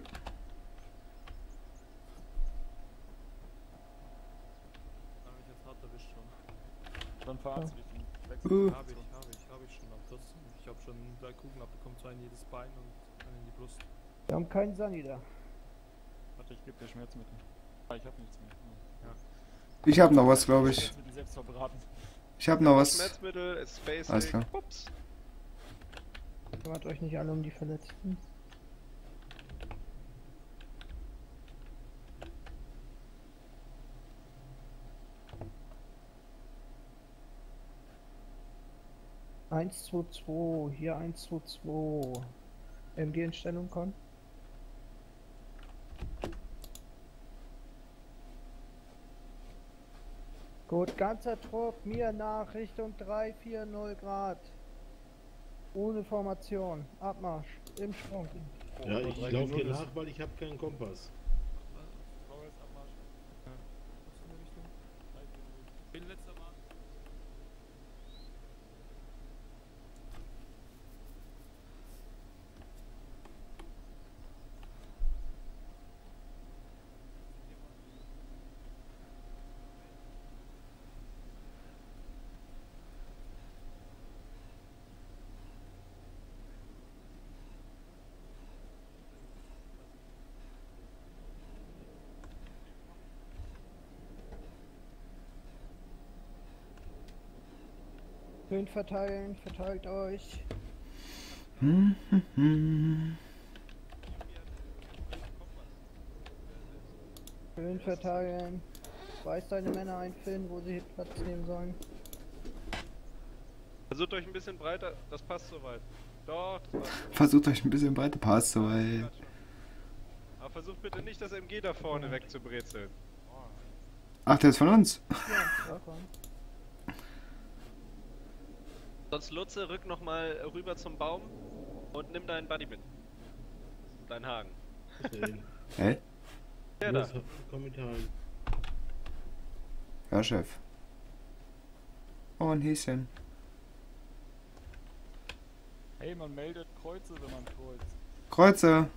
Hab ich jetzt hart erwischt schon. Dann verarzt du dich. Hab ich schon. Aber trotzdem, ich hab schon 3 Kugeln abbekommen, 2 in jedes Bein und einen in die Brust. Wir haben keinen Sani da. Warte, ich geb dir Schmerzmittel. Ah, ich hab nichts mehr. Ja. Ich hab noch was, glaube ich. Selbst verbraten. Ich hab noch was. Schmerzmittel, ist Basic. Alles klar. Ups. Kümmert euch nicht alle um die Verletzten. Eins, 2, 2, hier 1, 2, 2. MG in Stellung kommen. Gut, ganzer Trupp, mir nach Richtung 340 Grad. Ohne Formation. Abmarsch. Im Sprung. Ja, ich laufe hier nach, weil ich habe keinen Kompass. Bin letzter Mal. Schön verteilen, verteilt euch. Schön verteilen. Weiß deine Männer einfinden, wo sie Platz nehmen sollen. Versucht euch ein bisschen breiter, das passt soweit. Doch, das passt. Versucht euch ein bisschen breiter, passt soweit. Aber versucht bitte nicht das MG da vorne wegzubrezeln. Ach, der ist von uns? Ja, Sonst Lutze, rück nochmal rüber zum Baum und nimm deinen Buddy mit. Deinen Hagen. Hä? Der da. Kommentar. Ja, Chef. Oh, ein Häschen. Hey, man meldet Kreuze, wenn man kreuzt. Kreuze!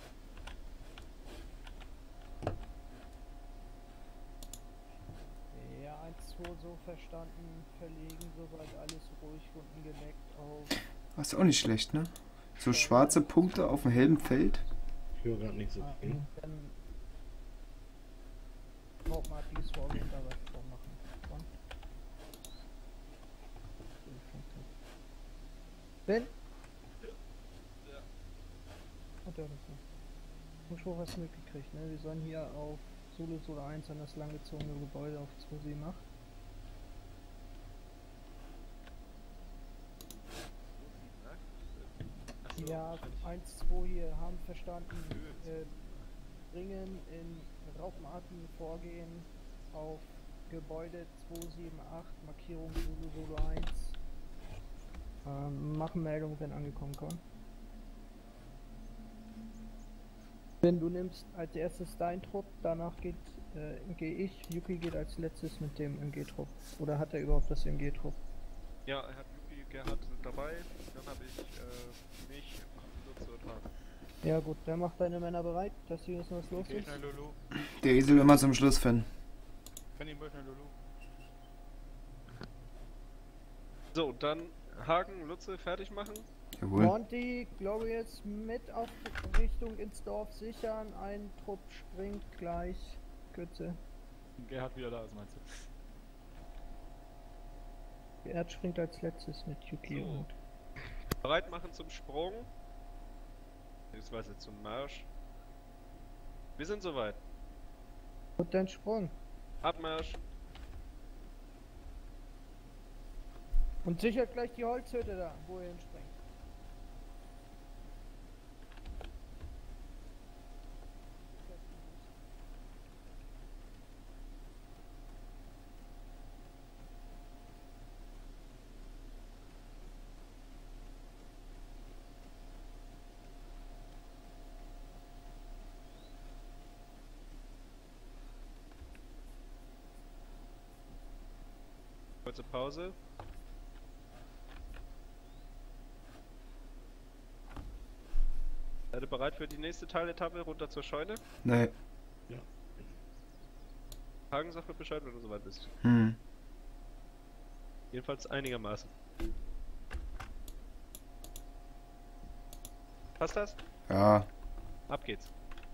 Ja, 1, 2 so verstanden. Verlegen, soweit alles ruhig, unten geleckt auf. Das ist auch nicht schlecht, ne? So schwarze Punkte auf dem hellen Feld. Ich höre gerade nicht so viel. Dann hauptmartiges Vorgehen dabei vormachen. Ben? Ja. Und der das nicht. Muschhoch hast du mitgekriegt, ne? Wir sollen hier auf Solo 1 an das langgezogene Gebäude auf 278. Ja, 1, 2 hier haben verstanden. Bringen in rauchartigen Vorgehen auf Gebäude 278, Markierung Solo 1. Machen Meldung, wenn angekommen kommt. Wenn du nimmst als erstes dein Trupp, danach gehe ich, Yuki geht als letztes mit dem MG-Trupp. Oder hat er überhaupt das MG-Trupp? Ja, er hat Yuki, Gerhard dabei, dann habe ich mich, Lutze und Hagen. Ja gut, dann mach deine Männer bereit, dass sie wissen, was los ist. Der Esel immer zum Schluss finden. So, dann Hagen, Lutze fertig machen. Jawohl. Monty, glaube jetzt mit auf Richtung ins Dorf sichern. Ein Trupp springt gleich. Kürze. Gerhard wieder da ist, meinst du? Gerhard springt als letztes mit Yuki So. und. Bereit machen zum Sprung. Beziehungsweise zum Marsch. Wir sind soweit. Und dein Sprung. Abmarsch. Und sichert gleich die Holzhütte da, wo ihr hinspringt. Kurze Pause. Seid ihr bereit für die nächste Teiletappe runter zur Scheune? Nee. Ja. Hagen, sag mir Bescheid, wenn du soweit bist. Hm. Jedenfalls einigermaßen. Passt das? Ja. Ab geht's.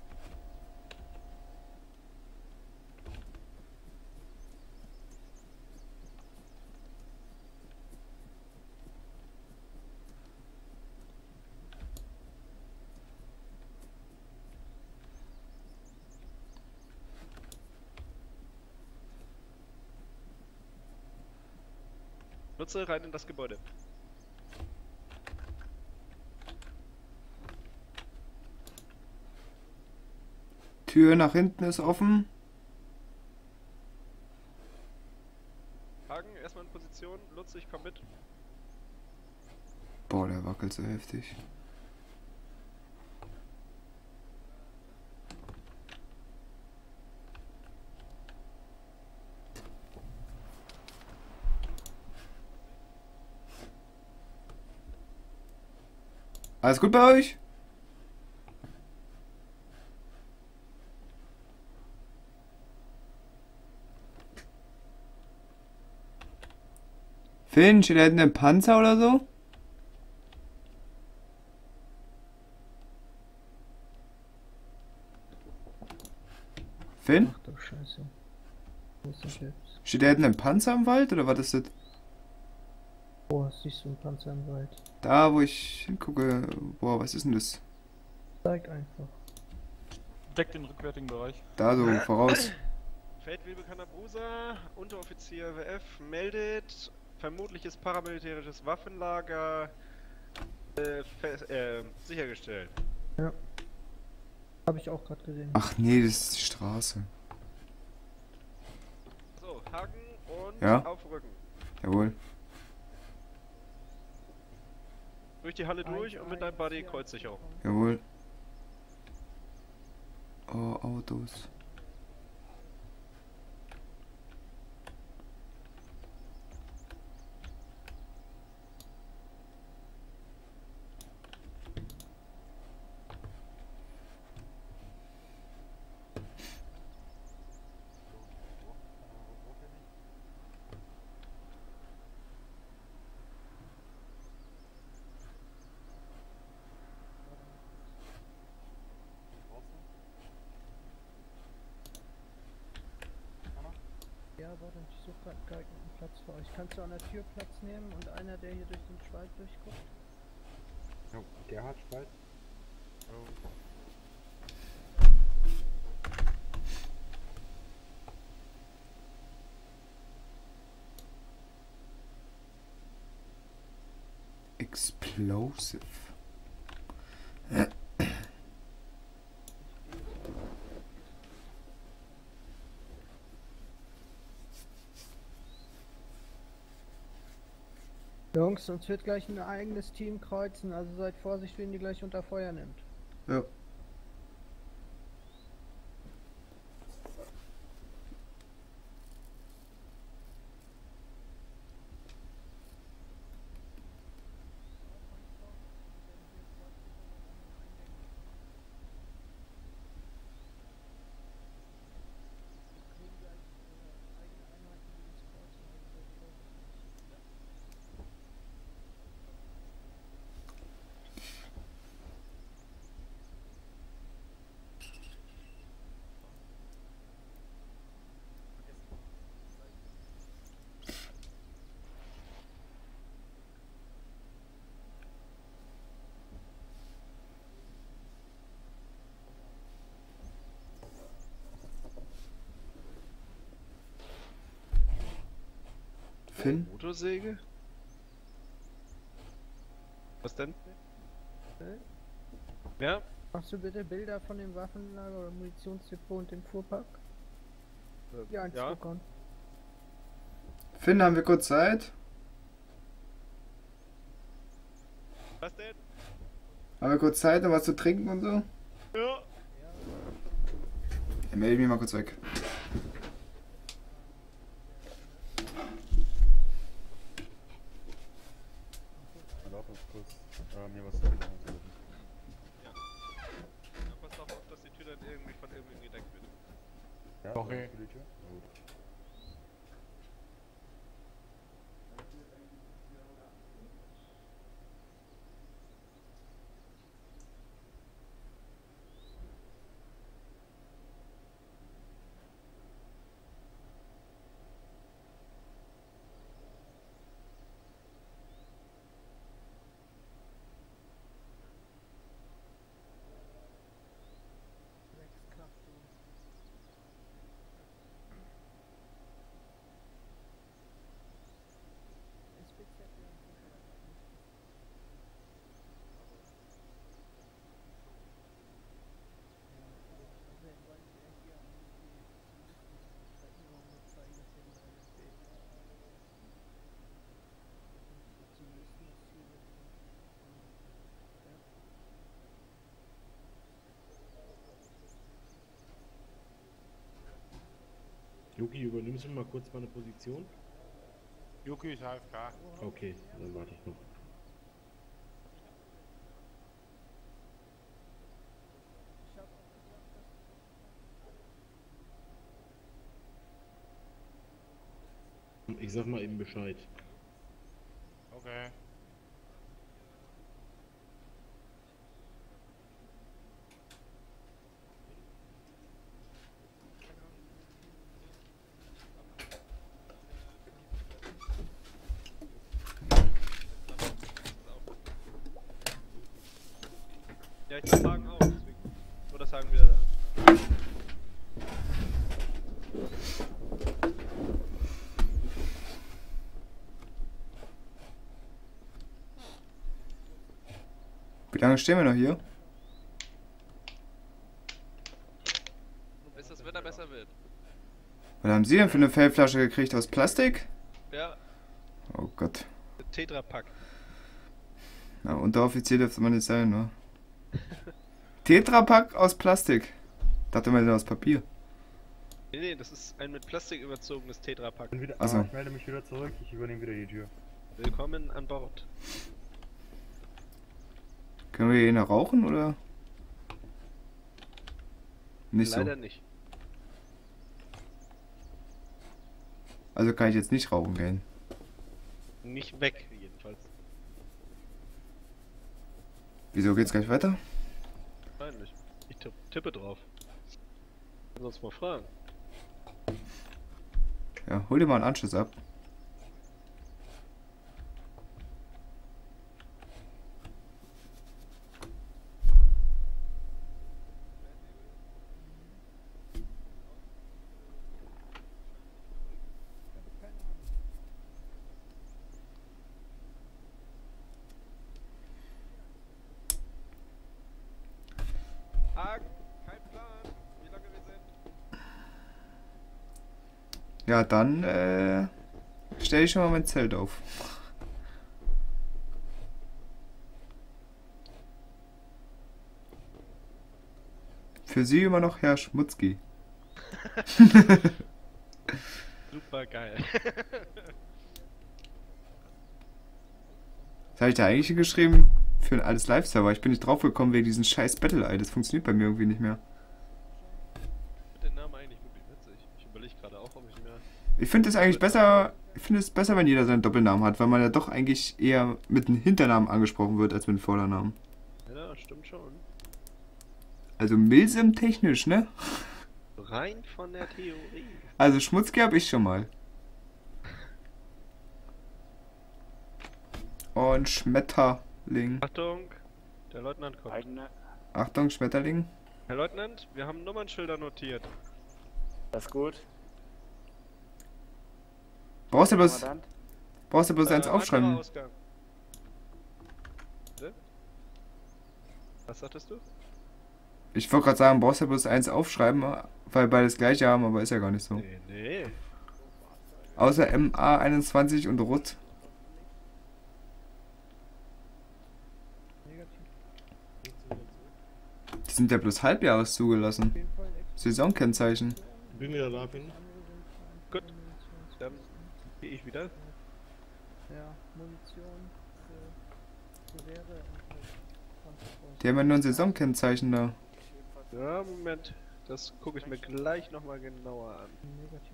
Nutze rein in das Gebäude. Tür nach hinten ist offen. Hagen, erstmal in Position. Lutze, ich komm mit. Boah, der wackelt so heftig. Alles gut bei euch? Finn, steht da hinten ein Panzer oder so? Finn? Ach du Scheiße. Wo ist das jetzt? Steht da hinten ein Panzer im Wald oder was ist das? Boah, siehst du einen Panzer im Wald? Da, wo ich hingucke. Boah, was ist denn das? Zeig einfach. Deckt den rückwärtigen Bereich. Da so, voraus. Feldwebel Kanabusa, Unteroffizier WF meldet vermutliches paramilitärisches Waffenlager sichergestellt. Ja. Habe ich auch gerade gesehen. Ach nee, das ist die Straße. So, Haken und Ja. aufrücken. Jawohl. Durch die Halle durch und mit deinem Buddy Kreuzsicherung. Jawohl. Oh, Autos. Ja, warte, ich suche gerade einen geeigneten Platz für euch. Kannst du an der Tür Platz nehmen und einer, der hier durch den Spalt durchguckt? Ja, Gerhard Spalt. Explosive. Jungs, uns wird gleich ein eigenes Team kreuzen, also seid vorsichtig, wen die gleich unter Feuer nimmt. Ja. Finn? Motorsäge? Was denn? Ja? Machst du bitte Bilder von dem Waffenlager oder Munitionsdepot und dem Fuhrpark? Ja, ein Zugang. Finn, haben wir kurz Zeit? Was denn? Haben wir kurz Zeit, um was zu trinken und so? Ja. Dann melde ich mich mal kurz weg. Erlaub uns kurz, mir was zu trinken zu geben. Ja. Ja, pass auf, dass die Tür dann irgendwie von irgendwem gedeckt wird. Ja, Okay. für die Tür? Na gut. Yuki, übernimmst du mal kurz meine Position? Yuki ist AFK. Okay, dann warte ich noch. Ich sag mal eben Bescheid. Okay. Ja, ich mach Haken auf, deswegen. Nur das Haken wieder da. Wie lange stehen wir noch hier? Bis das Wetter besser wird. Was haben Sie denn für eine Fellflasche gekriegt aus Plastik? Ja. Oh Gott. Tetra-Pack. Na, Unteroffizier dürfte man nicht sein, ne? Tetrapack aus Plastik. Dachte man denn aus Papier. Nee, das ist ein mit Plastik überzogenes Tetra-Pack. Achso. Ich melde mich wieder zurück, ich übernehme wieder die Tür. Willkommen an Bord. Können wir hier noch rauchen, oder? Nicht Leider so. nicht. Also kann ich jetzt nicht rauchen gehen. Nicht weg, jedenfalls. Wieso geht's gleich weiter? Nein, nicht. Ich tippe drauf. Sonst mal fragen. Ja, hol dir mal einen Anschluss ab. Kein Plan, wie lange wir sind. Ja, dann stelle ich schon mal mein Zelt auf. Für Sie immer noch Herr Schmutzki. Super geil. Was habe ich da eigentlich geschrieben? Für ein altes Live-Server. Ich bin nicht drauf gekommen wegen diesem scheiß Battle-Eye. Das funktioniert bei mir irgendwie nicht mehr. Ich finde den Namen eigentlich wirklich witzig. Ich überlege gerade auch, ob ich mehr... Ich finde es eigentlich besser. Ich finde es besser, wenn jeder seinen Doppelnamen hat, weil man ja doch eigentlich eher mit dem Hinternamen angesprochen wird, als mit dem Vordernamen. Ja, stimmt schon. Also Milsim technisch, ne? Rein von der Theorie. Also Schmutzki habe ich schon mal. Und Schmetterling. Achtung, der Leutnant kommt. Achtung, Schmetterling. Herr Leutnant, wir haben Nummernschilder notiert. Das ist gut. Brauchst du bloß Brauchst du bloß eins anderer aufschreiben. Ausgang. Bitte? Was sagtest du? Ich wollte gerade sagen, brauchst du bloß eins aufschreiben, weil beide das gleiche haben, aber ist ja gar nicht so. Nee. Außer MA21 und Rot. Die sind ja bloß halbjahres zugelassen. Saisonkennzeichen. Bin wieder da, bin. Gut. Dann gehe ich wieder. Ja, Munition für Gewehre und Die haben ja nur ein Saisonkennzeichen da. Ja, Moment. Das gucke ich mir gleich nochmal genauer an. Negativ.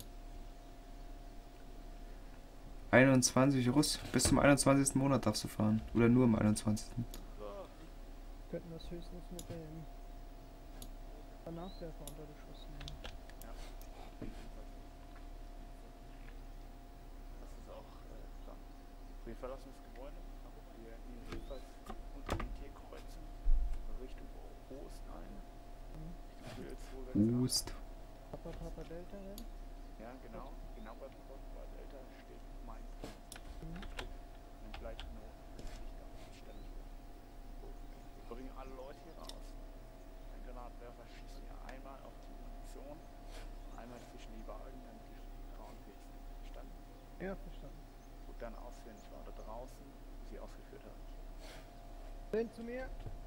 21 Russ. Bis zum 21. Monat darfst du fahren. Oder nur am 21. Könnten das höchstens mit dem Nachwerfer unter Beschuss nehmen. Das ist auch klar. Wir verlassen das Gebäude. Wir gehen jedenfalls unter den T-Kreuzen Richtung Ost ein. Ost. Papa Delta, ne? Ja, genau. Genau bei Papa Delta steht Mainz. Dann gleich nur Licht an der Stelle. Wir bringen alle Leute hier raus. Ein Granatwerfer schießt hier einmal auf die Munition, einmal zwischen die Wagen, damit die frauenfähig sind. Verstanden? Ja, verstanden. Gut, dann ausführen. Ich war da draußen, wie sie ausgeführt haben. Sind zu mir.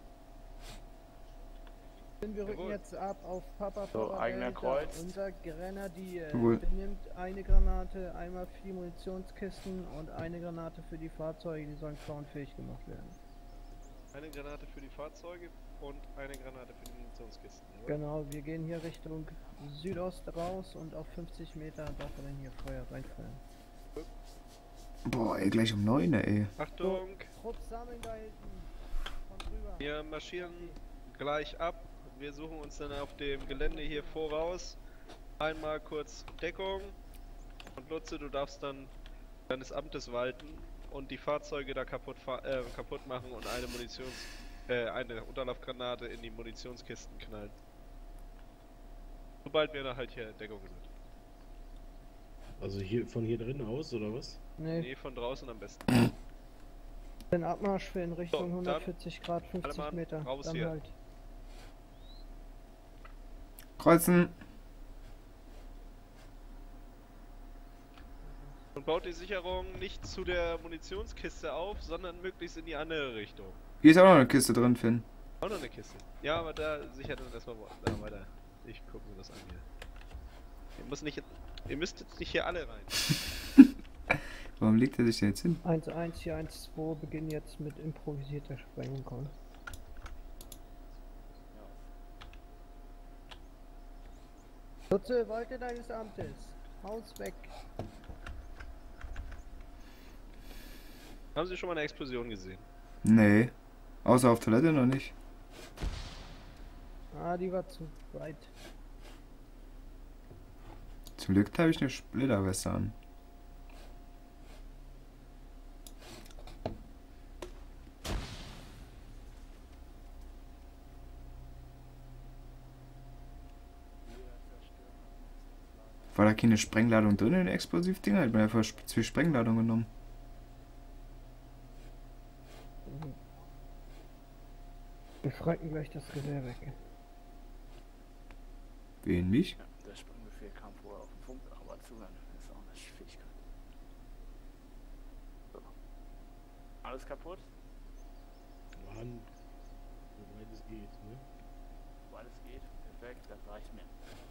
Wir rücken jetzt ab auf Papa eigener Delta. Kreuz. Unser Grenadier Jawohl. benimmt eine Granate, einmal für die Munitionskisten und eine Granate für die Fahrzeuge, die sollen frauenfähig gemacht werden. Eine Granate für die Fahrzeuge und eine Granate für die Munitionskisten. Oder? Genau, wir gehen hier Richtung Südost raus und auf 50 Meter darf man dann hier Feuer reinfeuern. Boah, ey, gleich um 9, ey. Achtung! Trupp sammeln da hinten. Von drüber. Wir marschieren gleich ab. Wir suchen uns dann auf dem Gelände hier voraus. Einmal kurz Deckung. Und Lutze, du darfst dann deines Amtes walten und die Fahrzeuge da kaputt machen und eine Unterlaufgranate in die Munitionskisten knallen. Sobald wir da halt hier Deckung sind. Also hier von hier drin aus, oder was? Nee, von draußen am besten. Den Abmarsch für in Richtung So, dann 140 Grad, 50 alle Mann Meter. raus Dann hier. halt. Kreuzen. Und baut die Sicherung nicht zu der Munitionskiste auf, sondern möglichst in die andere Richtung. Hier ist auch noch eine Kiste drin, Finn. Auch noch eine Kiste. Ja, aber da sichert dann erstmal weiter. Ich gucke mir das an hier. Ihr müsst jetzt nicht hier alle rein. Warum legt er sich da jetzt hin? 1-1 hier 1-2 beginnen jetzt mit improvisierter Sprengung. Lutze, walte deines Amtes. Haus weg. Haben Sie schon mal eine Explosion gesehen? Nee. Außer auf Toilette noch nicht. Ah, die war zu weit. Zum Glück habe ich eine Splitterweste an. War da keine Sprengladung drin in den Explosivdinger? Ich habe einfach 2 Sprengladungen genommen. Wir fragten gleich das Gewehr weg. Wen, mich? Ja, der Sprungbefehl kam vorher auf den Funk, aber zuhören ist auch eine Fähigkeit. So. Alles kaputt? Mann, soweit es geht, ne? Soweit es geht, perfekt, das reicht mir.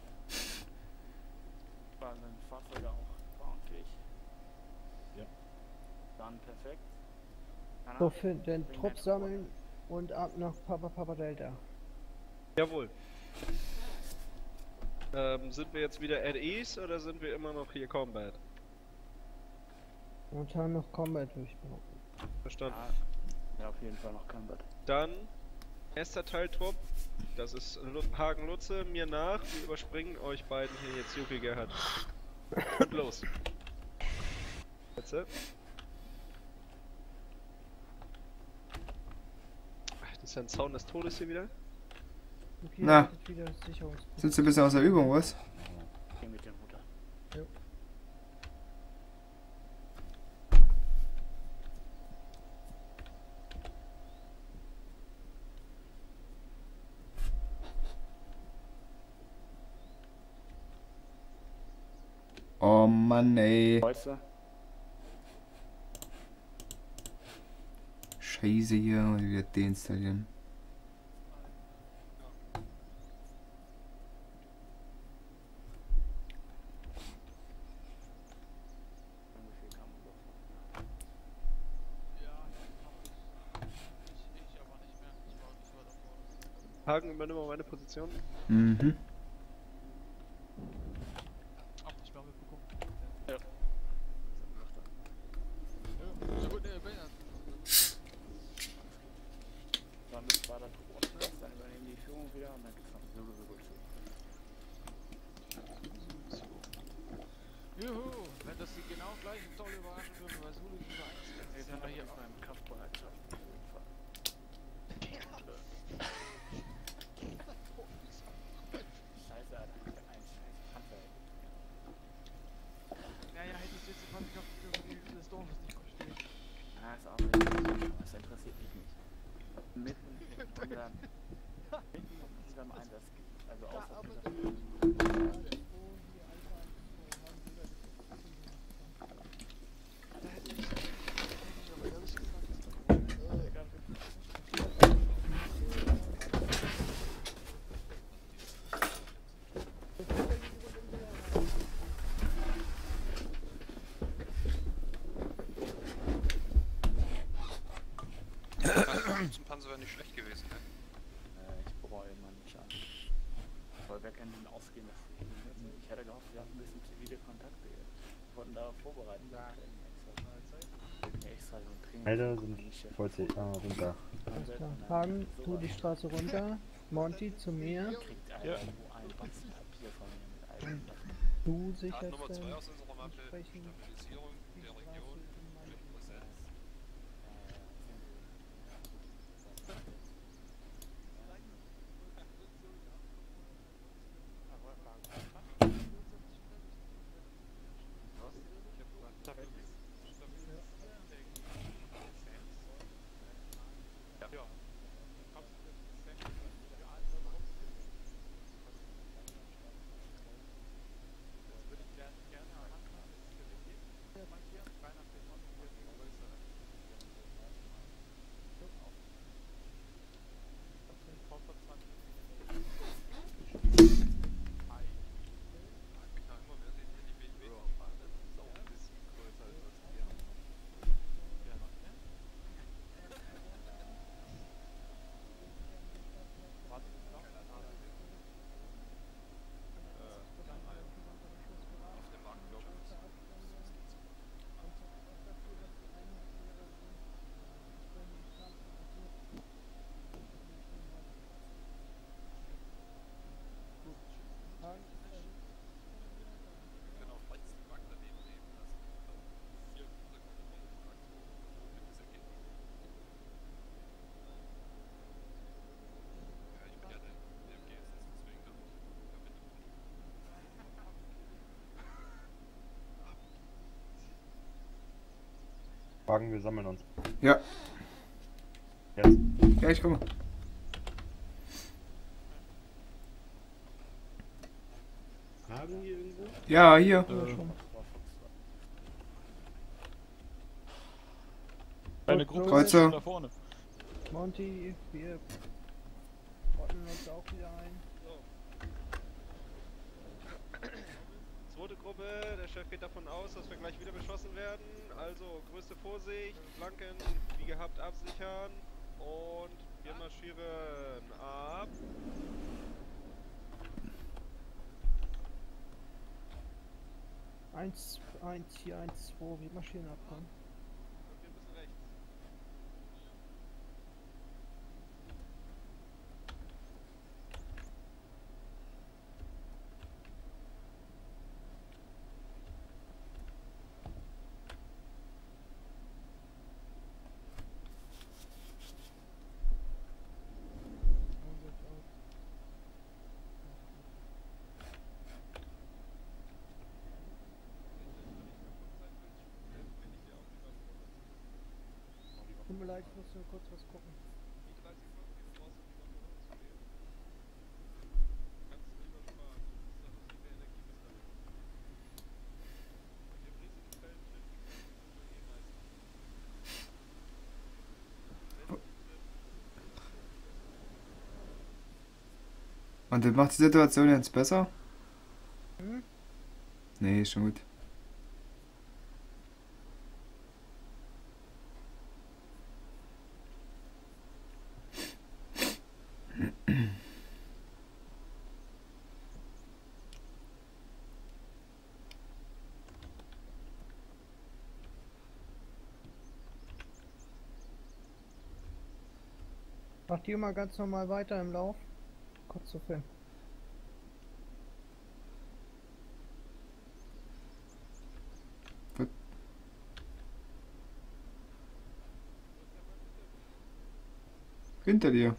Waren die Fahrzeuge auch fahrunfähig? Ja. Dann perfekt. Anna, So, für den bring Trupp dein sammeln und ab nach Papa Delta. Jawohl. Sind wir jetzt wieder at ease oder sind wir immer noch hier Combat? Momentan noch Combat durchbauen. Verstanden. Ja, auf jeden Fall noch Combat. Dann, erster Teiltrupp, das ist Hagen Lutze, mir nach, wir überspringen euch beiden hier jetzt Juki Gerhard. Und los. Jetzt. Das ist ja ein Zaun des Todes hier wieder. Okay, Na. wieder Sicherungspunkt. Sind Sie ein bisschen aus der Übung, was? Geh mit dem runter. Jo. Oh Mann, ey. Kreuze. Scheiße hier, muss ich wieder deinstallieren. Hagen, übernimm mal meine Position. Mhm. Ja. Dann ist weiter Koordinat, dann übernehmen die Führung wieder und dann geht's noch so gut zu. Juhu, wenn das die genau gleiche tolle Überraschung wird, weil Zulu über 1 ist, dann hier auf einem Kraftbereitschaft. Scheiße, Alter, ein scheiß Panzer. Naja, hättest du jetzt die Panzerkraft des Dorfes nicht verstehen. Ah, ist auch richtig. Das interessiert mich nicht. Mitten in unserem Einsatz, also außer Zum Panzer wäre nicht schlecht gewesen, ne? Ich bereue immer nicht an. Weil wer kann denn ausgehen, dass ich hätte gehofft, wir hatten ein bisschen zivile Kontakte. Wir wollten da vorbereiten. Extra so ein Training. Alter, sind vollzählig runter. Alles klar. Hagen, du die Straße runter. Monty zu mir. Ja. Du sicherst Nummer 2 aus unserer Mappe, Stabilisierung der Region durch Präsenz. Wagen, wir sammeln uns. Ja. Jetzt. Ja, ich komme. Hagen hier irgendwo? Ja, hier. Eine Gruppe Kreuzer. da vorne. Monty, wir ordnen uns auch wieder ein. Zweite Gruppe, der Chef geht davon aus, dass wir gleich wieder beschossen werden. Also größte Vorsicht, Flanken wie gehabt absichern und wir marschieren ab. Eins, hier 1, 2, wir marschieren ab. Komm. Und wir müssen rechts. Tut mir leid, ich muss nur kurz was gucken. Und das macht die Situation jetzt besser? Hm? Nee, ist schon gut. Macht ihr mal ganz normal weiter im Lauf? Kurz zu filmen. Hinter dir.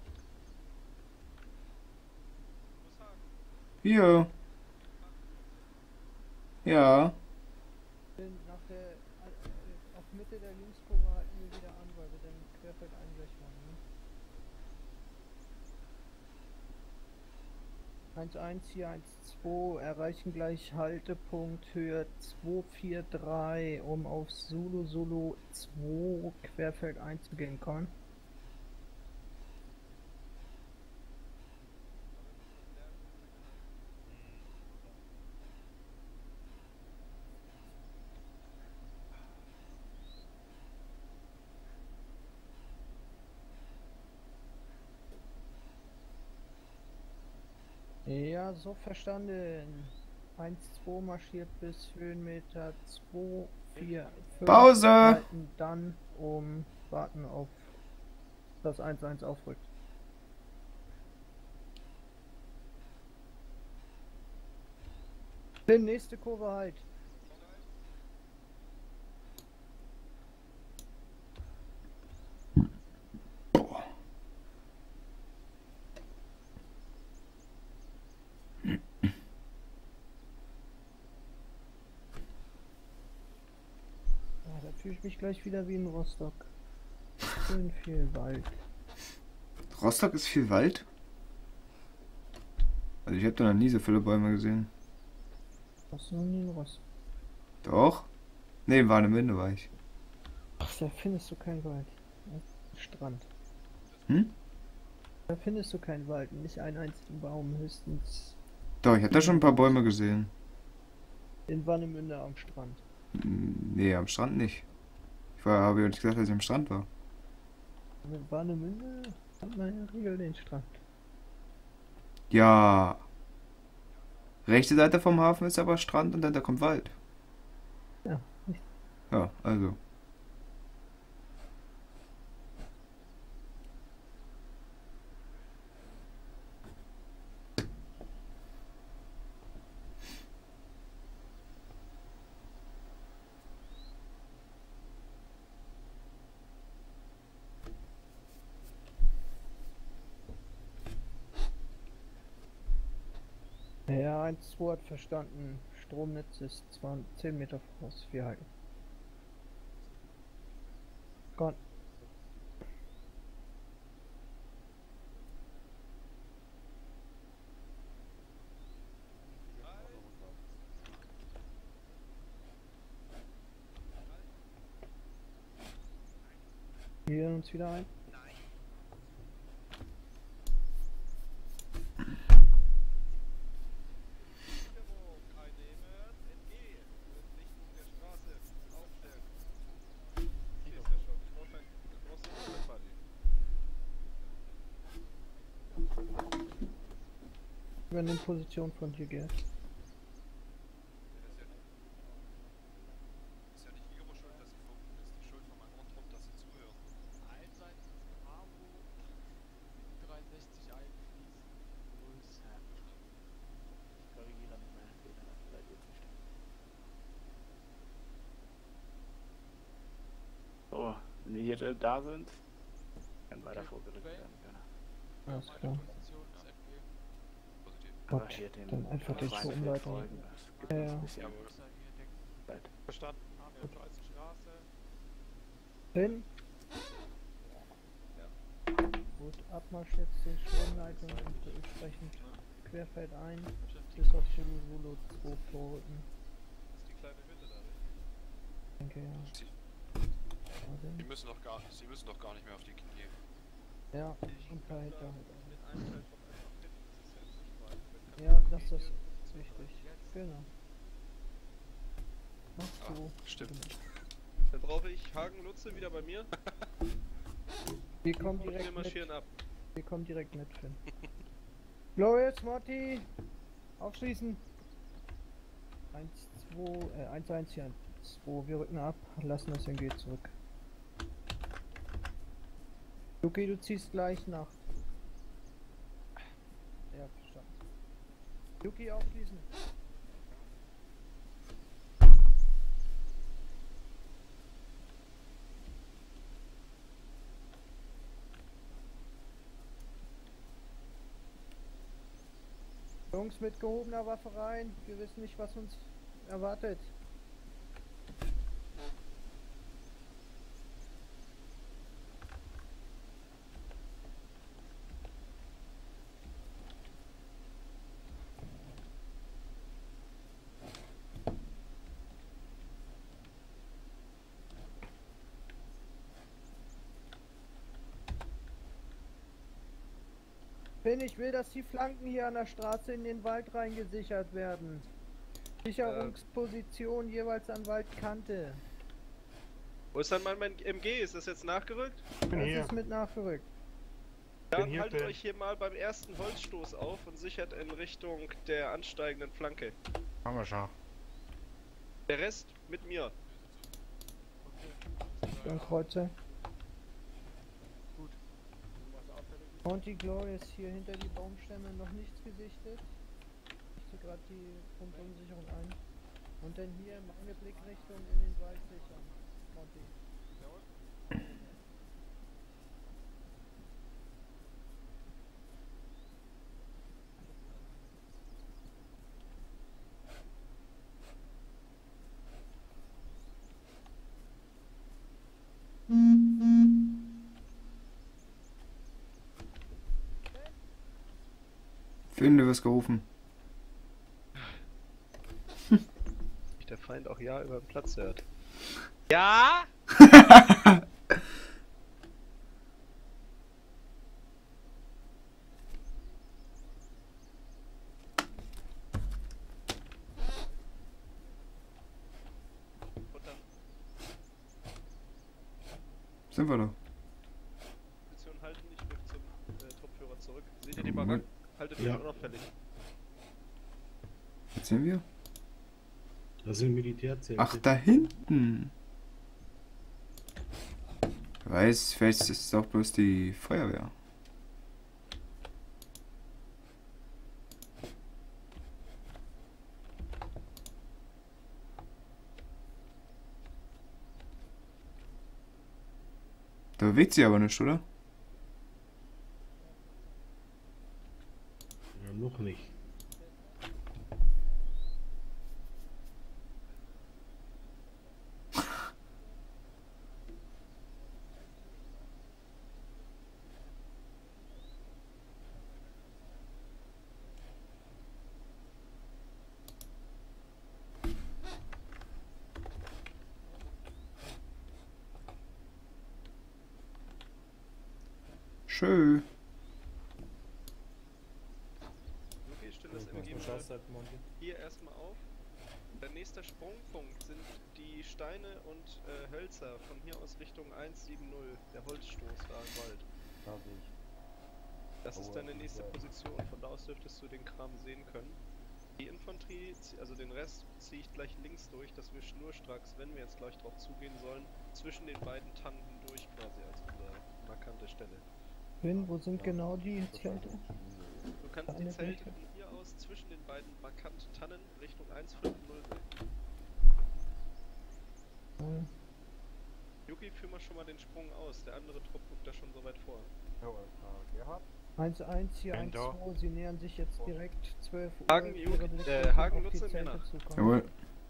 Hier. Ja. Nach der, auf Mitte der Linkskurve halten wir wieder an, weil wir dann querfeld Einblech machen. Ne? 1-1 hier 1-2 erreichen gleich Haltepunkt Höhe 243, um auf Zulu 2 querfeld einzugehen können. Ja, so verstanden. 1-2 marschiert bis Höhenmeter 2, 4, 5. Pause! Halten dann warten auf das 1-1 aufrückt. Bin nächste Kurve halt. Da fühle ich mich gleich wieder wie in Rostock. Schön viel Wald. Rostock ist viel Wald? Also ich habe da noch nie so viele Bäume gesehen. Hast du noch nie in Rostock? Doch? Ne, in Warnemünde war ich. Ach, da findest du keinen Wald. Strand. Hm? Da findest du keinen Wald, nicht einen einzigen Baum, höchstens Doch, ich habe da schon ein paar Bäume gesehen. in Warnemünde am Strand. Nee, am Strand nicht. Habe ja nicht gesagt, dass ich am Strand war. In Warnemünde hat man in der Regel den Strand. Ja. Rechte Seite vom Hafen ist aber Strand und dann da kommt Wald. Ja. Ja, also. Ja, 1-2 hat verstanden. Stromnetz ist 10 Meter voraus. Wir halten. Gott. Wir uns wieder ein. Übernimm Position von dir, Gerd. So, wenn die hier da sind, kann weiter vorgerückt werden. Alles klar. Gott, dann einfach den Schuh umleiten. Ja, ja. Verstanden. Hin. Gut, Abmarsch jetzt den Stromleitung und entsprechend querfeld ein, bis auf Zulu 2 vorrücken. Ist die kleine Hütte da, nicht? Danke, ja. Sie müssen doch gar nicht mehr auf die Knie. Ja, ein paar Hände halt. Mit einem Teil vom einfach hinten, das ist ja Das ist wichtig. Genau. Ach so. Stimmt. Dann brauche ich Hagen Lutze wieder bei mir. Wir kommen Und direkt wir marschieren mit. ab. Wir kommen direkt mit, Finn. Glorious, Morty! Aufschließen! 1-1 hier. 2, wir rücken ab, lassen das MG zurück. Okay, du ziehst gleich nach. Ja, verstanden. Yuki, aufschließen! Jungs mit gehobener Waffe rein, wir wissen nicht, was uns erwartet. Finn, ich will, dass die Flanken hier an der Straße in den Wald reingesichert werden. Sicherungsposition jeweils an Waldkante. Wo ist dann mein MG? Ist das jetzt nachgerückt? Das ist mit nachgerückt. Dann haltet euch hier mal beim ersten Holzstoß auf und sichert in Richtung der ansteigenden Flanke. Haben wir schon. Der Rest mit mir. Dann Kreuze. Monty Glorious hier hinter die Baumstämme noch nichts gesichtet. Ich ziehe gerade die Rundumsicherung ein. Und dann hier meine Blickrichtung in den Wald sichern. Monty. Finn, du wirst gerufen. Der Feind auch ja über den Platz hört. Ja! Sind wir doch. Position halten, ich rück zum Truppführer zurück. Seht ihr die Barack? Haltet ihr unauffällig. Jetzt sind wir. Das sind Militärzelte. Ach, da hinten. Wer weiß, vielleicht ist es auch bloß die Feuerwehr. Da bewegt sie aber nicht, oder? Ja, noch nicht. Schön. Okay, stell das MG mal hier erstmal auf. Der nächste Sprungpunkt sind die Steine und Hölzer von hier aus Richtung 170, der Holzstoß da im Wald. Da sehe ich. Das ist deine nächste Position, von da aus dürftest du den Kram sehen können. Die Infanterie, also den Rest, ziehe ich gleich links durch, dass wir schnurstracks, wenn wir jetzt gleich drauf zugehen sollen, zwischen den beiden Tannen hindurch quasi als unsere markante Stelle. Finn, wo sind genau die Zelte? Du kannst die Zelte von hier aus zwischen den beiden markanten Tannen Richtung 150 sehen. Yuki, führ mal schon mal den Sprung aus, der andere Trupp rückt da schon so weit vor. Jawohl, Gerhard. 1-1 hier, 1-2, sie nähern sich jetzt direkt 12 Uhr. Hagen Lutze mir nach. Jawohl.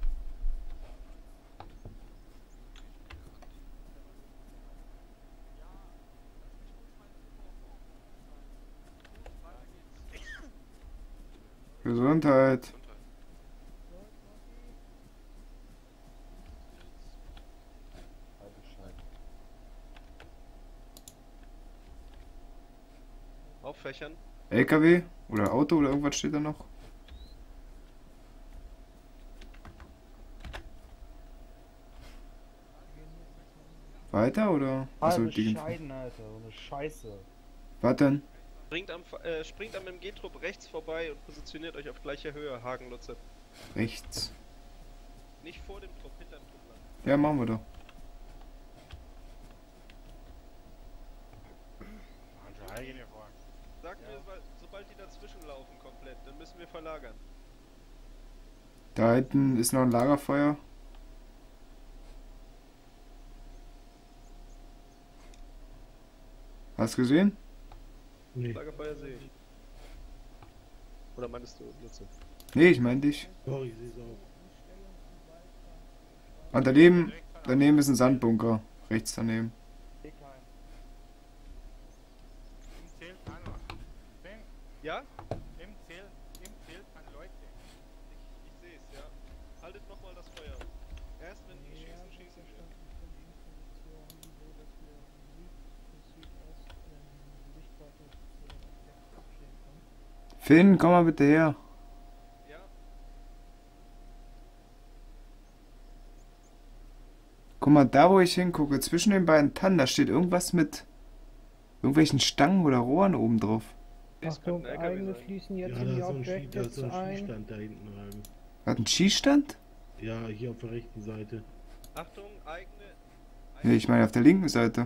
Gesundheit. Auffächern. LKW oder Auto oder irgendwas steht da noch? Weiter oder? Achso, Halbe die Scheiden, Alter, so eine Scheiße. Was denn? Springt am MG-Trupp rechts vorbei und positioniert euch auf gleicher Höhe, Hagenlutze. Rechts. Nicht vor dem Trupp, hinter dem Trupp lang. Ja, machen wir doch. Sag mir, sobald die dazwischen laufen komplett, dann müssen wir verlagern. Da hinten ist noch ein Lagerfeuer. Hast du gesehen? Nee. Lagerfeuer sehe ich. Oder meinst du Lutze? Nee, ich meine dich. Oh, ich seh's auch. Und daneben ist ein Sandbunker. Rechts daneben. Ja? Im Zelt an Leute. Ich sehe es, ja. Haltet nochmal das Feuer. Erst wenn die schießen, schießen wir. Finn, komm mal bitte her. Ja. Guck mal, da wo ich hingucke, zwischen den beiden Tannen, da steht irgendwas mit irgendwelchen Stangen oder Rohren oben drauf. Achtung, eigene fließen jetzt Ja, in da die ist so ein Objectives ein. Schießstand da hinten rein. Hat ein Schießstand? Ja, hier auf der rechten Seite. Achtung, eigene. Nee, ich meine auf der linken Seite.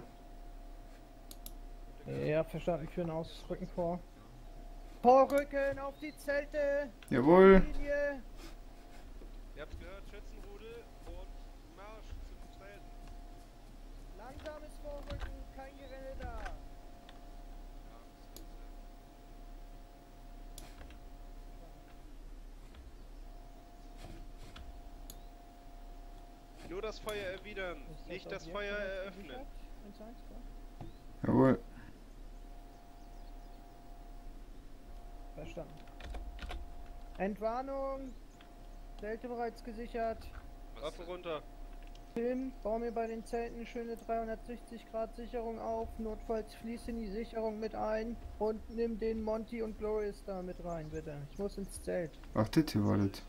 Ja, verstanden, führen Ausrücken vor. Vorrücken auf die Zelte! Jawohl. Linie. Ihr habt gehört, Schützenrudel und Marsch zum Zelten. Langsames Vorrücken, kein Gerenne da. Nur das Feuer erwidern, nicht das Feuer eröffnen. Jawohl. Verstanden. Entwarnung. Zelte bereits gesichert. Waffe runter. Tim, bau mir bei den Zelten eine schöne 360 Grad Sicherung auf. Notfalls fließ in die Sicherung mit ein. Und nimm den Monty und Glorious da mit rein, bitte. Ich muss ins Zelt. Ach, das hier war das.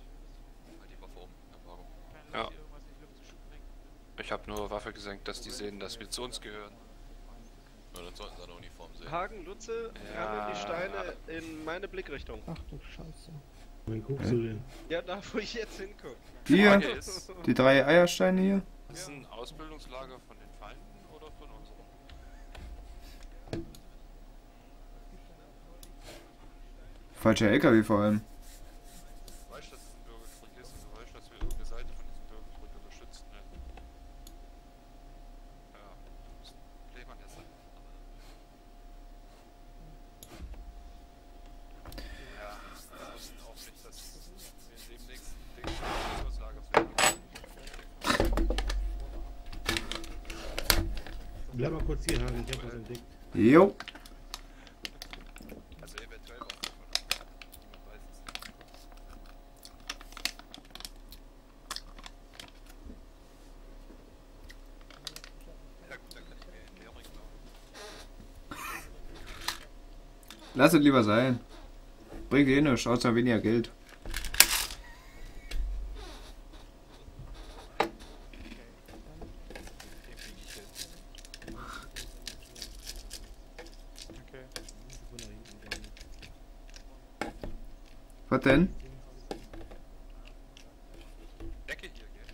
Ja. Ich habe nur Waffe gesenkt, dass die sehen, dass wir zu uns gehören. Nur dann sollten sie eine Uniform sehen. Hagen, Lutze, ja. Die Steine in meine Blickrichtung. Ach du Scheiße. Wann guckst du denn? Ja, da wo ich jetzt hingucke. Hier, die 3 Eiersteine hier. Ist das ein Ausbildungslager von den Feinden oder von uns? Falscher LKW vor allem. Du weißt, dass es ein Bürgerkrieg ist und du weißt, dass wir irgendeine Seite von diesem Bürgerkrieg unterstützen. Ne? Ja, das ist ein Problem an der Sache. Ja, wir wussten auch nicht, dass wir in dem nächsten Ding Lager finden. Bleib mal kurz hier, Hagen, ich hab was entdeckt. Jo. Also eventuell auch davon. Niemand weiß es. Ja gut, dann kann ich mir in Währung glauben. Lass es lieber sein. Bringt eh nichts, außer weniger Geld. Was denn? Decke hier, gell?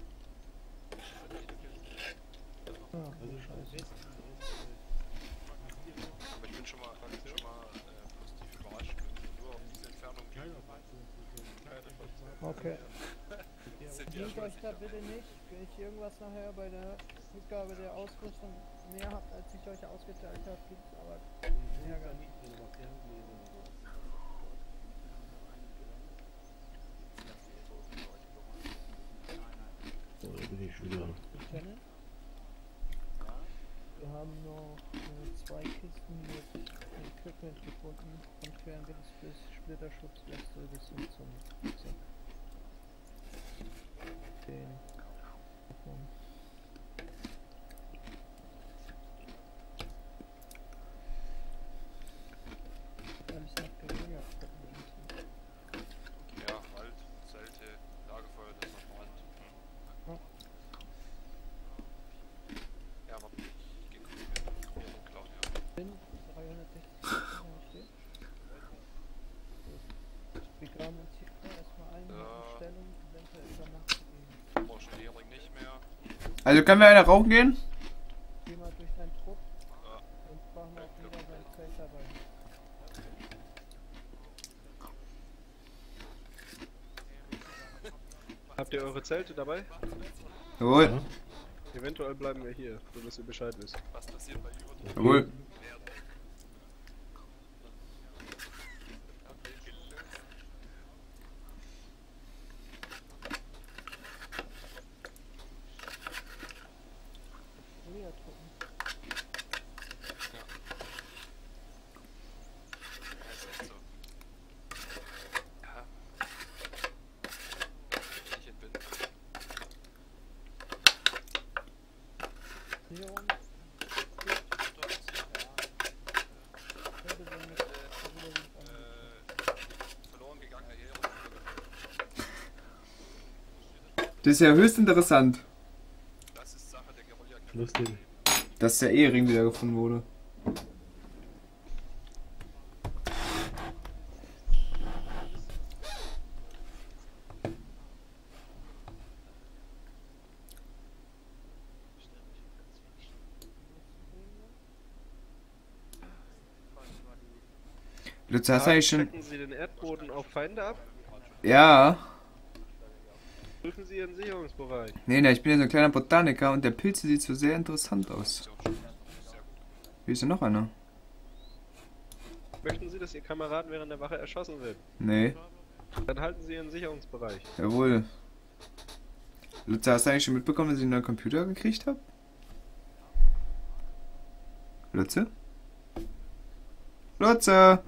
Aber ich bin schon mal positiv überrascht, wenn wir nur auf diese Entfernung gehen. Okay. Dient euch da bitte nicht, wenn ich irgendwas nachher bei der Rückgabe der Ausrüstung mehr habt, als ich euch ausgeteilt habe, gibt's aber Ärger. So, da bin ich wieder. Wir haben noch 2 Kisten mit Equipment gefunden, von Fernwitz bis Splitterschutzweste bis hin zum Rucksack. Den davon. Alles nach geringer Ja, Wald, Zelte, Lagerfeuer, das noch Brand. Ja, aber Also können wir einer rauchen gehen? Geh mal durch deinen Trupp und frag mal, ob jeder sein Zelt dabei hat. Habt ihr eure Zelte dabei? Jawohl. Ja. Eventuell bleiben wir hier, nur dass ihr Bescheid wisst. Was passiert bei Jürgen? Jawohl. Das ist ja höchst interessant. Das ist Sache der Guerilla. Lustig. Dass der Ehering wieder gefunden wurde. Lutz, hast du eigentlich schon... Checken Sie den Erdboden auf Feinde ab? Ja. Prüfen Sie Ihren Sicherungsbereich. Nee, ich bin ja so ein kleiner Botaniker und der Pilz sieht so sehr interessant aus. Wie ist denn noch einer? Möchten Sie, dass Ihr Kamerad während der Wache erschossen wird? Nee. Dann halten Sie Ihren Sicherungsbereich. Jawohl. Lutz, hast du eigentlich schon mitbekommen, dass ich einen neuen Computer gekriegt habe? Lutze? Lutze!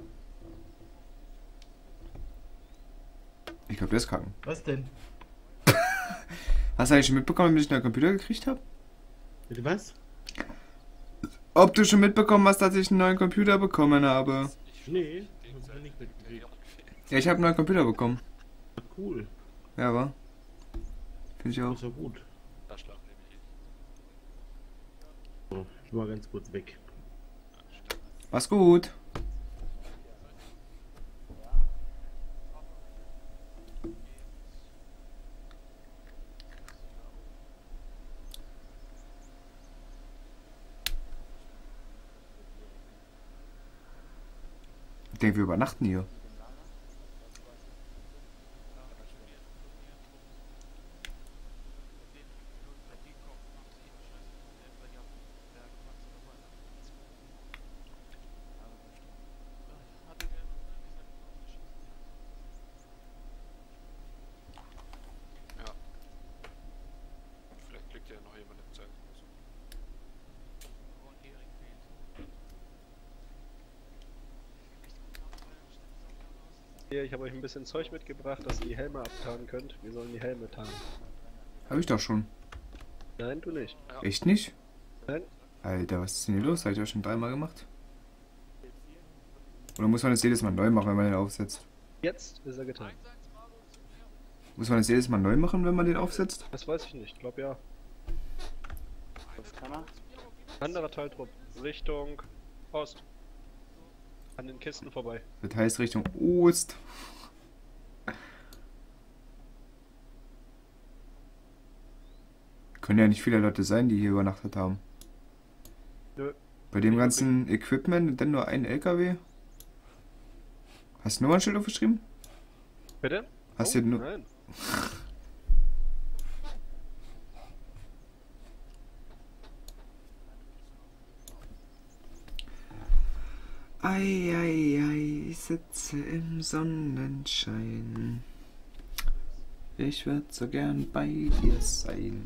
Ich glaube, der ist kacken. Was denn? Hast du eigentlich schon mitbekommen, dass ich einen neuen Computer gekriegt habe? Bitte was? Ob du schon mitbekommen hast, dass ich einen neuen Computer bekommen habe? Nee, das hab ich nicht mitgekriegt. Ja, ich habe einen neuen Computer bekommen. Cool. Ja, aber. Finde ich auch. Das ist ja gut. So, ich war ganz kurz weg. Mach's gut. Ich denke, wir übernachten hier. Ja. Vielleicht liegt ja noch jemand im Zelt oder so. Hier, ich habe euch ein bisschen Zeug mitgebracht, dass ihr die Helme abtarnen könnt. Wir sollen die Helme tarnen. Hab ich doch schon. Nein, du nicht. Echt nicht? Nein. Alter, was ist denn hier los? Hab ich doch schon 3-mal gemacht. Oder muss man das jedes Mal neu machen, wenn man den aufsetzt? Jetzt ist er getan. Muss man das jedes Mal neu machen, wenn man den aufsetzt? Das weiß ich nicht. Ich glaube ja. Was kann er? Anderer Teiltrupp. Richtung Ost. An den Kisten vorbei. Das heißt Richtung Ost. Können ja nicht viele Leute sein, die hier übernachtet haben. Nö. Bei dem ganzen Equipment und dann nur ein LKW? Hast du Nummernschild aufgeschrieben? Bitte? Hast Oh, du nur... nein. Ei, ei, ei, ich sitze im Sonnenschein. Ich würd so gern bei dir sein.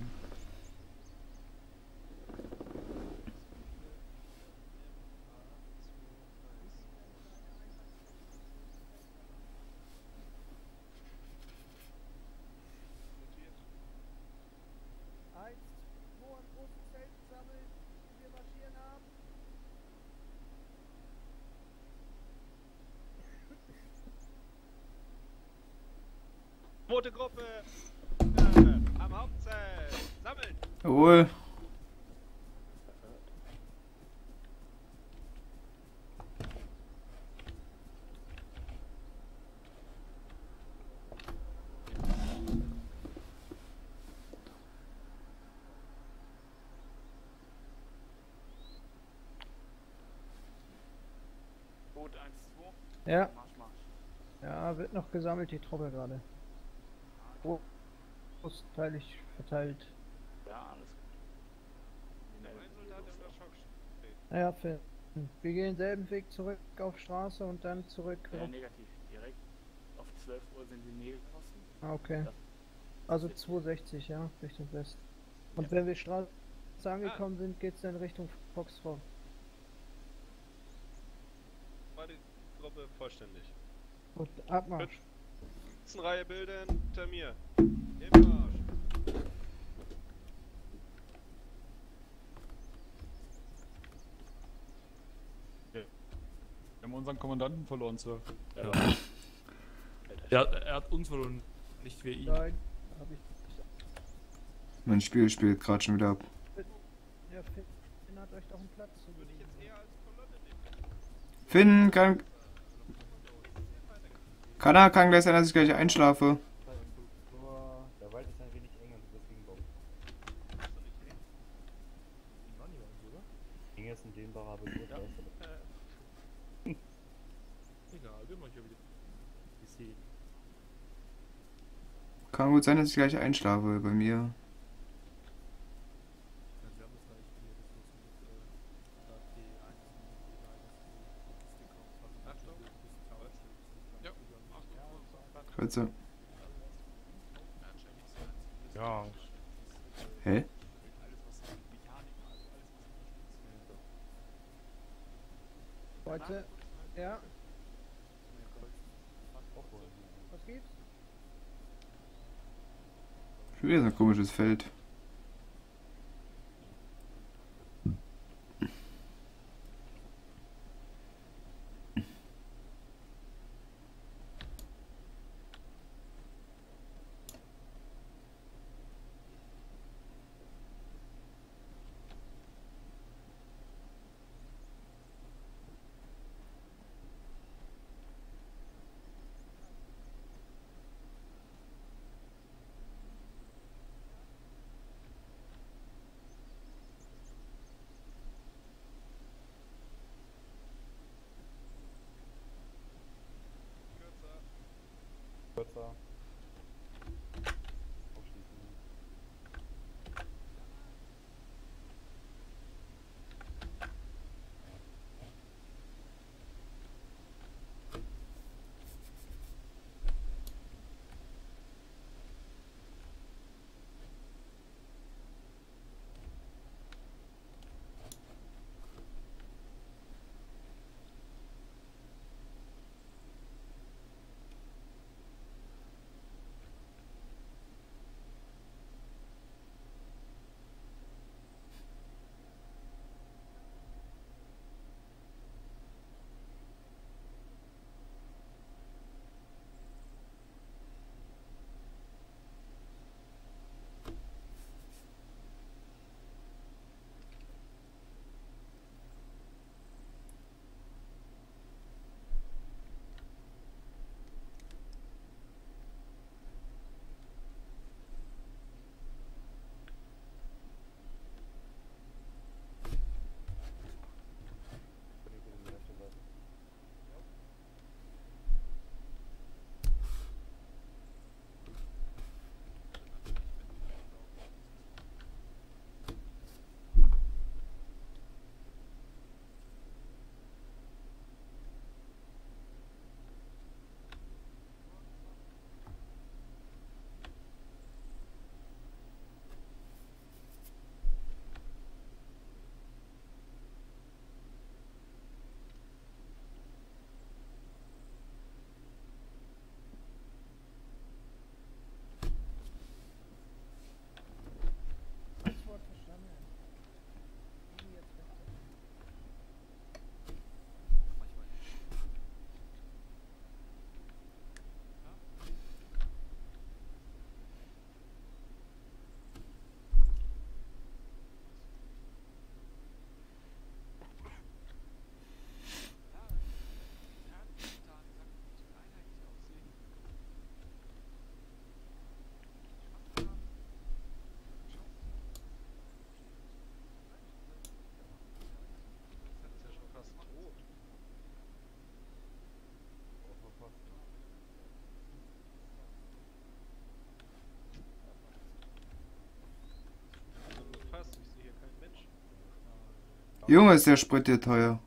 Rote Gruppe! Am Hauptzelt! Sammeln! Jawohl. Ja. Ja, wird noch gesammelt, die Truppe gerade. Großteilig verteilt. Ja, alles gut. Ja, Finn. Wir gehen denselben Weg zurück auf Straße und dann zurück. Ja, negativ. Direkt auf 12 Uhr sind die Nägel draußen. Ah, okay. Also 260, ja, Richtung West. Und wenn wir Straße angekommen sind, geht's dann Richtung Foxtrot. War die Gruppe vollständig. Gut, Abmarsch. Reihe bilden, hinter mir. Im Marsch. Wir haben unseren Kommandanten verloren, Sir. Ja. Er hat uns verloren, nicht wir ihn. Nein, hab ich. Mein Spiel spielt gerade schon wieder ab. Ja, Finn hat euch doch einen Platz zu. Würde ich jetzt eher als Kolonne nehmen. Finn, kann gleich sein, dass ich gleich einschlafe. Der Wald ist ein wenig eng und deswegen bauen. Eng ist ein dehnbarer Begriff. Egal, wir machen ja wieder. Kann gut sein, dass ich gleich einschlafe bei mir. Kreuze. Ja. Hä? Heute, ja. Was gibt's? Schon wieder so ein komisches Feld. Junge, ist der Sprit hier teuer.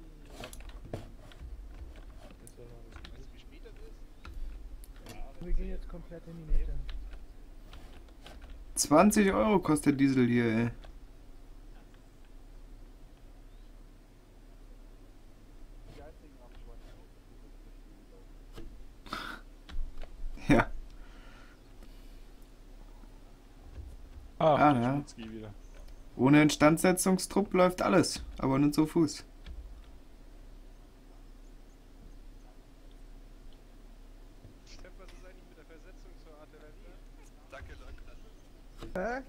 Wir gehen jetzt komplett in die Mitte. 20 Euro kostet Diesel hier, ey. Ja. Ach, Ah, der ja. Schmutzki wieder. Ohne Instandsetzungstrupp läuft alles, aber nur zu Fuß. Steff, was ist eigentlich mit der Versetzung zur Artillerie? Danke, danke. Hä?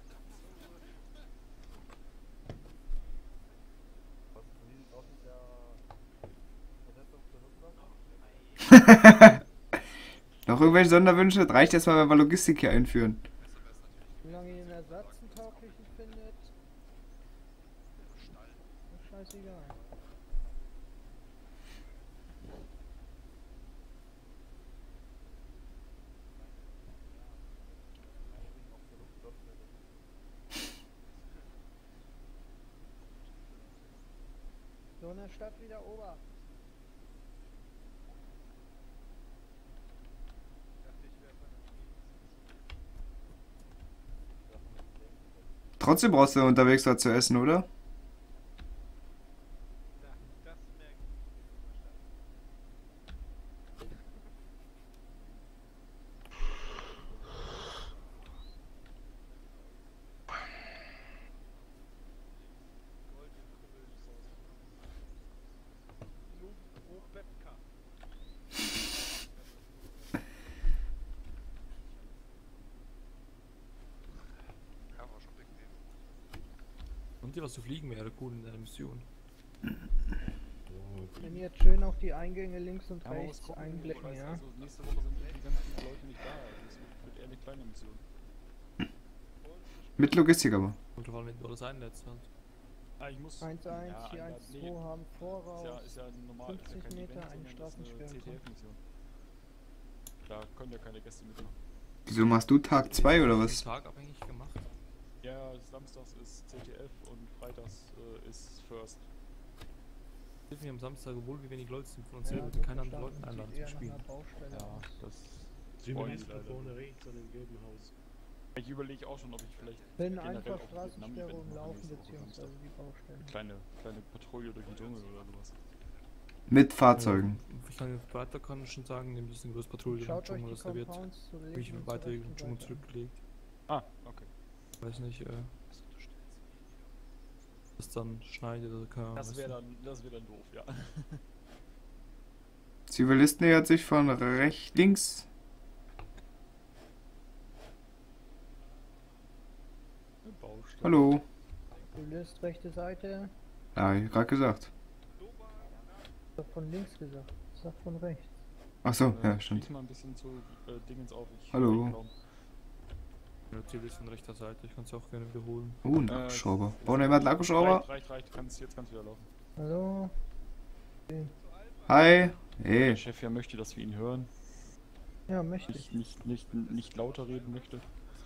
Noch irgendwelche Sonderwünsche? Das reicht erstmal, wenn wir Logistik hier einführen. Solange ihr einen Ersatztauglichen findet, ist scheißegal. So in der Stadt wieder Ober. Trotzdem brauchst du unterwegs was zu essen, oder? Und dir was zu fliegen wäre cool in der Mission. Wenn ihr jetzt schön auf die Eingänge links und Ja, man muss rechts gucken, einblicken, ich weiß, ja? also nächste Woche sind die ganz viele Leute nicht da. Also es wird eher eine kleine Mission. Mit Logistik aber. Und vor allem, wenn du alles einlädst halt. Ah, ich muss... 1-1, ja, die 1-2 haben Voraus, ist ja normal, 50 ist ja kein Meter, Event, eine sondern das ist eine Straßensperre. CTF-Mission. Da können ja keine Gäste mitmachen. Wieso machst du Tag 2 oder was? Tagabhängig gemacht. Ja, samstags ist CTF und freitags ist First. Wir am Samstag, obwohl wir wenig Leute sind von uns Ja, selber, so keine anderen verstanden, Leute einladen sieht eher zum nach Spielen. einer Baustelle Ja, aus. das Süden wollen die ist da leider vorne nicht. rechts an dem gelben Haus. Ich überlege auch schon, ob ich vielleicht Wenn generell einfach auch ein Straßensperre Vietnam-Event mache umlaufen, nächste Woche beziehungsweise Samstag. die Baustelle. Kleine Patrouille durch den Dschungel oder sowas. Mit Fahrzeugen. Ich kann weiter kann ich schon sagen, nehmt es eine größere Patrouille Schaut im euch Dschungel, die das da wird. Compounds zur Hab ich linken und weiter zur in den rechten Dschungel Seite. zurückgelegt. Ah, okay. Weiß nicht, das dann schneidet oder kann. Das wäre dann doof, ja. Zivilist nähert sich von links. Hallo. Zivilist, rechte Seite. Ja, hab ich gerade gesagt. Ich hab von links gesagt. Ich sag von rechts. Ach so, ja, stimmt. Schließ mal ein bisschen zu Dingens auf. Hallo. Ja, Zivilist von rechter Seite, ich kann es auch gerne wiederholen. Oh, ein Akkuschrauber. Braucht noch jemand einen Akkuschrauber? Reicht. Jetzt kannst du wieder laufen. Hallo. Hi. Der Hey. Chef ja möchte, dass wir ihn hören. Ja, möchte ich. Nicht lauter reden möchte.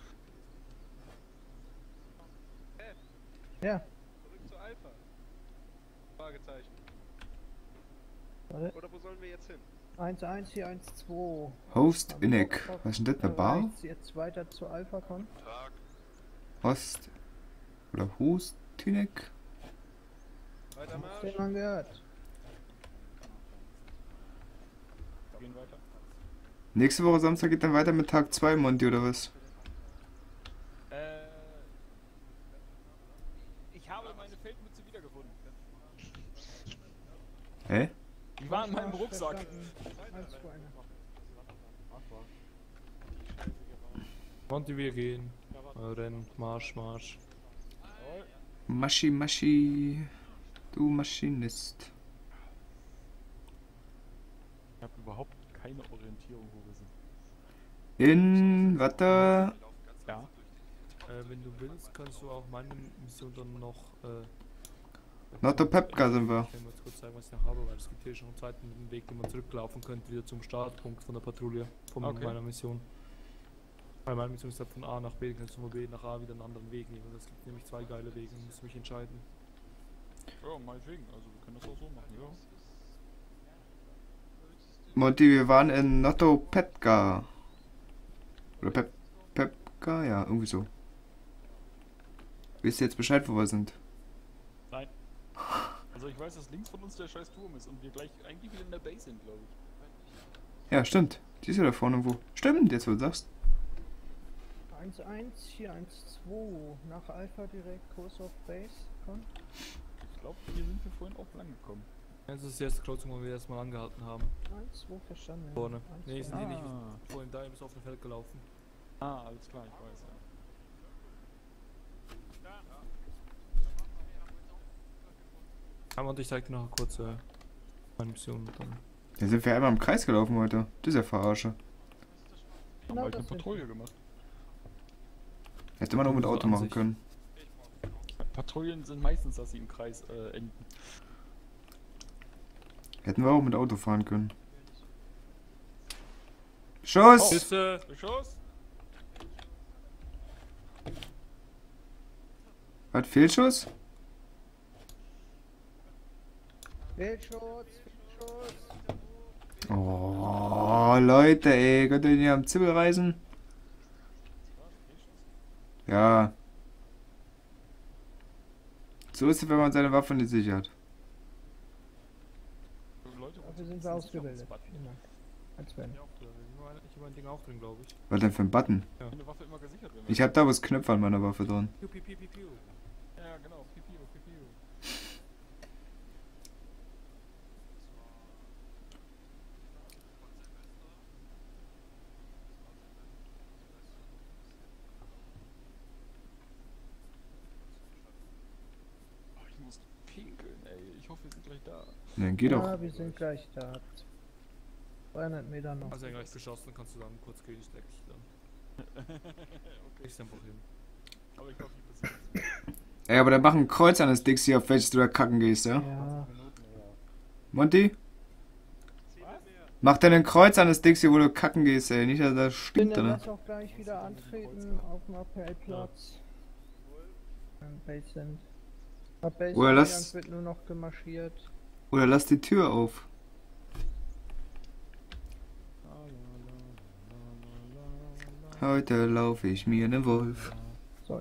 Ja. Zurück zu Alpha. Fragezeichen. Warte. Oder wo sollen wir jetzt hin? 1-1, hier 1-2. Host Innek. Was ist denn das, eine Bar? Rechts, jetzt weiter zu Alpha kommen. Host. Oder Host Innek? Weiter Hast du den mal gehört? Gehen weiter. Nächste Woche Samstag geht dann weiter mit Tag 2, Monty, oder was? Ich habe meine Feldmütze wiedergefunden. Hä? Die war in meinem Rucksack. Monty, wir gehen. Rennen, Marsch. Maschi, du Maschinist. Ich habe überhaupt keine Orientierung, wo wir sind. In, warte. Ja. Wenn du willst, kannst du auch meine Mission dann noch. Notto Pepka sind wir. Ich kann mal kurz zeigen, was ich noch habe, weil es gibt hier schon einen zweiten Weg, den man zurücklaufen könnte, wieder zum Startpunkt von der Patrouille, von meiner Mission. Weil meine Mission ist halt von A nach B, kannst du von B nach A wieder einen anderen Weg nehmen. Es gibt nämlich zwei geile Wege, musst du mich entscheiden. Ja, meinetwegen. Also wir können das auch so machen, ja. Monty, wir waren in Notopetka. Oder Pepka? Ja, irgendwie so. Wisst ihr jetzt Bescheid, wo wir sind? Nein. Also ich weiß, dass links von uns der scheiß Turm ist und wir gleich eigentlich wieder in der Base sind, glaube ich. Ja, stimmt. Die ist ja da vorne wo. Stimmt, jetzt wo du sagst. 1-1, hier 1-2. Nach Alpha direkt, Kurs auf Base. Komm. Ich glaube, hier sind wir vorhin auch lang gekommen. Das ist die erste Kreuzung, wo wir erstmal angehalten haben. 1-2 verstanden. Vorne. 1, Nee, 2. sind die nicht. Wir sind vorhin da bis auf dem Feld gelaufen. Ah, alles klar, ich weiß, ja. Aber und ich zeig dir noch kurz meine Mission und dann. Da sind wir einmal im Kreis gelaufen heute. Das ist ja Verarsche. Haben halt eine Patrouille gemacht. Hätte man auch mit Auto machen können. Patrouillen sind meistens, dass sie im Kreis enden. Hätten wir auch mit Auto fahren können. Schuss! Piste! Schuss! Was, Fehlschuss? Fehlschuss! Oh, Leute, ey. Könnt ihr nicht am Zibbel reisen? Ja. So ist es, wenn man seine Waffe nicht sichert. Dafür sind wir ausgebildet. Immer. Als wenn. Ich habe mein Ding auch drin, glaube ich. Was denn für ein Button? Ja. Eine Waffe immer gesichert werden. Ich hab da was Knöpfe an meiner Waffe drin. Piu, piu, piu, piu, piu. Ja, genau. Piu, piu, piu, piu. Ich muss pinkeln, ey. Ich hoffe, wir sind gleich da. Ne, geh doch. Ja, wir sind gleich da. 200 Meter noch. Also ja gleich geschossen, kannst du dann kurz gehen, ich decke dich dann. Okay. Ich einfach hin. Aber ich hoffe, ich passiert. Ey, aber da mach ein Kreuz an das Dixie, auf welches du da kacken gehst, ja? Ja. Monty? Mach dann ein Kreuz an das Dixie, wo du kacken gehst, ey. Nicht, dass das stinkt, Dann oder? lass auch gleich wieder antreten auf dem Appellplatz. Im Base sind. Ab Base Oder lass- wird nur noch gemarschiert. Oder lass die Tür auf. Heute laufe ich mir ne Wolf. So.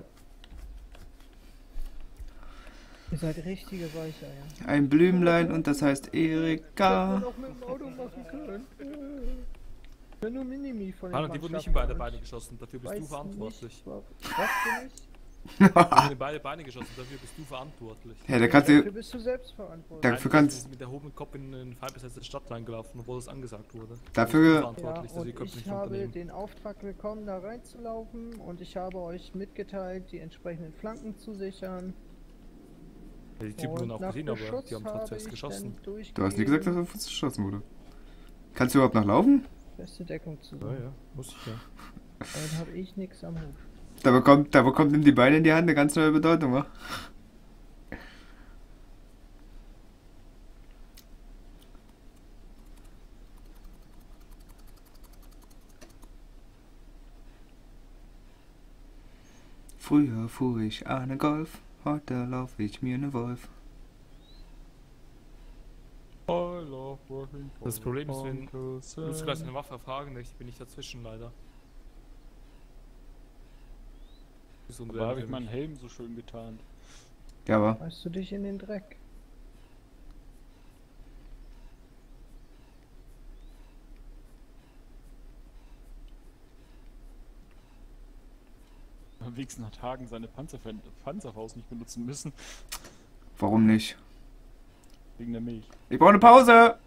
Ihr seid richtige Weicher, ja. Ein Blümlein und das heißt Erika. Noch mit dem Auto machen können. Wenn nur Minimi von den Hanna, die wurden nicht in beide Beine geschossen, dafür bist du verantwortlich. Was bin ich? Die wurden in beide Beine geschossen, dafür bist du verantwortlich. Ja, da kannst du... Dafür bist du selbst verantwortlich. Dafür Nein, kannst... du bist mit erhobenem Kopf in eine feindbesetzte Stadt reingelaufen, obwohl es angesagt wurde. Dafür- Du bist verantwortlich, Ja, dass die und Köpfe ich nicht habe unternehmen. den Auftrag bekommen, da reinzulaufen und ich habe euch mitgeteilt, die entsprechenden Flanken zu sichern. Ja, die Typen Und wurden auch nach gesehen, aber Beschuss die haben habe trotzdem ich geschossen. dann Du hast nie gesagt, dass durchgegeben, auf uns geschossen wurde. Kannst du überhaupt noch laufen? beste Deckung zu Ja, sein. ja, muss ich ja. Dann habe ich nichts am Hut. Da bekommt ihm die Beine in die Hand eine ganz neue Bedeutung, wa? Früher fuhr ich eine Golf, heute laufe ich mir ne Wolf. Das Problem ist, wenn du musst gleich eine Waffe fragen, ich bin nicht dazwischen leider. Ist Da habe ich meinen Helm so schön getarnt. Ja, aber Weißt du dich in den Dreck? Am wenigsten hat Hagen seine Panzerfaust nicht benutzen müssen. warum nicht? Wegen der Milch. Ich brauche eine Pause!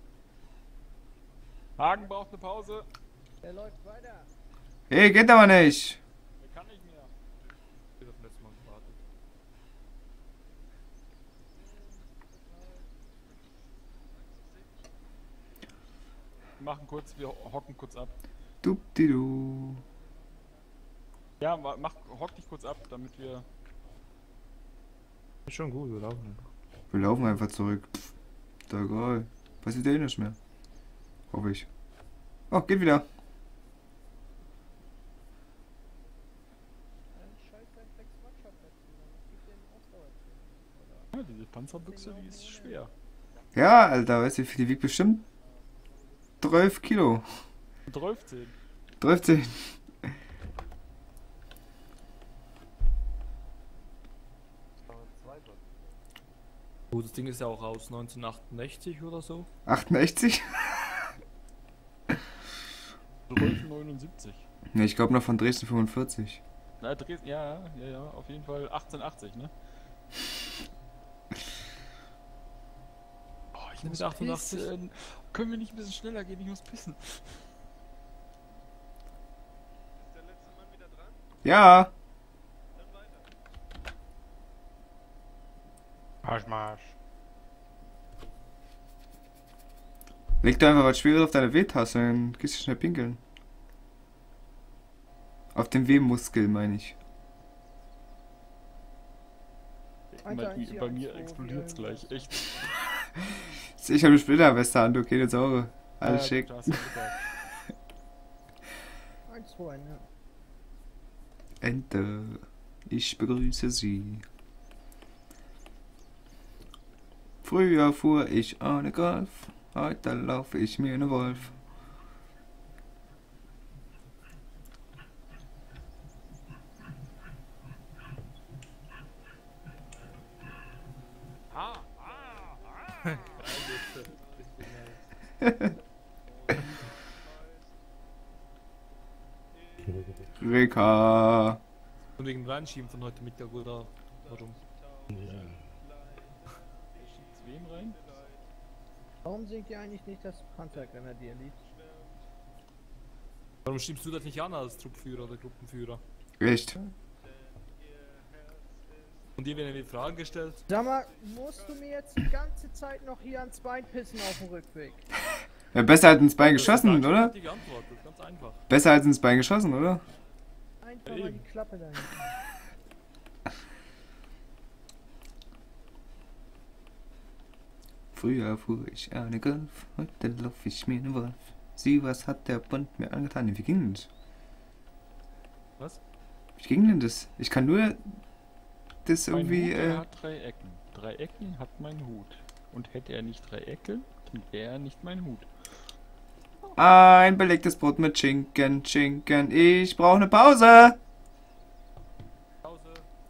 Hagen braucht eine Pause. Der läuft weiter. Hey, geht aber nicht! Der kann nicht mehr. Ich hab letztes Mal gewartet. Wir machen kurz, wir hocken kurz ab. Dupdidu. Ja, hock dich kurz ab, damit wir... Ist schon gut, wir laufen einfach. Wir laufen einfach zurück. Pff, da egal. Passiert eh nicht mehr. Hoffe ich. Oh, geht wieder. Ja, diese Panzerbüchse, die ist schwer. Ja, Alter, weißt du, wie viel die wiegt? Bestimmt 12 Kilo. 13. 13. Gut, das Ding ist ja auch aus 1968 oder so. 88? 1279. Ne, ich glaube noch von Dresden 45. Na, Dresden, ja, auf jeden Fall 1880, ne? Oh, ich muss 88. Können wir nicht ein bisschen schneller gehen? Ich muss pissen. Ist der letzte Mann wieder dran? Ja. Dann weiter. Marsch. Leg doch einfach was Schweres auf deine W-Taste, dann gehst du schnell pinkeln. Auf den W-Muskel, meine ich. Bei mir explodiert's gleich, echt. Ich habe eine Splitterweste an, du, keine Sorge. Alles schick. 1, 2, ne? Ente, ich begrüße Sie. Früher fuhr ich ohne Golf, heute laufe ich mir eine Wolf. Reka. Und wegen dem Reinschieben von heute Mittag oder warum? Ja. Wem rein? Warum singt ihr eigentlich nicht das Panzergrenadierlied? Warum schiebst du das nicht an als Truppführer oder Gruppenführer? Echt? Und dir werden die Fragen gestellt? Sag mal, musst du mir jetzt die ganze Zeit noch hier ans Bein pissen auf dem Rückweg? Ja, besser als ins Bein geschossen, oder? Die Antwort, das ist ganz einfach. Besser als ins Bein geschossen, oder? Einfach mal die Klappe dahin. Früher fuhr ich eine Golf, heute laufe ich mir eine Wolf. Sieh, was hat der Bund mir angetan? Wie ging denn das? Was? Wie ging denn das? Ich kann nur das Mein irgendwie, Hut, hat 3 Ecken. 3 Ecken hat mein Hut. Und hätte er nicht 3 Ecken, dann wäre er nicht mein Hut. Ein belegtes Brot mit Schinken, Schinken. Ich brauche eine Pause. Pause.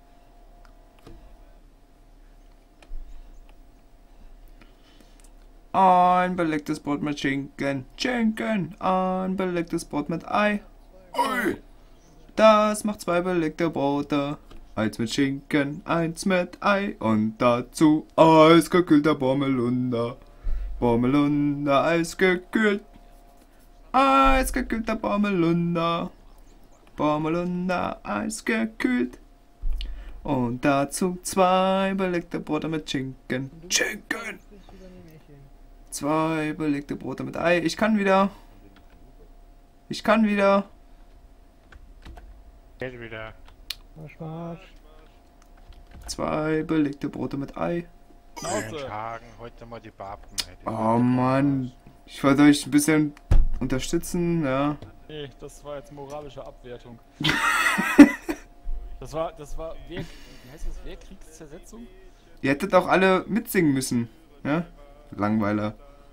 Ein belegtes Brot mit Schinken, Schinken. Ein belegtes Brot mit Ei. Ui. Das macht 2 belegte Brote. Eins mit Schinken, eins mit Ei. Und dazu eisgekühlter Bommelunder. Bommelunder, eisgekühlt. Eisgekühlter Bommelunder. Bommelunder, eisgekühlt. Und dazu 2 belegte Brote mit Schinken. Schinken! 2 belegte Brote mit Ei. Ich kann wieder. Ich kann wieder. Geht wieder. Marsch, Marsch. 2 belegte Brote mit Ei. Mensch, Hagen, heute mal die Babten. Oh Mann. Ich wollte euch ein bisschen unterstützen, ja. Nee, das war jetzt moralische Abwertung. das war, wie heißt das, Wehrkriegszersetzung? Ihr hättet auch alle mitsingen müssen, ja? Langweiler.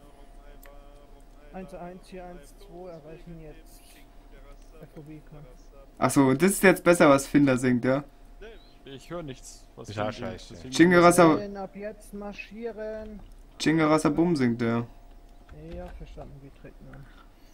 1, 1, hier 1, 2 erreichen jetzt FOB. Achso, das ist jetzt besser, was Finder singt, ja? Ich höre nichts. Was ist ja scheiße. Chingerasa. Ab jetzt marschieren. Chingerasa Bum singt der. Ja, verstanden, wie trägt man.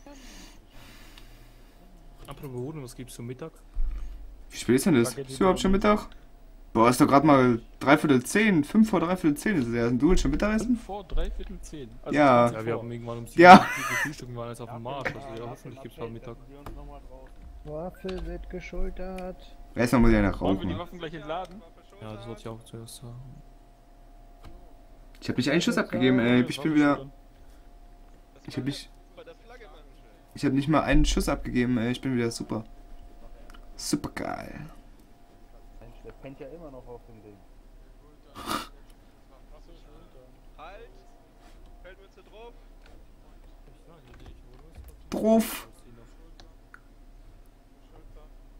Apropos Hoden, was gibt's zum Mittag? Wie spät ist denn das? Ist überhaupt schon Mittag? Boah, ist doch gerade mal 9:45, 5 vor 9:45 ist es ja. Und du willst schon Mittagessen? 5 vor 9:45. Also ja. Ja, wir haben irgendwann um 7 ja. Frühstück, wir waren jetzt auf dem Marsch, also ja, hoffentlich gibt's mal Mittag. Waffe wird geschultert. Erstmal muss ich ja nach Wollen wir die rauchen. Waffen gleich entladen? Ja, das wollte ich auch zuerst sagen. Ich hab nicht einen Schuss abgegeben, ey. Ich bin wieder... Ich hab nicht mal einen Schuss abgegeben, ey. Ich bin wieder super. Super geil. Mensch, der pennt ja immer noch auf dem Ding. Halt! Feldmütze drauf! Drauf!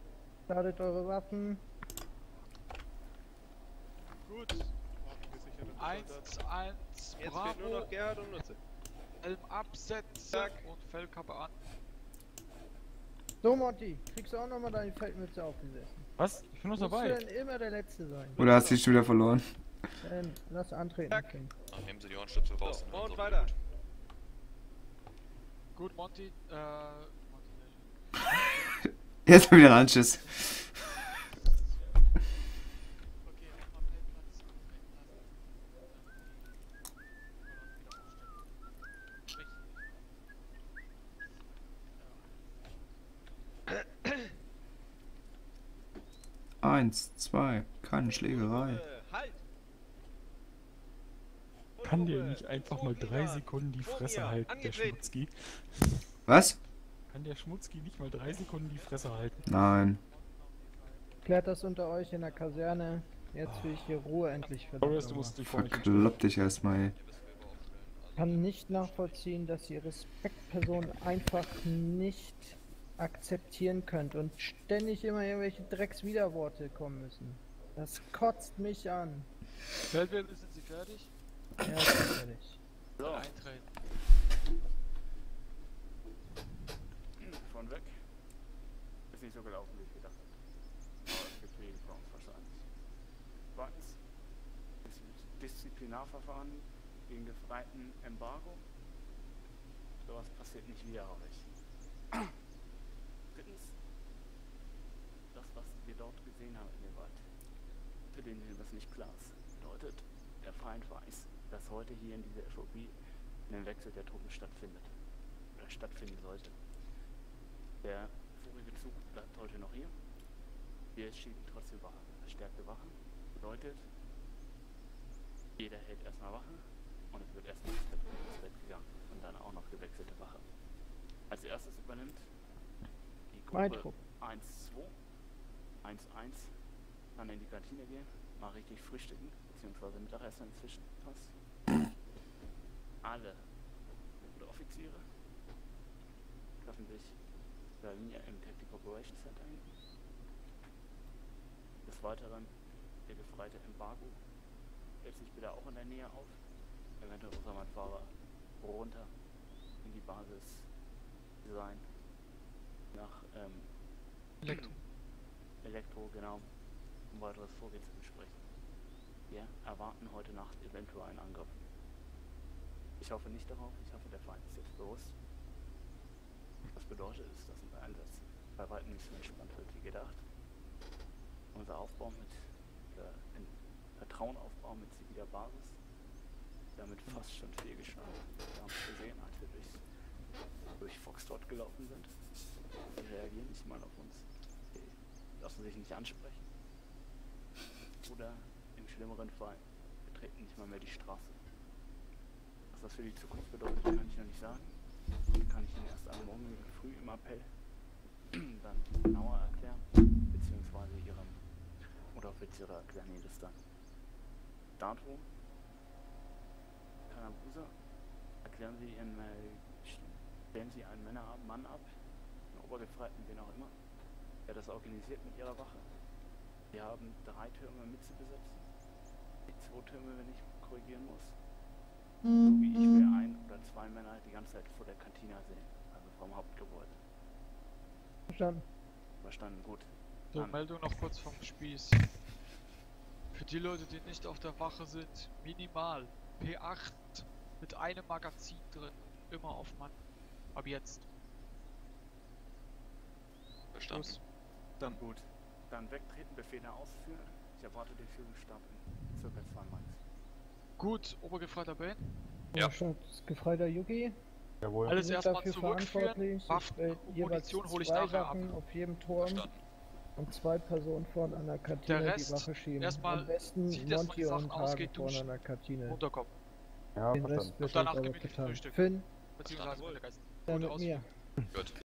Ladet eure Waffen. Gut. 1-1, Jetzt fehlt Bravo. nur noch Gerhard und Nutze. Helm absetzen und Fellkappe an. So, Monty, kriegst du auch nochmal deine Feldmütze aufgesessen? Was? Ich bin noch Musst dabei. du denn immer der Letzte sein? Oder hast du dich schon wieder verloren? Lass antreten, King. Dann nehmen Sie die Ohrenstöpsel raus. So, und dann weiter. Gut, Monty, Jetzt wieder Anschiss. Eins, zwei, keine Schlägerei. Halt! Kann der nicht einfach mal 3 Sekunden die Fresse halten, der Schmutzki? Was? Kann der Schmutzki nicht mal 3 Sekunden die Fresse halten? Nein. Klärt das unter euch in der Kaserne. Jetzt will ich hier Ruhe endlich verdammt. Verklopp dich erstmal, ey. Ich kann nicht nachvollziehen, dass ihr Respektpersonen einfach nicht akzeptieren könnt und ständig immer irgendwelche Dreckswiderworte kommen müssen. Das kotzt mich an. Feldwebel, sind Sie fertig? Ja, ich bin fertig. So. Eintreten. Von weg. Ist nicht so gelaufen, wie ich gedacht habe. Aber es gibt Wege für uns wahrscheinlich. Zweitens, Disziplinarverfahren gegen gefreiten Embargo. Sowas passiert nicht wieder, hoffe ich. Drittens, das, was wir dort gesehen haben in dem Wald, für den das nicht klar ist, bedeutet, der Feind weiß, dass heute hier in dieser FOB ein Wechsel der Truppen stattfindet. Oder stattfinden sollte. Der vorige Zug bleibt heute noch hier. Wir schieben trotzdem Wache. Verstärkte Wachen bedeutet, jeder hält erstmal Wache und es wird erstmal ins Bett gegangen und dann auch noch gewechselte Wache. Als erstes übernimmt die Gruppe 1-2, 1-1, kann in die Kantine gehen, mal richtig frühstücken, beziehungsweise Mittagessen inzwischen passt. Alle Offiziere treffen sich in der Linie im Tactical Operations Center hinten. Des Weiteren der gefreite Embargo hält sich bitte auch in der Nähe auf. Eventuell muss er mein Fahrer runter in die Basis sein. Nach Elektro, genau, um weiteres Vorgehen zu besprechen. Wir erwarten heute Nacht eventuell einen Angriff. Ich hoffe nicht darauf, ich hoffe der Feind ist jetzt bewusst. Was bedeutet ist, dass unser Einsatz bei weitem nicht so entspannt wird wie gedacht. Unser Aufbau mit Vertrauen aufbauen mit ziviler Basis, damit fast schon fehlgeschlagen. Wir haben es gesehen, als wir durch Foxtrot gelaufen sind. Die reagieren nicht mal auf uns. Die lassen sich nicht ansprechen. Oder im schlimmeren Fall betreten nicht mal mehr die Straße. Was das für die Zukunft bedeutet, kann ich noch nicht sagen. Kann ich Ihnen erst am Morgen früh im Appell dann genauer erklären, beziehungsweise Ihrem Unteroffiziere erklären Ihnen das dann. Dato, Kanabusa, erklären Sie Ihren, stellen Sie einen Mann ab, einen Obergefreiten, wen auch immer, der das organisiert mit Ihrer Wache. Wir haben 3 Türme mit zu besetzen, die 2 Türme, wenn ich korrigieren muss. So wie ich will 1 oder 2 Männer die ganze Zeit vor der Kantina sehen, also vom Hauptgebäude. Verstanden. Verstanden, gut. So, Meldung noch kurz vom Spieß. Für die Leute, die nicht auf der Wache sind, minimal P8 mit einem Magazin drin, immer auf Mann. Ab jetzt. Verstanden. Dann gut. Dann wegtreten, Befehle ausführen. Ich erwarte den Führungsstab in ca. 2 Mann. Gut, Obergefreiter Ben. Ja. Gefreiter Yuki. Jawohl. Alles Wir sind erstmal dafür zurückführen. verantwortlich. Waffen, Jeweils Munition hole ich 2 nachher ab. Wachen auf jedem Turm. Verstanden. Und 2 Personen vorne an der Kantine Der Rest die Wache schieben. erstmal Am besten sieht erstmal Monty die Sachen und aus, Tage geht vorne duschen. an der Kantine. Runterkommen. Ja, Den verstanden. Rest Und wird danach aber gemütlich getan. Frühstück. Finn, Beziehungsweise Mittagessen. dann Gute mit mir. Gut.